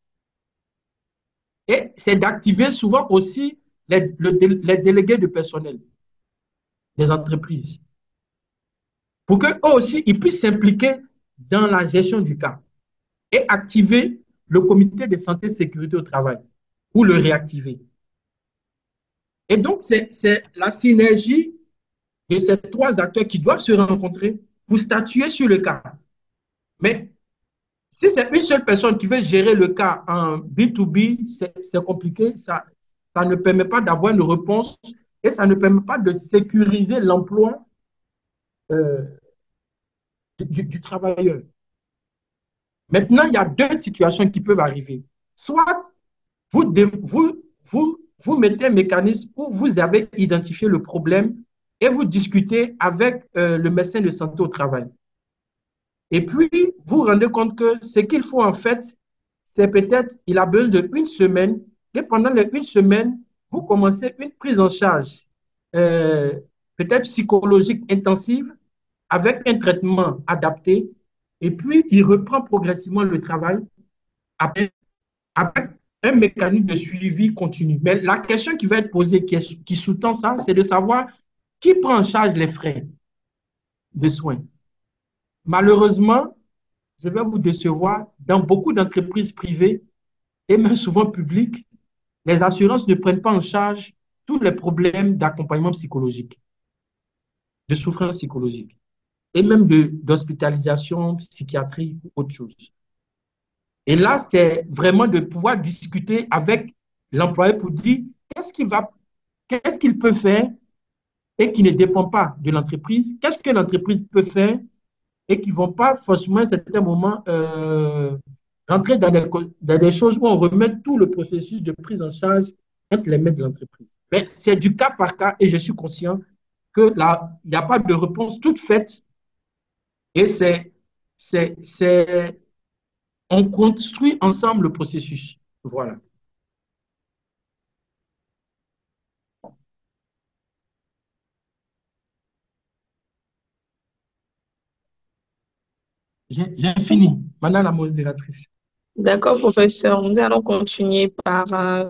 Et c'est d'activer souvent aussi les, le, les délégués de personnel des entreprises pour qu'eux aussi, ils puissent s'impliquer dans la gestion du cas et activer le comité de santé et sécurité au travail ou le réactiver. Et donc, c'est la synergie de ces trois acteurs qui doivent se rencontrer pour statuer sur le cas. Mais si c'est une seule personne qui veut gérer le cas en B deux B, c'est compliqué. Ça, ça ne permet pas d'avoir une réponse et ça ne permet pas de sécuriser l'emploi euh, du, du travailleur. Maintenant, il y a deux situations qui peuvent arriver. Soit vous, vous, vous vous mettez un mécanisme où vous avez identifié le problème et vous discutez avec euh, le médecin de santé au travail. Et puis, vous vous rendez compte que ce qu'il faut en fait, c'est peut-être, il a besoin d'une semaine, et pendant les une semaine, vous commencez une prise en charge euh, peut-être psychologique intensive avec un traitement adapté, et puis il reprend progressivement le travail avec, avec un mécanisme de suivi continu. Mais la question qui va être posée, qui, est, qui sous-tend ça, c'est de savoir qui prend en charge les frais de soins. Malheureusement, je vais vous décevoir, dans beaucoup d'entreprises privées et même souvent publiques, les assurances ne prennent pas en charge tous les problèmes d'accompagnement psychologique, de souffrance psychologique, et même d'hospitalisation psychiatrique ou autre chose. Et là, c'est vraiment de pouvoir discuter avec l'employé pour dire qu'est-ce qu'il va, qu'est-ce qu'il peut faire et qui ne dépend pas de l'entreprise, qu'est-ce que l'entreprise peut faire et qui ne vont pas forcément à un certain moment euh, rentrer dans des, dans des choses où on remet tout le processus de prise en charge entre les mains de l'entreprise. Mais c'est du cas par cas et je suis conscient que là, il n'y a pas de réponse toute faite et c'est, c'est, c'est, on construit ensemble le processus. Voilà. J'ai fini. Madame la modératrice. D'accord, professeur. Nous allons continuer par euh,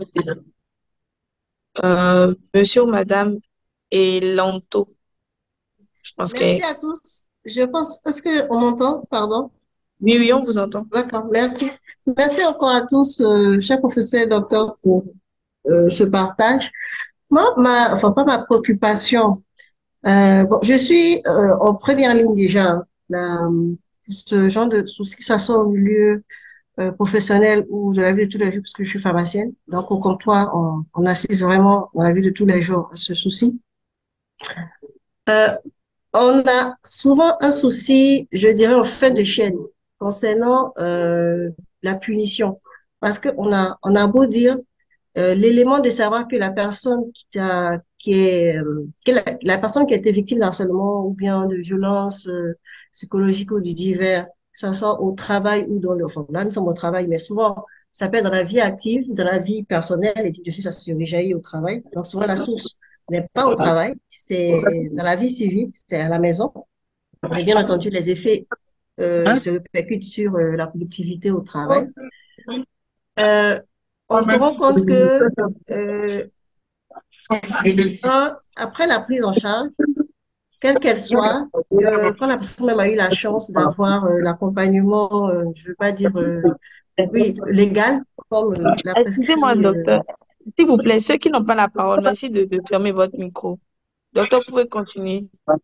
euh, monsieur ou madame Elanto. Je pense que... Merci à tous. Je pense, est-ce qu'on m'entend? Pardon. Oui, oui, on vous entend. D'accord, merci. Merci encore à tous, euh, cher professeur et docteur, pour euh, ce partage. Moi, ma, enfin, pas ma préoccupation. Euh, bon, je suis euh, en première ligne déjà. Là, ce genre de soucis, que ça soit au milieu euh, professionnel ou de la vie de tous les jours, parce que je suis pharmacienne. Donc, au comptoir, on, on assiste vraiment dans la vie de tous les jours à ce souci. Euh, on a souvent un souci, je dirais, en fait de chaîne concernant euh, la punition. Parce qu'on a, on a beau dire euh, l'élément de savoir que la personne qui, a, qui est, euh, que la, la personne qui a été victime d'harcèlement ou bien de violences euh, psychologiques ou du divers, que ce soit au travail ou dans le, enfin, là, nous sommes au travail, mais souvent, ça peut être dans la vie active, dans la vie personnelle, et puis dessus, ça se rejaillit au travail. Donc, souvent, la source n'est pas au travail, c'est dans la vie civile, c'est à la maison. Mais bien entendu, les effets euh, se répercutent sur euh, la productivité au travail. Euh, on se rend compte que euh, un, après la prise en charge, quelle qu'elle soit, euh, quand la personne même a eu la chance d'avoir euh, l'accompagnement, euh, je ne veux pas dire euh, oui, légal, comme euh, la Excusez-moi, prescrit. docteur. S'il vous plaît, ceux qui n'ont pas la parole, merci de, de fermer votre micro. Docteur, vous pouvez continuer.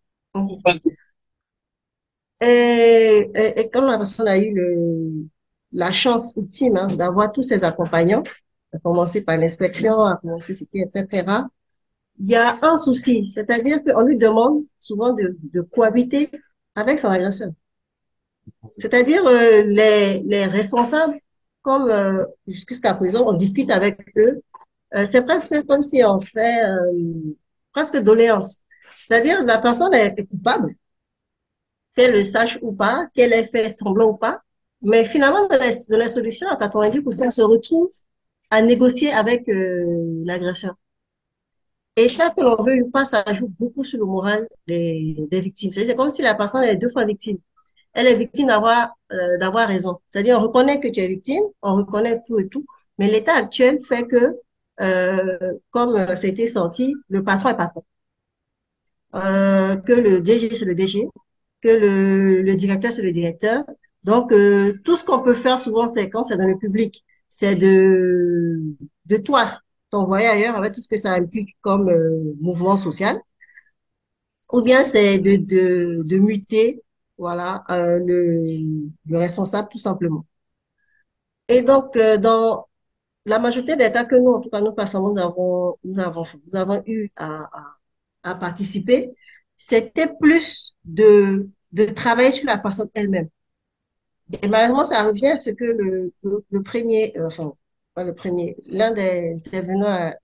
Et, et, et quand la personne a eu le, la chance ultime hein, d'avoir tous ses accompagnants, à commencer par l'inspection, à commencer ce qui est et cetera, il y a un souci, c'est-à-dire qu'on lui demande souvent de, de cohabiter avec son agresseur. C'est-à-dire euh, les, les responsables, comme euh, jusqu'à présent, on discute avec eux, euh, c'est presque comme si on fait euh, presque doléance. C'est-à-dire la personne est, est coupable, qu'elle le sache ou pas, qu'elle ait fait semblant ou pas, mais finalement, dans les, dans les solutions, à quatre-vingt-dix pour cent, on se retrouve à négocier avec euh, l'agresseur. Et ça, que l'on veut ou pas, ça joue beaucoup sur le moral des, des victimes. C'est comme si la personne est deux fois victime. Elle est victime d'avoir euh, d'avoir raison. C'est-à-dire, on reconnaît que tu es victime, on reconnaît tout et tout, mais l'état actuel fait que, euh, comme euh, ça a été sorti, le patron est patron. Euh, que le D G, c'est le D G, que le, le directeur, c'est le directeur. Donc, euh, tout ce qu'on peut faire souvent, c'est quand c'est dans le public, c'est de, de toi, t'envoyer ailleurs avec tout ce que ça implique comme euh, mouvement social, ou bien c'est de, de, de muter, voilà, euh, le, le responsable tout simplement. Et donc, euh, dans la majorité des cas que nous, en tout cas nous personnellement, nous avons, nous avons, nous avons eu à, à, à participer, c'était plus de, de travailler sur la personne elle-même. Et malheureusement, ça revient à ce que le, le, le premier, euh, enfin, pas le premier, l'un des intervenants a,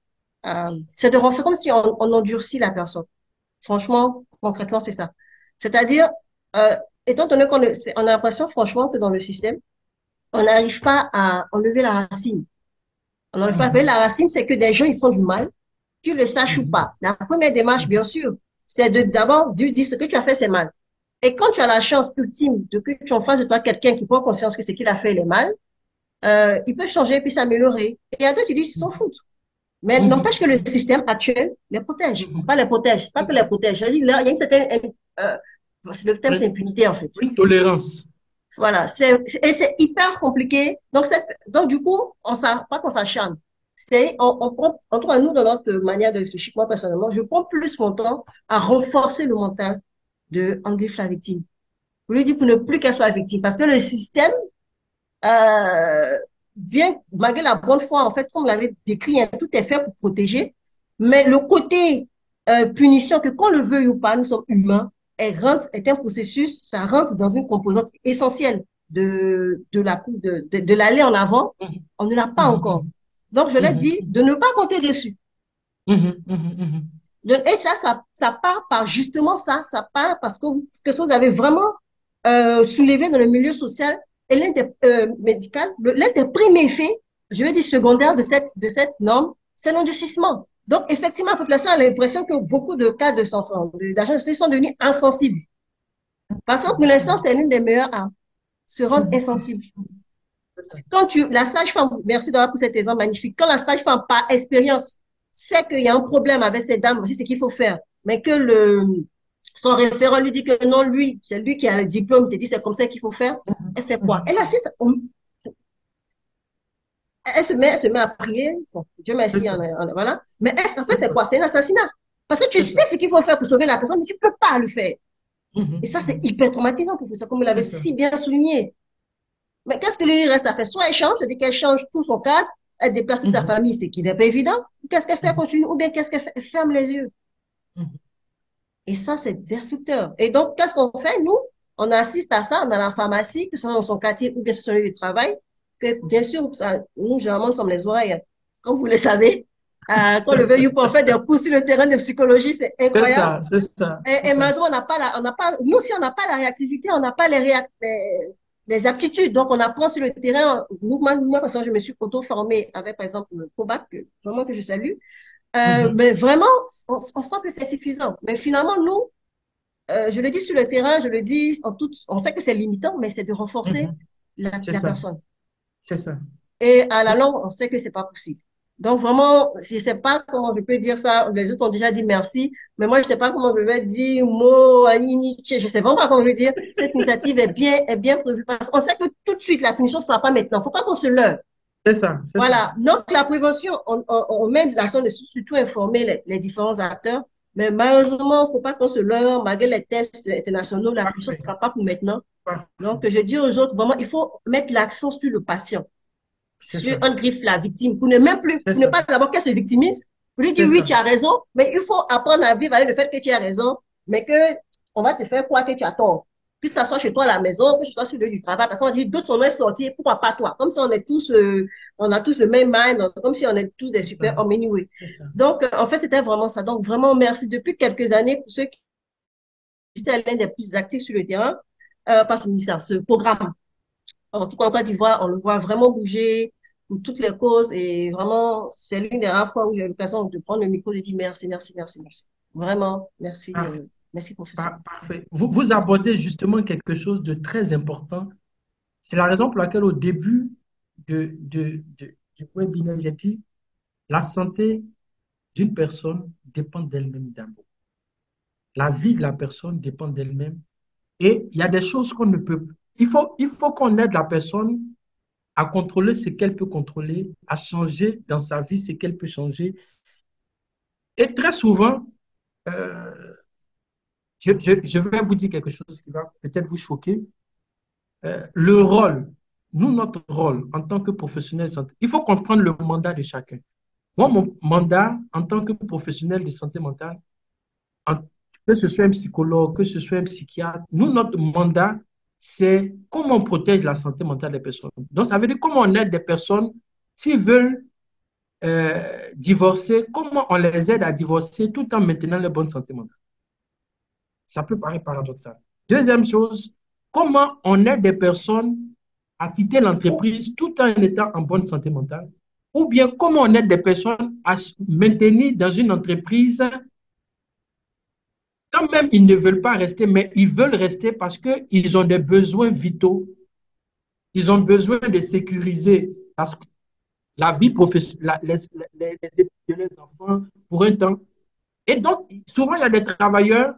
euh, c'est de, c'est comme si on, on endurcit la personne. Franchement, concrètement, c'est ça. C'est-à-dire, euh, étant donné qu'on est- c'est- on a l'impression, franchement, que dans le système, on n'arrive pas à enlever la racine. On n'arrive pas à enlever Mhm, la racine, c'est que des gens, ils font du mal, qu'ils le sachent ou mhm, pas. La première démarche, bien mhm, sûr, c'est de d'abord de dire ce que tu as fait, c'est mal. Et quand tu as la chance ultime de que tu en fasses de toi quelqu'un qui prend conscience que ce qu'il a fait, il est mal, euh, il peut changer puis s'améliorer. Et il y a d'autres qui disent qu'ils s'en mhm, foutent. Mais mhm, n'empêche que le système actuel les protège. mhm. Pas les protège, pas C'est que les ça. protège. Il y a une certaine, euh, le thème, c'est Une, impunité, en fait. une tolérance. Voilà, c'est, et c'est hyper compliqué. Donc, c'est, donc du coup, on s'a, pas qu'on s'acharne. C'est, on, on prend, en tout cas, nous, dans notre manière de réfléchir, moi, personnellement, je prends plus mon temps à renforcer le mental de Angriff la victime. Pour lui dire pour ne plus qu'elle soit victime. Parce que le système, euh, bien, malgré la bonne foi, en fait, comme l'avait décrit, hein, tout est fait pour protéger. Mais le côté euh, punition, que qu'on le veuille ou pas, nous sommes humains, elle rentre, est un processus, ça rentre dans une composante essentielle de, de la, de, de, de l'aller en avant. Mhm, On ne l'a pas encore. mhm, Donc, je l'ai mhm, dit mhm, de ne pas compter dessus. mhm, mhm, mhm. De- et ça, ça, ça part par justement ça, ça part parce que vous, que vous avez vraiment euh, soulevé dans le milieu social et l'un des euh, médical, le- l'un des premiers effets, je vais dire secondaires de cette, de cette norme, c'est l'endurcissement. Donc, effectivement, la population a l'impression que beaucoup de cas de enfants, d'agents de justice sont devenus insensibles. Parce que pour l'instant, c'est l'une des meilleures armes, se rendre Mhm, mhm. insensible. C'est ça. Quand tu, la sage-femme, merci d'avoir pris cet exemple magnifique, quand la sage-femme, par expérience, sait qu'il y a un problème avec ces dames, aussi ce qu'il faut faire, mais que le, son référent lui dit que non, lui, c'est lui qui a le diplôme, il te dit c'est comme ça qu'il faut faire, Mhm, elle fait quoi? mhm, Elle mhm. assiste, au- elle se met, elle se met à prier, bon, Dieu C'est merci, ça. on a- on a- voilà, mais elle, en fait, C'est c'est ça. quoi? C'est un assassinat. Parce que tu C'est sais ça. ce qu'il faut faire pour sauver la personne, mais tu ne peux pas le faire. Et Mhm, ça, c'est mhm. hyper traumatisant pour ça, comme vous C'est l'avez ça. si bien souligné. Mais qu'est-ce que lui reste à faire? Soit elle change, c'est-à-dire qu'elle change tout son cadre, elle déplace toute sa Mhm, famille, c'est qui n'est pas évident. Qu'est-ce qu'elle fait? Elle mhm, continue. Ou bien qu'est-ce qu'elle fait? Elle ferme les yeux. mhm. Et ça, c'est destructeur. Et donc, qu'est-ce qu'on fait? Nous, on assiste à ça dans la pharmacie, que ce soit dans son quartier ou bien sur son lieu de travail, que bien sûr, ça, nous, généralement, nous sommes les oreilles. Comme vous le savez, euh, quand le veuille ou pas, on fait des cours sur le terrain de psychologie, c'est C'est incroyable. ça. C'est ça. C'est Et, et ça. malheureusement, on n'a pas la, on n'a pas, nous aussi, on n'a pas la réactivité, on n'a pas les, réac- les, les aptitudes. Donc, on apprend sur le terrain. Moi, moi, parce que je me suis auto-formée avec, par exemple, le Cobac, que- vraiment que je salue. Euh, Mhm, mais vraiment, on, on sent que c'est suffisant. Mais finalement, nous, euh, je le dis sur le terrain, je le dis en toute, on sait que c'est limitant, mais c'est de renforcer mhm. la, C'est la ça. personne. C'est ça. Et à la longue, on sait que c'est pas possible. Donc vraiment, je sais pas comment je peux dire ça. Les autres ont déjà dit merci, mais moi je sais pas comment je vais dire mot, anini, je sais vraiment pas comment je vais dire. Cette initiative est bien, est bien prévue parce qu'on sait que tout de suite la punition ne sera pas maintenant. Faut pas qu'on se leurre. C'est ça. C'est ça. Voilà. Donc la prévention, on, on, on met l'accent dessus, surtout informer les, les différents acteurs. Mais malheureusement, faut pas qu'on se leurre. Malgré les tests internationaux, la punition ne Parfait. sera pas pour maintenant. Parfait. Donc je dis aux autres vraiment, il faut mettre l'accent sur le patient C'est sur ça. un griffe la victime, pour ne même plus, C'est pour ne ça. pas d'abord qu'elle se victimise, pour lui dire C'est oui, ça. tu as raison, mais il faut apprendre à vivre avec le fait que tu as raison, mais que on va te faire croire que tu as tort. Que ça soit chez toi à la maison, que ce soit sur le lieu du travail, parce qu'on dit d'autres sont sortis, pourquoi pas toi? Comme si on est tous, euh, on a tous le même mind, comme si on est tous des C'est ça. super hommes anyway. C'est ça. Donc, euh, en fait, c'était vraiment ça. Donc, vraiment, merci. Depuis quelques années, pour ceux qui étaient l'un des plus actifs sur le terrain, euh, pas ce ministère, ce programme. En tout cas, en Côte d'Ivoire, on le voit vraiment bouger pour toutes les causes et vraiment, c'est l'une des rares fois où j'ai eu l'occasion de prendre le micro et de dire merci, merci, merci, merci. Vraiment, merci, Parfait. euh, merci, professeur. Par- Parfait. Vous, vous abordez justement quelque chose de très important. C'est la raison pour laquelle au début de, de, de- du webinaire, j'ai dit la santé d'une personne dépend d'elle-même d'abord. La vie de la personne dépend d'elle-même. Et il y a des choses qu'on ne peut. Il faut, il faut qu'on aide la personne à contrôler ce qu'elle peut contrôler, à changer dans sa vie ce qu'elle peut changer. Et très souvent, euh, je, je, je vais vous dire quelque chose qui va peut-être vous choquer. Euh, le rôle, nous, notre rôle en tant que professionnel de santé, il faut comprendre le mandat de chacun. Moi, mon mandat en tant que professionnel de santé mentale, en- que ce soit un psychologue, que ce soit un psychiatre, nous, notre mandat, c'est comment on protège la santé mentale des personnes. Donc, ça veut dire comment on aide des personnes s'ils veulent euh, divorcer, comment on les aide à divorcer tout en maintenant leur bonne santé mentale? Ça peut paraître paradoxal. Deuxième chose, comment on aide des personnes à quitter l'entreprise tout en étant en bonne santé mentale? Ou bien comment on aide des personnes à se maintenir dans une entreprise quand même ils ne veulent pas rester, mais ils veulent rester parce qu'ils ont des besoins vitaux. Ils ont besoin de sécuriser la, la vie professionnelle, les, les, les études de leurs enfants pour un temps. Et donc, souvent, il y a des travailleurs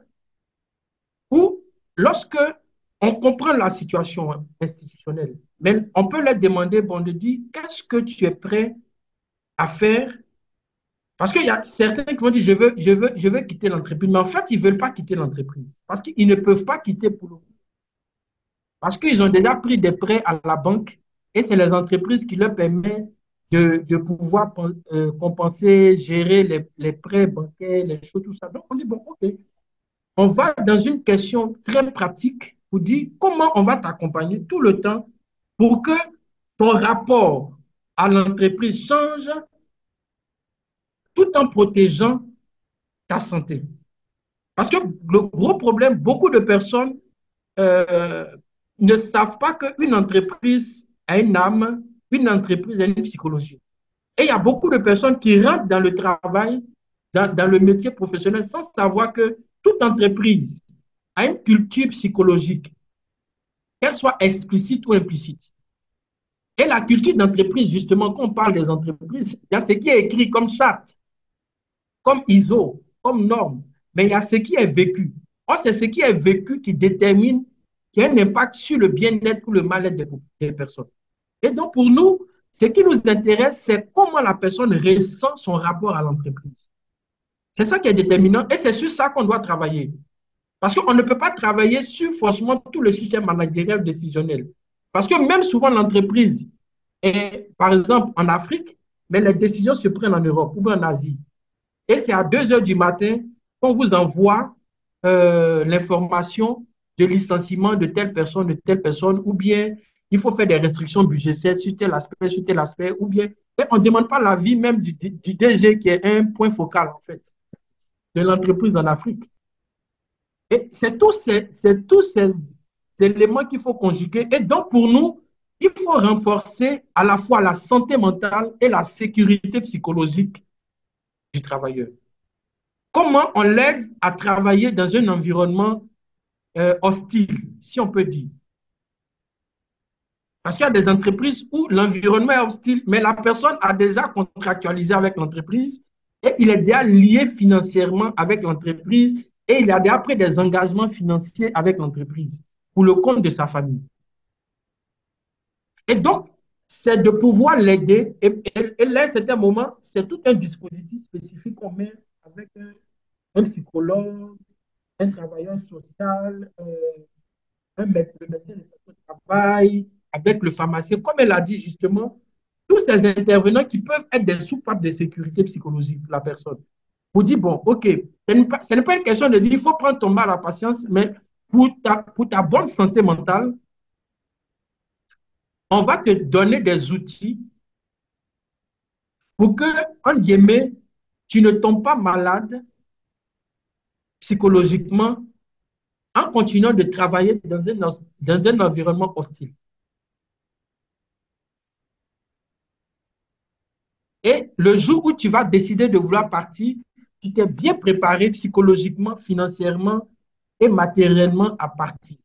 où, lorsque on comprend la situation institutionnelle, mais on peut leur demander, bon, de dire, qu'est-ce que tu es prêt à faire? Parce qu'il y a certains qui vont dire, je veux, je veux, je veux quitter l'entreprise, mais en fait, ils ne veulent pas quitter l'entreprise parce qu'ils ne peuvent pas quitter pour le coup. Parce qu'ils ont déjà pris des prêts à la banque et c'est les entreprises qui leur permettent de, de pouvoir euh, compenser, gérer les, les prêts bancaires, les choses, tout ça. Donc, on dit, bon, OK, on va dans une question très pratique pour dire comment on va t'accompagner tout le temps pour que ton rapport à l'entreprise change tout en protégeant ta santé. Parce que le gros problème, beaucoup de personnes euh, ne savent pas qu'une entreprise a une âme, une entreprise a une psychologie. Et il y a beaucoup de personnes qui rentrent dans le travail, dans, dans le métier professionnel, sans savoir que toute entreprise a une culture psychologique, qu'elle soit explicite ou implicite. Et la culture d'entreprise, justement, quand on parle des entreprises, il y a ce qui est écrit comme charte, comme I S O, comme norme, mais il y a ce qui est vécu. Or, c'est ce qui est vécu qui détermine, qui a un impact sur le bien-être ou le mal-être des, des personnes. Et donc, pour nous, ce qui nous intéresse, c'est comment la personne ressent son rapport à l'entreprise. C'est ça qui est déterminant et c'est sur ça qu'on doit travailler. Parce qu'on ne peut pas travailler sur forcément tout le système managérial décisionnel. Parce que même souvent, l'entreprise est, par exemple, en Afrique, mais les décisions se prennent en Europe ou en Asie. Et c'est à deux heures du matin qu'on vous envoie euh, l'information de licenciement de telle personne, de telle personne, ou bien il faut faire des restrictions budgétaires sur tel aspect, sur tel aspect, ou bien et on ne demande pas l'avis même du, du D G qui est un point focal, en fait, de l'entreprise en Afrique. Et c'est tous ces, c'est tous ces éléments qu'il faut conjuguer. Et donc, pour nous, il faut renforcer à la fois la santé mentale et la sécurité psychologique du travailleur. Comment on l'aide à travailler dans un environnement euh, hostile, si on peut dire? Parce qu'il y a des entreprises où l'environnement est hostile, mais la personne a déjà contractualisé avec l'entreprise et il est déjà lié financièrement avec l'entreprise et il a déjà pris des engagements financiers avec l'entreprise pour le compte de sa famille. Et donc, c'est de pouvoir l'aider. Et, et, et là, à un certain moment, c'est tout un dispositif spécifique qu'on met avec un, un psychologue, un travailleur social, euh, un médecin, le médecin de santé au travail, avec le pharmacien, comme elle a dit justement, tous ces intervenants qui peuvent être des soupapes de sécurité psychologique pour la personne. Vous dites, bon, OK, ce n'est pas une question de dire, il faut prendre ton mal à la patience, mais pour ta, pour ta bonne santé mentale, on va te donner des outils pour que, en guillemets, tu ne tombes pas malade psychologiquement en continuant de travailler dans un, dans un environnement hostile. Et le jour où tu vas décider de vouloir partir, tu t'es bien préparé psychologiquement, financièrement et matériellement à partir.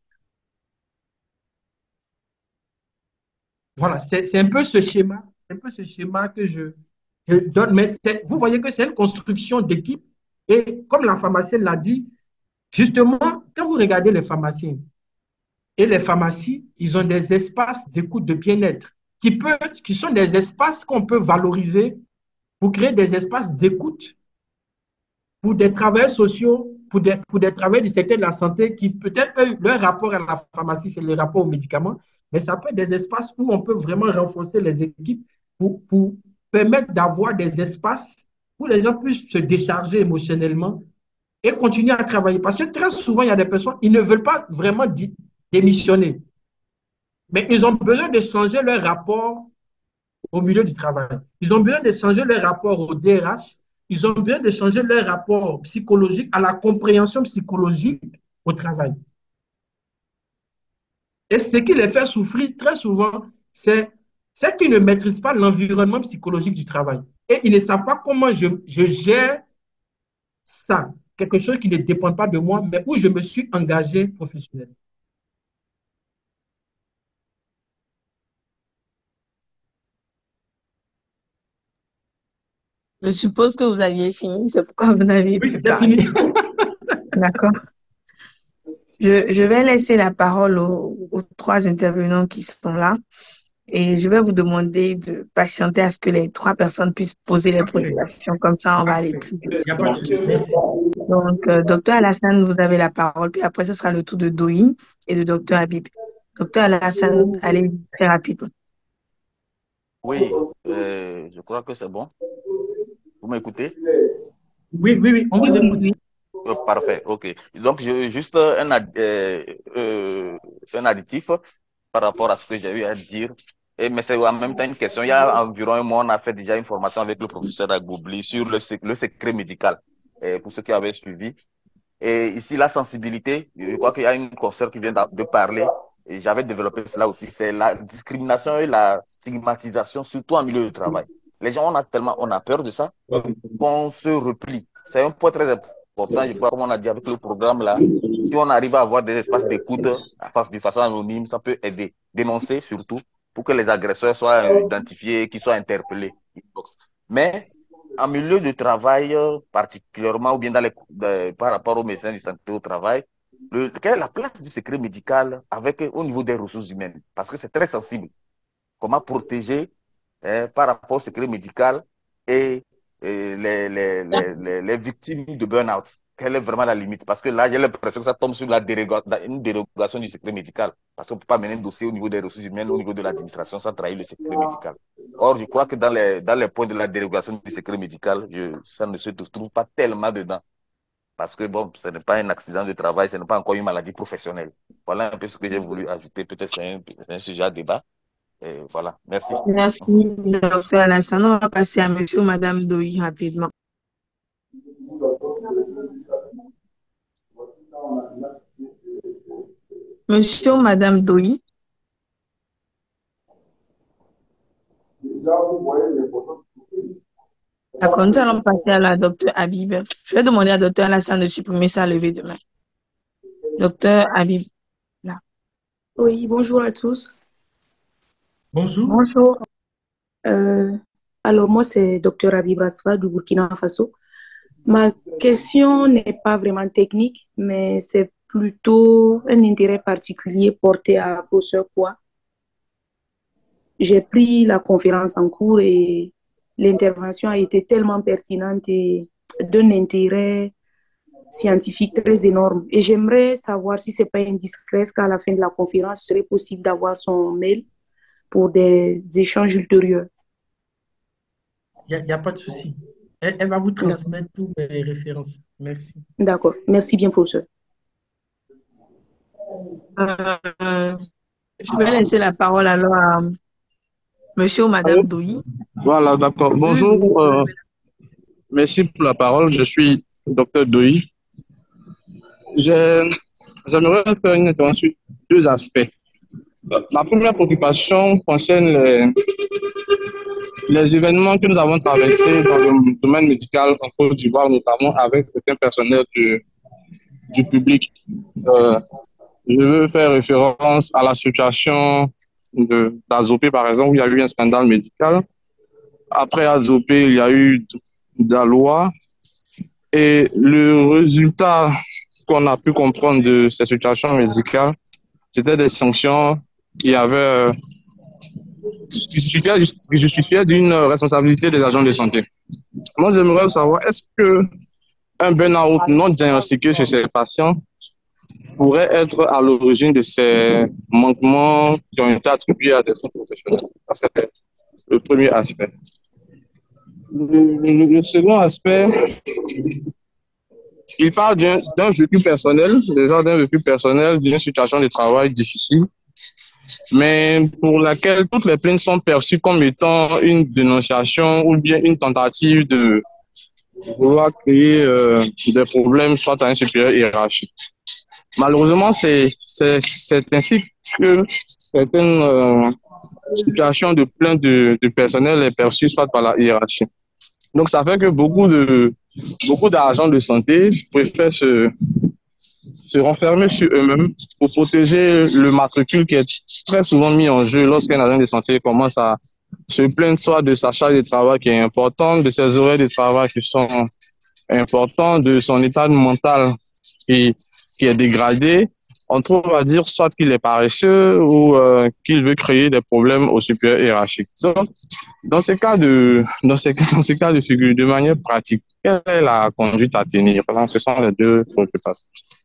Voilà, c'est un peu ce schéma, un peu ce schéma que je, je donne. Mais vous voyez que c'est une construction d'équipe. Et comme la pharmacienne l'a dit, justement, quand vous regardez les pharmaciens et les pharmacies, ils ont des espaces d'écoute de bien-être qui, peut, qui sont des espaces qu'on peut valoriser pour créer des espaces d'écoute pour des travailleurs sociaux, pour des, pour des travailleurs du secteur de la santé qui peut-être, leur rapport à la pharmacie, c'est le rapport aux médicaments, mais ça peut être des espaces où on peut vraiment renforcer les équipes pour, pour permettre d'avoir des espaces où les gens puissent se décharger émotionnellement et continuer à travailler. Parce que très souvent, il y a des personnes, ils ne veulent pas vraiment démissionner, mais ils ont besoin de changer leur rapport au milieu du travail. Ils ont besoin de changer leur rapport au D R H. Ils ont besoin de changer leur rapport psychologique à la compréhension psychologique au travail. Et ce qui les fait souffrir très souvent, c'est qu'ils ne maîtrisent pas l'environnement psychologique du travail. Et ils ne savent pas comment je, je gère ça, quelque chose qui ne dépend pas de moi, mais où je me suis engagé professionnellement. Je suppose que vous aviez fini, c'est pourquoi vous n'avez Oui, pu j'ai parler. fini. D'accord. Je, je vais laisser la parole aux, aux trois intervenants qui sont là et je vais vous demander de patienter à ce que les trois personnes puissent poser les Parfait. premières questions. Comme ça, on va aller Parfait. plus Il vite. n'y a pas de souci. Merci. Donc, euh, docteur Alassane, vous avez la parole. Puis après, ce sera le tour de Doï et de docteur Habib. Docteur Alassane, allez très rapidement. Oui, euh, je crois que c'est bon. Vous m'écoutez? Oui, oui, oui, on vous Oui, écoute. oui. Euh, parfait, ok. Donc, je, juste un, ad- euh, euh, un additif par rapport à ce que j'ai eu à dire. Et, mais c'est en même temps une question. Il y a environ un mois, on a fait déjà une formation avec le professeur Agboubli sur le, sec- le secret médical, euh, pour ceux qui avaient suivi. Et ici, la sensibilité, je crois qu'il y a une consoeur qui vient de de parler, et j'avais développé cela aussi, c'est la discrimination et la stigmatisation, surtout en milieu de travail. Les gens, on a tellement, on a peur de ça, qu'on se replie. C'est un point très important, je crois, comme on a dit avec le programme là. Si on arrive à avoir des espaces d'écoute de façon anonyme, ça peut aider. Dénoncer surtout, pour que les agresseurs soient identifiés, qu'ils soient interpellés. Mais en milieu de travail, particulièrement, ou bien dans les, de, par rapport aux médecins de santé au travail, le, quelle est la place du secret médical avec, au niveau des ressources humaines? Parce que c'est très sensible. Comment protéger eh, par rapport au secret médical et, et les, les, les, les, les victimes de burn-out? Quelle est vraiment la limite? Parce que là, j'ai l'impression que ça tombe sur la déroga, une dérogation du secret médical. Parce qu'on ne peut pas mener un dossier au niveau des ressources humaines, au niveau de l'administration, sans trahir le secret médical. Or, je crois que dans les, dans les points de la dérogation du secret médical, je, ça ne se trouve pas tellement dedans. Parce que, bon, ce n'est pas un accident de travail, ce n'est pas encore une maladie professionnelle. Voilà un peu ce que j'ai voulu ajouter. Peut-être c'est un, un sujet à débat. Et voilà, merci. Merci, docteur Alassane. On va passer à monsieur ou madame Doï rapidement. Monsieur ou madame Doï. D'accord, nous allons passer à la docteur Habib. Je vais demander à docteur Alassane de supprimer sa levée de main. Docteur Habib. Là. Oui, bonjour à tous. Bonjour. Bonjour. Euh, alors, moi, c'est docteur Habib Rasfa du Burkina Faso. Ma question n'est pas vraiment technique, mais c'est plutôt un intérêt particulier porté à professeur Kwa. J'ai pris la conférence en cours et l'intervention a été tellement pertinente et d'un intérêt scientifique très énorme. Et j'aimerais savoir si ce n'est pas indiscret qu'à la fin de la conférence, il serait possible d'avoir son mail pour des échanges ultérieurs. Il n'y a, a pas de souci. Elle, elle va vous transmettre toutes mes références. Merci. D'accord. Merci bien, professeur. Euh, je vais laisser la parole alors à monsieur ou madame Doï. Voilà, d'accord. Bonjour. Euh, merci pour la parole. Je suis docteur Doï. J'aimerais faire une intervention sur deux aspects. Ma première préoccupation concerne les, les événements que nous avons traversés dans le domaine médical en Côte d'Ivoire, notamment avec certains personnels du, du public. Euh, je veux faire référence à la situation d'Azopé, par exemple, où il y a eu un scandale médical. Après Azopé, il y a eu Daloa. Et le résultat qu'on a pu comprendre de ces situations médicales, c'était des sanctions qui avaient, euh, qui justifiaient, qui justifiaient d'une responsabilité des agents de santé. Moi, j'aimerais savoir, est-ce qu'un burn-out non diagnostiqué chez ces patients pourrait être à l'origine de ces manquements qui ont été attribués à des fonds professionnels? Ça, c'est le premier aspect. Le, le, le second aspect, il parle d'un vécu personnel, déjà d'un vécu personnel, d'une situation de travail difficile. mais pour laquelle toutes les plaintes sont perçues comme étant une dénonciation ou bien une tentative de vouloir créer euh, des problèmes soit à un supérieur hiérarchique. Malheureusement, c'est c'est c'est ainsi que certaines euh, situations de plainte de, de personnel est perçue soit par la hiérarchie. Donc, ça fait que beaucoup de beaucoup d'agents de santé préfèrent se, se renfermer sur eux-mêmes pour protéger le matricule qui est très souvent mis en jeu lorsqu'un agent de santé commence à se plaindre soit de sa charge de travail qui est importante, de ses horaires de travail qui sont importants, de son état mental qui, qui est dégradé. On trouve à dire soit qu'il est paresseux ou euh, qu'il veut créer des problèmes au supérieur hiérarchique. Donc, dans ces cas de, dans ces, dans ces cas de figure, de manière pratique, quelle est la conduite à tenir? Donc, ce sont les deux préoccupations.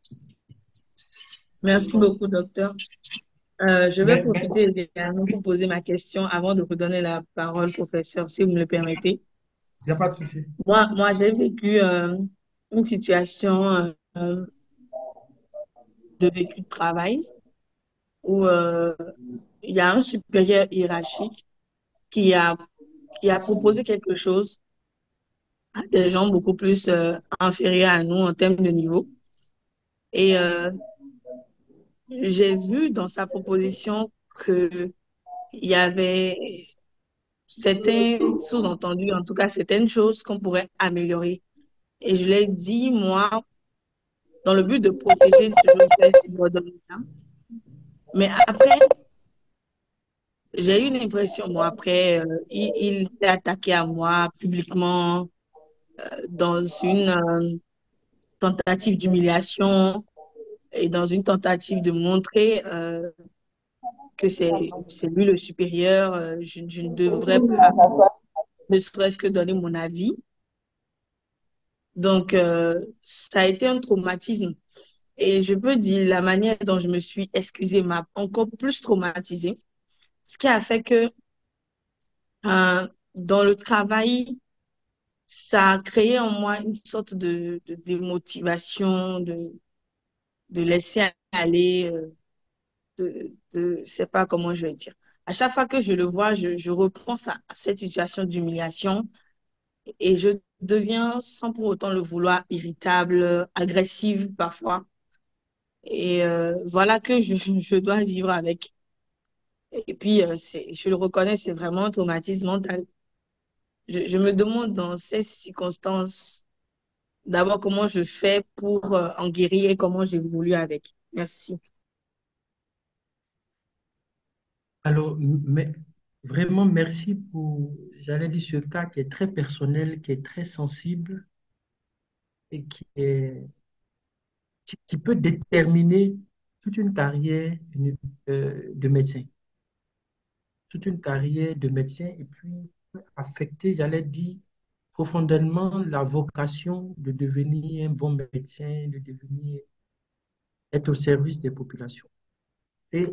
Merci beaucoup, docteur. Euh, je vais Mais, mais, profiter également pour poser ma question avant de vous donner la parole, professeur, si vous me le permettez. il n'y a pas de souci. Moi, moi j'ai vécu euh, une situation euh, de vécu de travail où euh, il y a un supérieur hiérarchique qui a, qui a proposé quelque chose à des gens beaucoup plus euh, inférieurs à nous en termes de niveau. Et euh, j'ai vu dans sa proposition qu'il y avait certains sous-entendus, en tout cas certaines choses qu'on pourrait améliorer. Et je l'ai dit, moi, dans le but de protéger toujours les subordonnats. Mais après, j'ai eu l'impression, moi, après, euh, il, il s'est attaqué à moi publiquement euh, dans une euh, tentative d'humiliation et dans une tentative de montrer euh, que c'est c'est lui le supérieur. Euh, je, je ne devrais pas, ne serait-ce que donner mon avis. Donc, euh, ça a été un traumatisme. Et je peux dire, la manière dont je me suis excusée m'a encore plus traumatisée. Ce qui a fait que euh, dans le travail, ça a créé en moi une sorte de, de démotivation, de, de laisser aller, euh, de, de, je sais pas comment je vais dire. À chaque fois que je le vois, je, je repense à, à cette situation d'humiliation et je deviens, sans pour autant le vouloir, irritable, agressive parfois. Et euh, voilà que je, je dois vivre avec. Et puis, euh, c'est, je le reconnais, c'est vraiment un traumatisme mental. Je, je me demande dans ces circonstances, d'abord comment je fais pour euh, en guérir et comment j'évolue avec. Merci. Alors, mais, vraiment, merci pour, j'allais dire, ce cas qui est très personnel, qui est très sensible et qui est, qui, qui peut déterminer toute une carrière une- euh, de médecin. Toute une carrière de médecin et puis peut affecter, j'allais dire, profondément la vocation de devenir un bon médecin, de devenir, être au service des populations. Et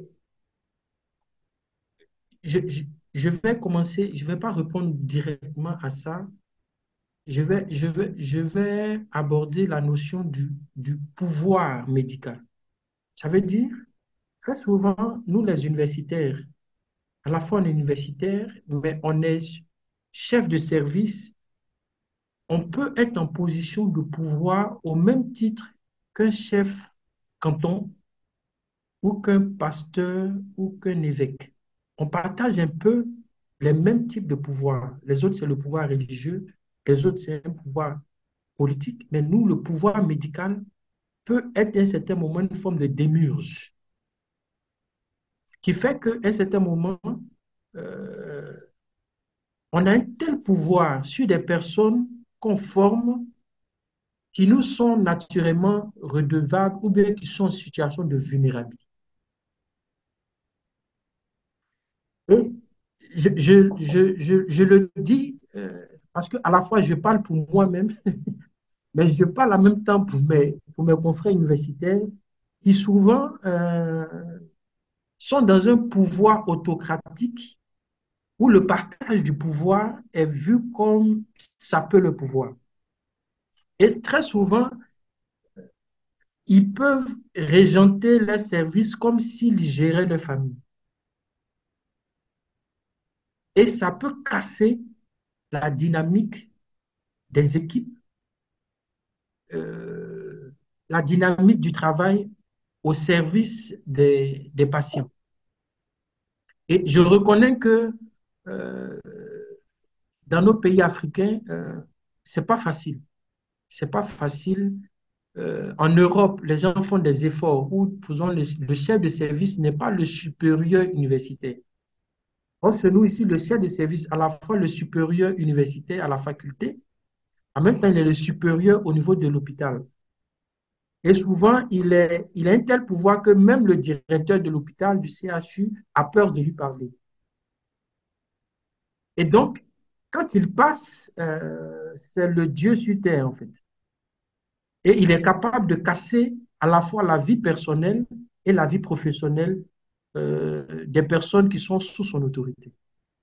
je, je, je vais commencer, je ne vais pas répondre directement à ça. Je vais, je vais, je vais aborder la notion du, du pouvoir médical. Ça veut dire, très souvent, nous les universitaires, à la fois on est universitaire, mais on est chef de service, on peut être en position de pouvoir au même titre qu'un chef canton ou qu'un pasteur ou qu'un évêque. On partage un peu les mêmes types de pouvoirs. Les autres, c'est le pouvoir religieux, les autres, c'est un pouvoir politique, mais nous, le pouvoir médical peut être à un certain moment une forme de démiurge, qui fait qu'à un certain moment, euh, on a un tel pouvoir sur des personnes conformes qui nous sont naturellement redevables ou bien qui sont en situation de vulnérabilité. Et je, je, je, je, je le dis euh, parce qu'à la fois, je parle pour moi-même, mais je parle en même temps pour mes, pour mes confrères universitaires qui souvent euh, sont dans un pouvoir autocratique où le partage du pouvoir est vu comme ça peut le pouvoir. Et très souvent, ils peuvent régenter leurs services comme s'ils géraient leur famille. et ça peut casser la dynamique des équipes, euh, la dynamique du travail au service des, des patients. Et je reconnais que euh, dans nos pays africains, euh, c'est pas facile. C'est pas facile. Euh, en Europe, les gens font des efforts où, faisons, le, le chef de service n'est pas le supérieur universitaire. Or, c'est nous ici, le chef de service, à la fois le supérieur universitaire à la faculté, en même temps, il est le supérieur au niveau de l'hôpital. Et souvent, il, est, il a un tel pouvoir que même le directeur de l'hôpital, du C H U, a peur de lui parler. Et donc, quand il passe, euh, c'est le Dieu sur terre, en fait. Et il est capable de casser à la fois la vie personnelle et la vie professionnelle euh, des personnes qui sont sous son autorité.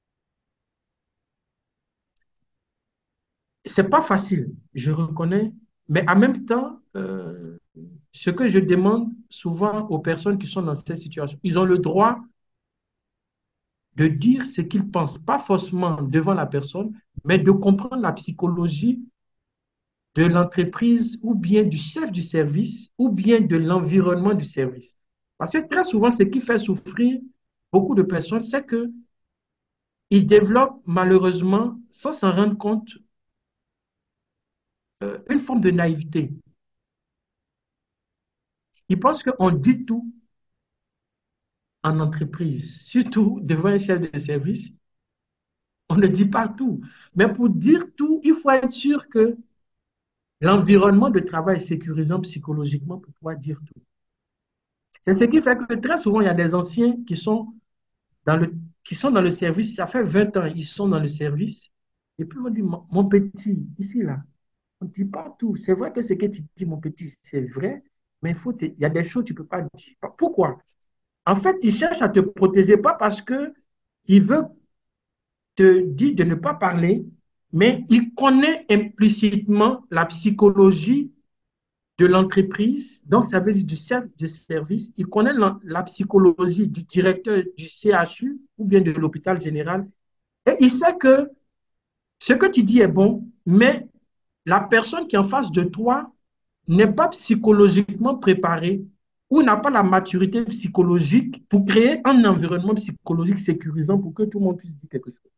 C'est pas facile, je reconnais, mais en même temps, euh, ce que je demande souvent aux personnes qui sont dans cette situation, ils ont le droit de dire ce qu'ils pensent, pas forcément devant la personne, mais de comprendre la psychologie de l'entreprise ou bien du chef du service ou bien de l'environnement du service. Parce que très souvent, ce qui fait souffrir beaucoup de personnes, c'est qu'ils développent malheureusement, sans s'en rendre compte, euh, une forme de naïveté. Ils pensent qu'on dit tout en entreprise, surtout devant un chef de service. On ne dit pas tout. Mais pour dire tout, il faut être sûr que l'environnement de travail est sécurisant psychologiquement pour pouvoir dire tout. C'est ce qui fait que très souvent, il y a des anciens qui sont dans le, qui sont dans le service, ça fait vingt ans, ils sont dans le service, et puis on dit, mon, mon petit, ici, là, on ne dit pas tout. C'est vrai que ce que tu dis, mon petit, c'est vrai, mais il, faut te, il y a des choses que tu ne peux pas dire. Pourquoi? En fait, il cherche à te protéger, pas parce qu'il veut te dire de ne pas parler, mais il connaît implicitement la psychologie de l'entreprise, donc ça veut dire du chef de service, il connaît la, la psychologie du directeur du C H U ou bien de l'hôpital général, et il sait que ce que tu dis est bon, mais la personne qui est en face de toi n'est pas psychologiquement préparée ou n'a pas la maturité psychologique pour créer un environnement psychologique sécurisant pour que tout le monde puisse dire quelque chose.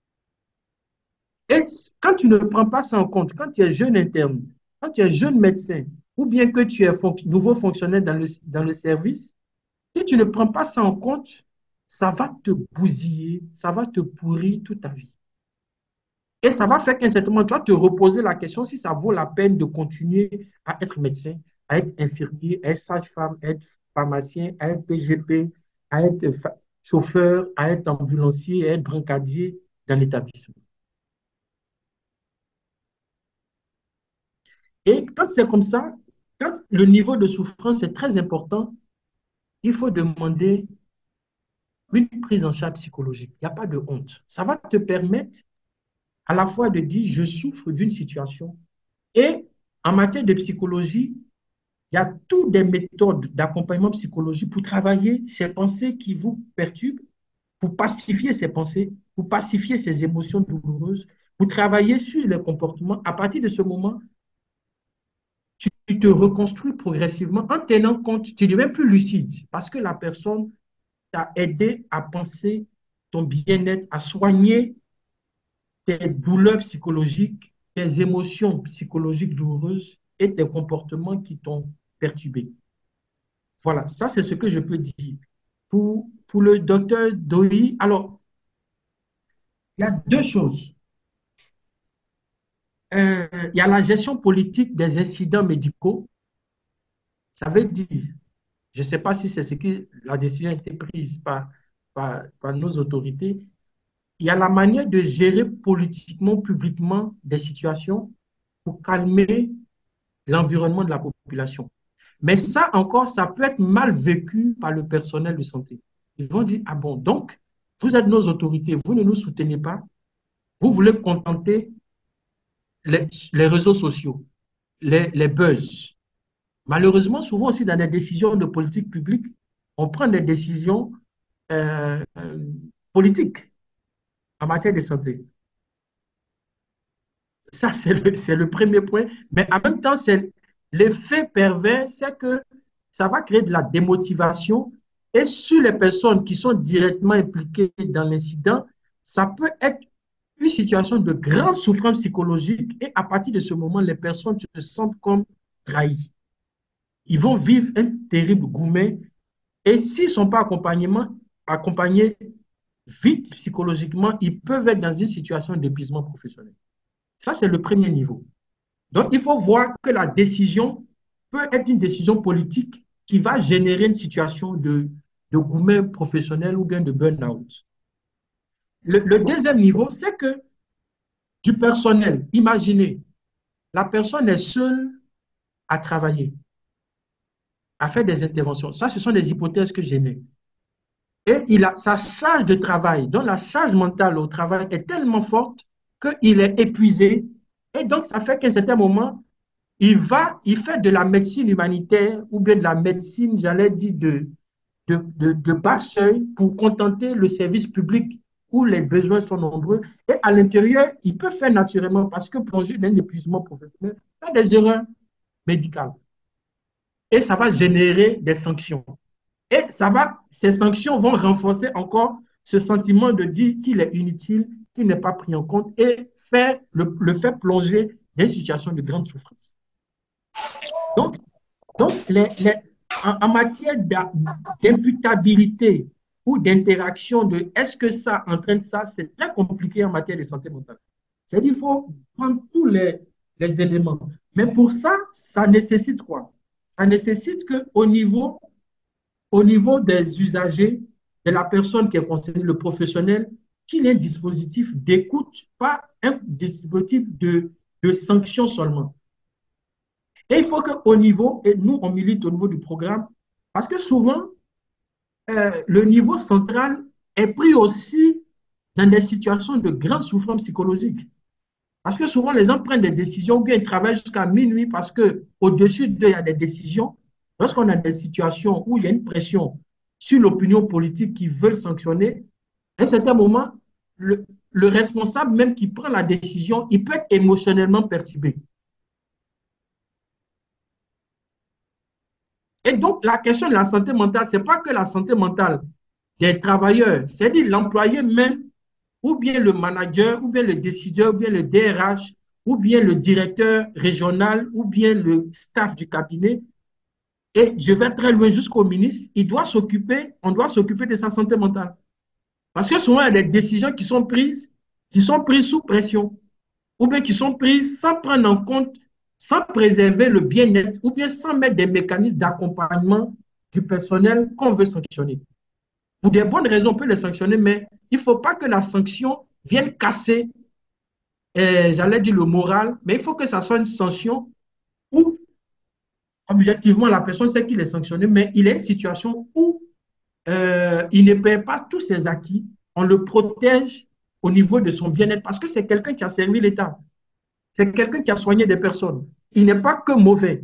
Et quand tu ne prends pas ça en compte, quand tu es jeune interne, quand tu es jeune médecin, ou bien que tu es fon nouveau fonctionnaire dans le, dans le service, si tu ne prends pas ça en compte, ça va te bousiller, ça va te pourrir toute ta vie. Et ça va faire qu'à un certain moment, tu vas te reposer la question si ça vaut la peine de continuer à être médecin, à être infirmier, à être sage-femme, à être pharmacien, à être P G P, à être chauffeur, à être ambulancier, à être brancadier dans l'établissement. Et quand c'est comme ça, quand le niveau de souffrance est très important, il faut demander une prise en charge psychologique. Il n'y a pas de honte. Ça va te permettre à la fois de dire je souffre d'une situation et en matière de psychologie, il y a toutes des méthodes d'accompagnement psychologique pour travailler ces pensées qui vous perturbent, pour pacifier ces pensées, pour pacifier ces émotions douloureuses, pour travailler sur les comportements. À partir de ce moment, tu te reconstruis progressivement en tenant compte, tu ne deviens plus lucide parce que la personne t'a aidé à penser ton bien-être, à soigner tes douleurs psychologiques, tes émotions psychologiques douloureuses et tes comportements qui t'ont perturbé. Voilà, ça c'est ce que je peux dire. Pour, pour le docteur Doyi, alors, il y a deux choses. Euh, il y a la gestion politique des incidents médicaux. Ça veut dire, je ne sais pas si c'est ce que la décision a été prise par, par, par nos autorités, il y a la manière de gérer politiquement, publiquement des situations pour calmer l'environnement de la population. Mais ça encore, ça peut être mal vécu par le personnel de santé. Ils vont dire, ah bon, donc, vous êtes nos autorités, vous ne nous soutenez pas, vous voulez contenter les, les réseaux sociaux, les, les buzz. Malheureusement, souvent aussi dans des décisions de politique publique, on prend des décisions euh, euh, politiques en matière de santé. Ça, c'est le, c'est le premier point. Mais en même temps, c'est l'effet pervers, c'est que ça va créer de la démotivation. Et sur les personnes qui sont directement impliquées dans l'incident, ça peut être une situation de grande souffrance psychologique. Et à partir de ce moment, les personnes se sentent comme trahies. Ils vont vivre un terrible gourmet. Et s'ils ne sont pas accompagnés vite psychologiquement, ils peuvent être dans une situation d'épuisement professionnel. Ça, c'est le premier niveau. Donc, il faut voir que la décision peut être une décision politique qui va générer une situation de, de gourmet professionnel ou bien de burn-out. Le, le deuxième niveau, c'est que du personnel, imaginez, la personne est seule à travailler, à faire des interventions. Ça, ce sont des hypothèses que j'émets. Et il a sa charge de travail, donc la charge mentale au travail est tellement forte qu'il est épuisé. Et donc, ça fait qu'à un certain moment, il va, il fait de la médecine humanitaire ou bien de la médecine, j'allais dire, de, de, de, de bas seuil pour contenter le service public où les besoins sont nombreux. Et à l'intérieur, il peut faire naturellement parce que plonger dans l'épuisement professionnel, faire des erreurs médicales. Et ça va générer des sanctions. Et ça va, ces sanctions vont renforcer encore ce sentiment de dire qu'il est inutile, qu'il n'est pas pris en compte et faire, le, le faire plonger dans une situation de grande souffrance. Donc, donc les, les, en, en matière d'imputabilité ou d'interaction de est-ce que ça entraîne ça, c'est très compliqué en matière de santé mentale. C'est-à-dire qu'il faut prendre tous les, les éléments. Mais pour ça, ça nécessite quoi? Ça nécessite qu'au niveau au niveau des usagers, de la personne qui est concernée, le professionnel, qu'il ait un dispositif d'écoute, pas un dispositif de, de sanction seulement. Et il faut qu'au niveau, et nous on milite au niveau du programme, parce que souvent, euh, le niveau central est pris aussi dans des situations de grande souffrance psychologique. Parce que souvent, les gens prennent des décisions ou bien ils travaillent jusqu'à minuit parce qu'au-dessus d'eux, il y a des décisions. Lorsqu'on a des situations où il y a une pression sur l'opinion politique qui veut sanctionner, à un certain moment, le, le responsable même qui prend la décision, il peut être émotionnellement perturbé. Et donc, la question de la santé mentale, ce n'est pas que la santé mentale des travailleurs, c'est-à-dire l'employé même, ou bien le manager, ou bien le décideur, ou bien le D R H, ou bien le directeur régional, ou bien le staff du cabinet. Et je vais très loin jusqu'au ministre, il doit s'occuper, on doit s'occuper de sa santé mentale. Parce que souvent, il y a des décisions qui sont prises, qui sont prises sous pression, ou bien qui sont prises sans prendre en compte, sans préserver le bien-être, ou bien sans mettre des mécanismes d'accompagnement du personnel qu'on veut sanctionner. Pour des bonnes raisons, on peut les sanctionner, mais il ne faut pas que la sanction vienne casser, euh, j'allais dire le moral, mais il faut que ça soit une sanction où objectivement, la personne sait qu'il est sanctionné, mais il est une situation où euh, il ne perd pas tous ses acquis. On le protège au niveau de son bien-être parce que c'est quelqu'un qui a servi l'État. C'est quelqu'un qui a soigné des personnes. Il n'est pas que mauvais.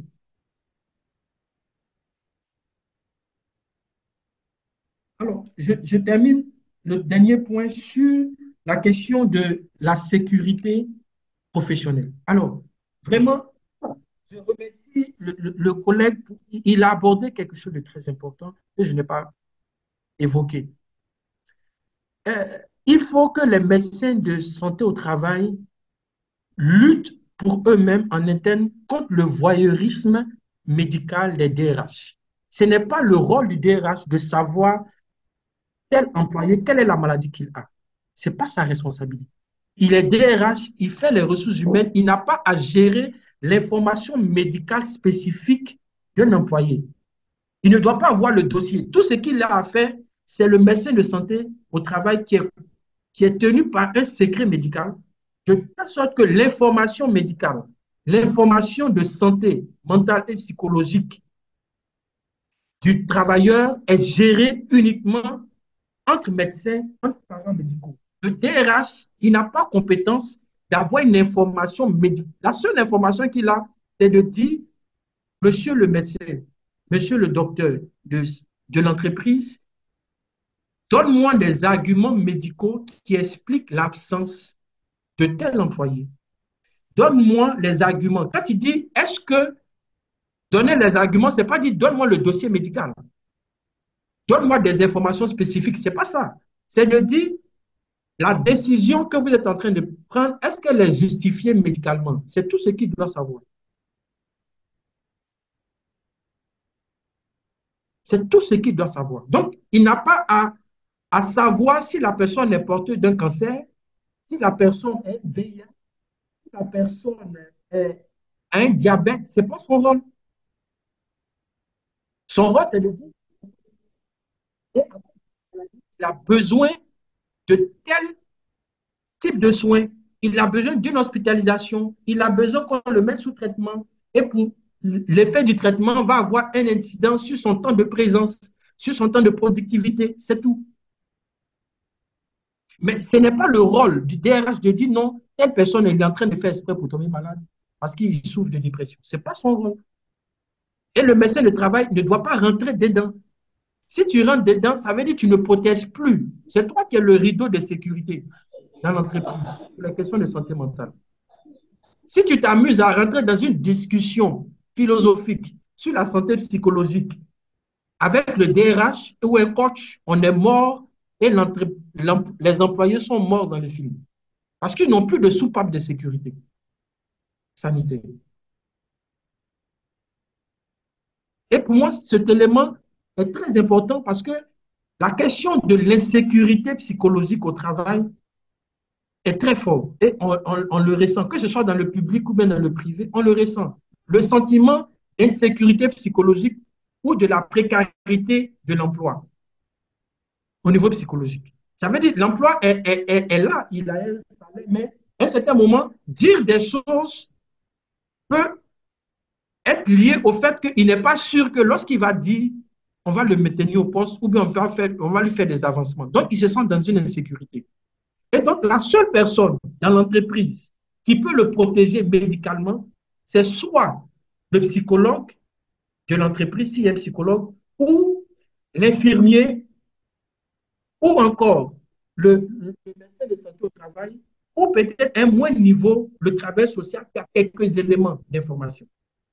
Alors, je, je termine le dernier point sur la question de la sécurité professionnelle. Alors, vraiment, je remercie le, le, le collègue, il a abordé quelque chose de très important que je n'ai pas évoqué. Euh, il faut que les médecins de santé au travail luttent pour eux-mêmes en interne contre le voyeurisme médical des D R H. Ce n'est pas le rôle du D R H de savoir tel employé, quelle est la maladie qu'il a. Ce n'est pas sa responsabilité. Il est D R H, il fait les ressources humaines, il n'a pas à gérer l'information médicale spécifique d'un employé. Il ne doit pas avoir le dossier. Tout ce qu'il a à faire, c'est le médecin de santé au travail qui est, qui est tenu par un secret médical, de telle sorte que l'information médicale, l'information de santé mentale et psychologique du travailleur est gérée uniquement entre médecins, entre parents médicaux. Le D R H, il n'a pas compétence d'avoir une information médicale. La seule information qu'il a, c'est de dire, monsieur le médecin, monsieur le docteur de, de l'entreprise, Donne-moi des arguments médicaux qui expliquent l'absence de tel employé. Donne-moi les arguments. Quand il dit, est-ce que donner les arguments, ce n'est pas dire donne-moi le dossier médical. Donne-moi des informations spécifiques. Ce n'est pas ça. C'est de dire la décision que vous êtes en train de prendre, est-ce qu'elle est justifiée médicalement? C'est tout ce qu'il doit savoir. C'est tout ce qu'il doit savoir. Donc, il n'a pas à, à savoir si la personne est porteuse d'un cancer, si la personne est V I H, si la personne est, a un diabète. Ce n'est pas son rôle. Son rôle, c'est de dire qu'il a besoin de tel type de soins, il a besoin d'une hospitalisation, il a besoin qu'on le mette sous traitement. Et pour l'effet du traitement va avoir un incident sur son temps de présence, sur son temps de productivité, c'est tout. Mais ce n'est pas le rôle du D R H de dire non, telle personne est en train de faire exprès pour tomber malade parce qu'il souffre de dépression. Ce n'est pas son rôle. Et le médecin de travail ne doit pas rentrer dedans. Si tu rentres dedans, ça veut dire que tu ne protèges plus. C'est toi qui es le rideau de sécurité dans l'entreprise pour les questions de santé mentale. Si tu t'amuses à rentrer dans une discussion philosophique sur la santé psychologique avec le D R H ou un coach, on est mort et les employés sont morts dans le film. Parce qu'ils n'ont plus de soupape de sécurité sanitaire. Et pour moi, cet élément est très important parce que la question de l'insécurité psychologique au travail est très forte. Et on, on, on le ressent, que ce soit dans le public ou bien dans le privé, on le ressent. Le sentiment d'insécurité psychologique ou de la précarité de l'emploi au niveau psychologique. Ça veut dire que l'emploi est, est, est, est là, il a un salaire, mais à un certain moment, dire des choses peut être lié au fait qu'il n'est pas sûr que lorsqu'il va dire, on va le maintenir au poste ou bien on va, faire, on va lui faire des avancements. Donc, il se sent dans une insécurité. Et donc, la seule personne dans l'entreprise qui peut le protéger médicalement, c'est soit le psychologue de l'entreprise, s'il y a un psychologue, ou l'infirmier, ou encore le, le médecin de santé au travail, ou peut-être un moins niveau, le travail social qui a quelques éléments d'information.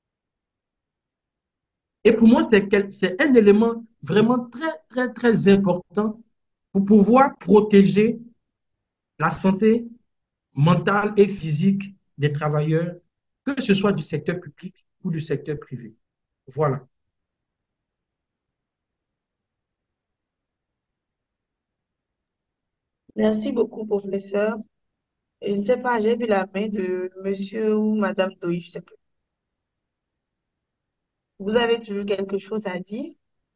Et pour moi, c'est un élément vraiment très, très, très important pour pouvoir protéger la santé mentale et physique des travailleurs, que ce soit du secteur public ou du secteur privé. Voilà. Merci beaucoup, professeur. Je ne sais pas, j'ai vu la main de monsieur ou madame Doy, je ne sais plus. Vous avez toujours quelque chose à dire?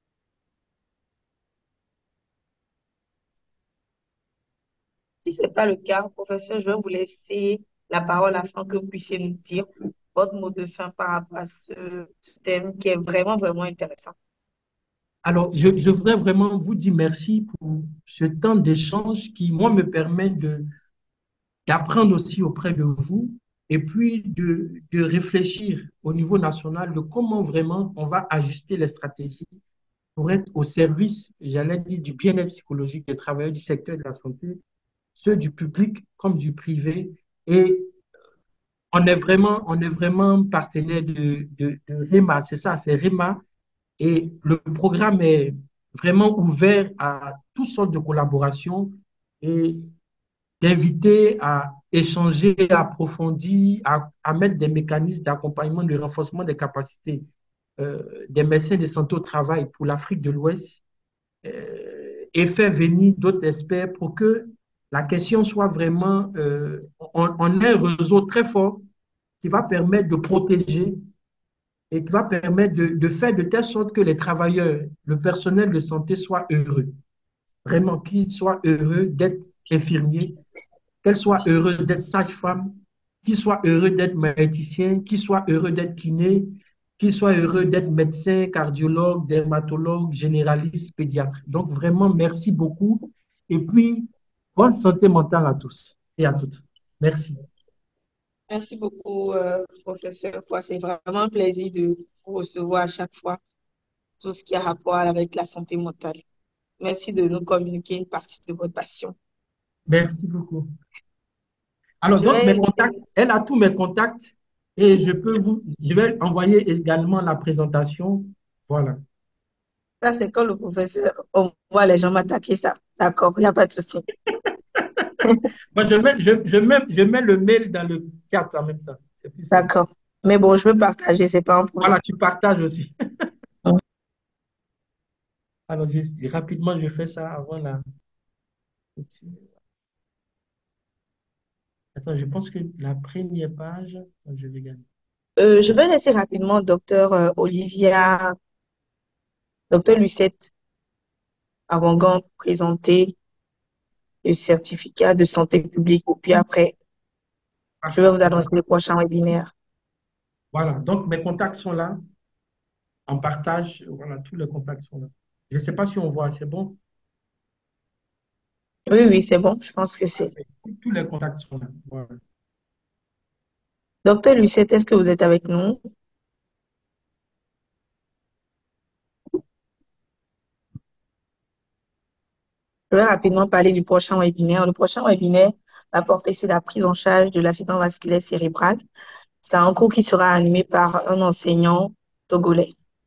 Si ce n'est pas le cas, professeur, je vais vous laisser la parole afin que vous puissiez nous dire votre mot de fin par rapport à ce, ce thème qui est vraiment, vraiment intéressant. Alors, je, je voudrais vraiment vous dire merci pour ce temps d'échange qui, moi, me permet de, d'apprendre aussi auprès de vous et puis de, de réfléchir au niveau national de comment vraiment on va ajuster les stratégies pour être au service, j'allais dire, du bien-être psychologique des travailleurs du secteur de la santé, ceux du public comme du privé. Et on est vraiment, on est vraiment partenaire de, de, de REMA, c'est ça, c'est REMA. Et le programme est vraiment ouvert à toutes sortes de collaborations et d'inviter à échanger, à approfondir, à, à mettre des mécanismes d'accompagnement, de renforcement des capacités euh, des médecins de santé au travail pour l'Afrique de l'Ouest euh, et faire venir d'autres experts pour que la question soit vraiment, euh, on, on ait un réseau très fort qui va permettre de protéger et qui va permettre de, de faire de telle sorte que les travailleurs, le personnel de santé soient heureux. Vraiment, qu'ils soient heureux d'être infirmiers, qu'elles soient heureuses d'être sages-femmes, qu'ils soient heureux d'être médecins, qu'ils soient heureux d'être kinés, qu'ils soient heureux d'être médecins, cardiologues, dermatologues, généralistes, pédiatres. Donc, vraiment, merci beaucoup. Et puis, bonne santé mentale à tous et à toutes. Merci. Merci beaucoup, euh, professeur. C'est vraiment un plaisir de vous recevoir à chaque fois, tout ce qui a rapport avec la santé mentale. merci de nous communiquer une partie de votre passion. Merci beaucoup. Alors, Je donc, mes vais, contacts, elle a tous mes contacts et je peux vous, je vais envoyer également la présentation. Voilà. ça, c'est quand le professeur, on voit les gens m'attaquer ça. D'accord, il n'y a pas de souci. Moi, je mets, je, je mets, je mets le mail dans le chat en même temps. C'est plus simple. D'accord. Mais bon, je veux partager, c'est pas un problème. Voilà, tu partages aussi. Alors, je- je- rapidement, je fais ça avant la. Attends, je pense que la première page, je vais gagner. Euh, je vais laisser rapidement docteur euh, Olivia, docteur Lucette Avangan présenter le certificat de santé publique. Et puis après, je vais vous annoncer le prochain webinaire. Voilà, donc mes contacts sont là. En partage, voilà, tous les contacts sont là. Je ne sais pas si on voit, c'est bon? Oui, oui, c'est bon. Je pense que c'est. Tous les contacts sont là. Voilà. Docteur Lucette, est-ce que vous êtes avec nous? Je vais rapidement parler du prochain webinaire. Le prochain webinaire va porter sur la prise en charge de l'accident vasculaire cérébral. C'est un cours qui sera animé par un enseignant togolais.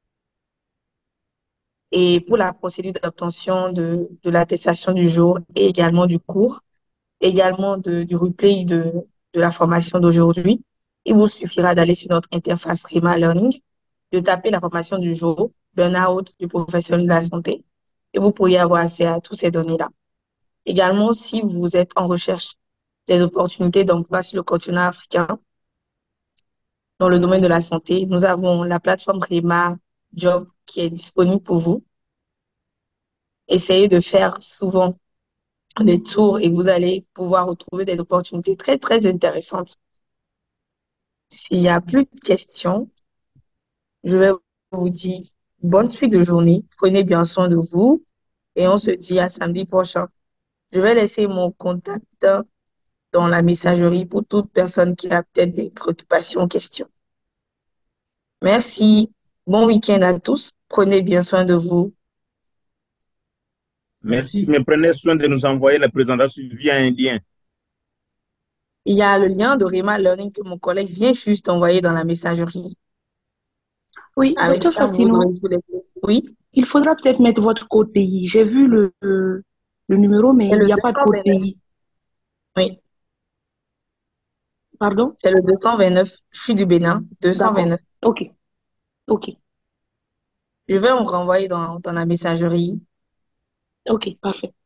Et pour la procédure d'obtention de, de l'attestation du jour et également du cours, également de, du replay de, de la formation d'aujourd'hui, il vous suffira d'aller sur notre interface Rima Learning, de taper la formation du jour, Burnout du professionnel de la santé, et vous pourriez avoir accès à toutes ces données-là. Également, si vous êtes en recherche des opportunités d'emploi sur le continent africain, dans le domaine de la santé, nous avons la plateforme Rima Job qui est disponible pour vous. Essayez de faire souvent des tours et vous allez pouvoir retrouver des opportunités très, très intéressantes. S'il n'y a plus de questions, je vais vous dire bonne suite de journée. Prenez bien soin de vous et on se dit à samedi prochain. Je vais laisser mon contact dans la messagerie pour toute personne qui a peut-être des préoccupations, questions. Merci. Bon week-end à tous. Prenez bien soin de vous. Merci, mais prenez soin de nous envoyer la présentation via un lien. Il y a le lien de Rima Learning que mon collègue vient juste d'envoyer dans la messagerie. Oui, Avec docteur ça, vous Fassino, aurez tous les... Oui. il faudra peut-être mettre votre code pays. J'ai vu le, le, le numéro, mais C'est il le n'y a pas de code deux cent vingt-neuf. pays. Oui, Pardon? c'est le deux cent vingt-neuf. Je suis du Bénin, deux cent vingt-neuf. D'accord. OK. OK. Je vais en renvoyer dans, dans la messagerie. OK, parfait.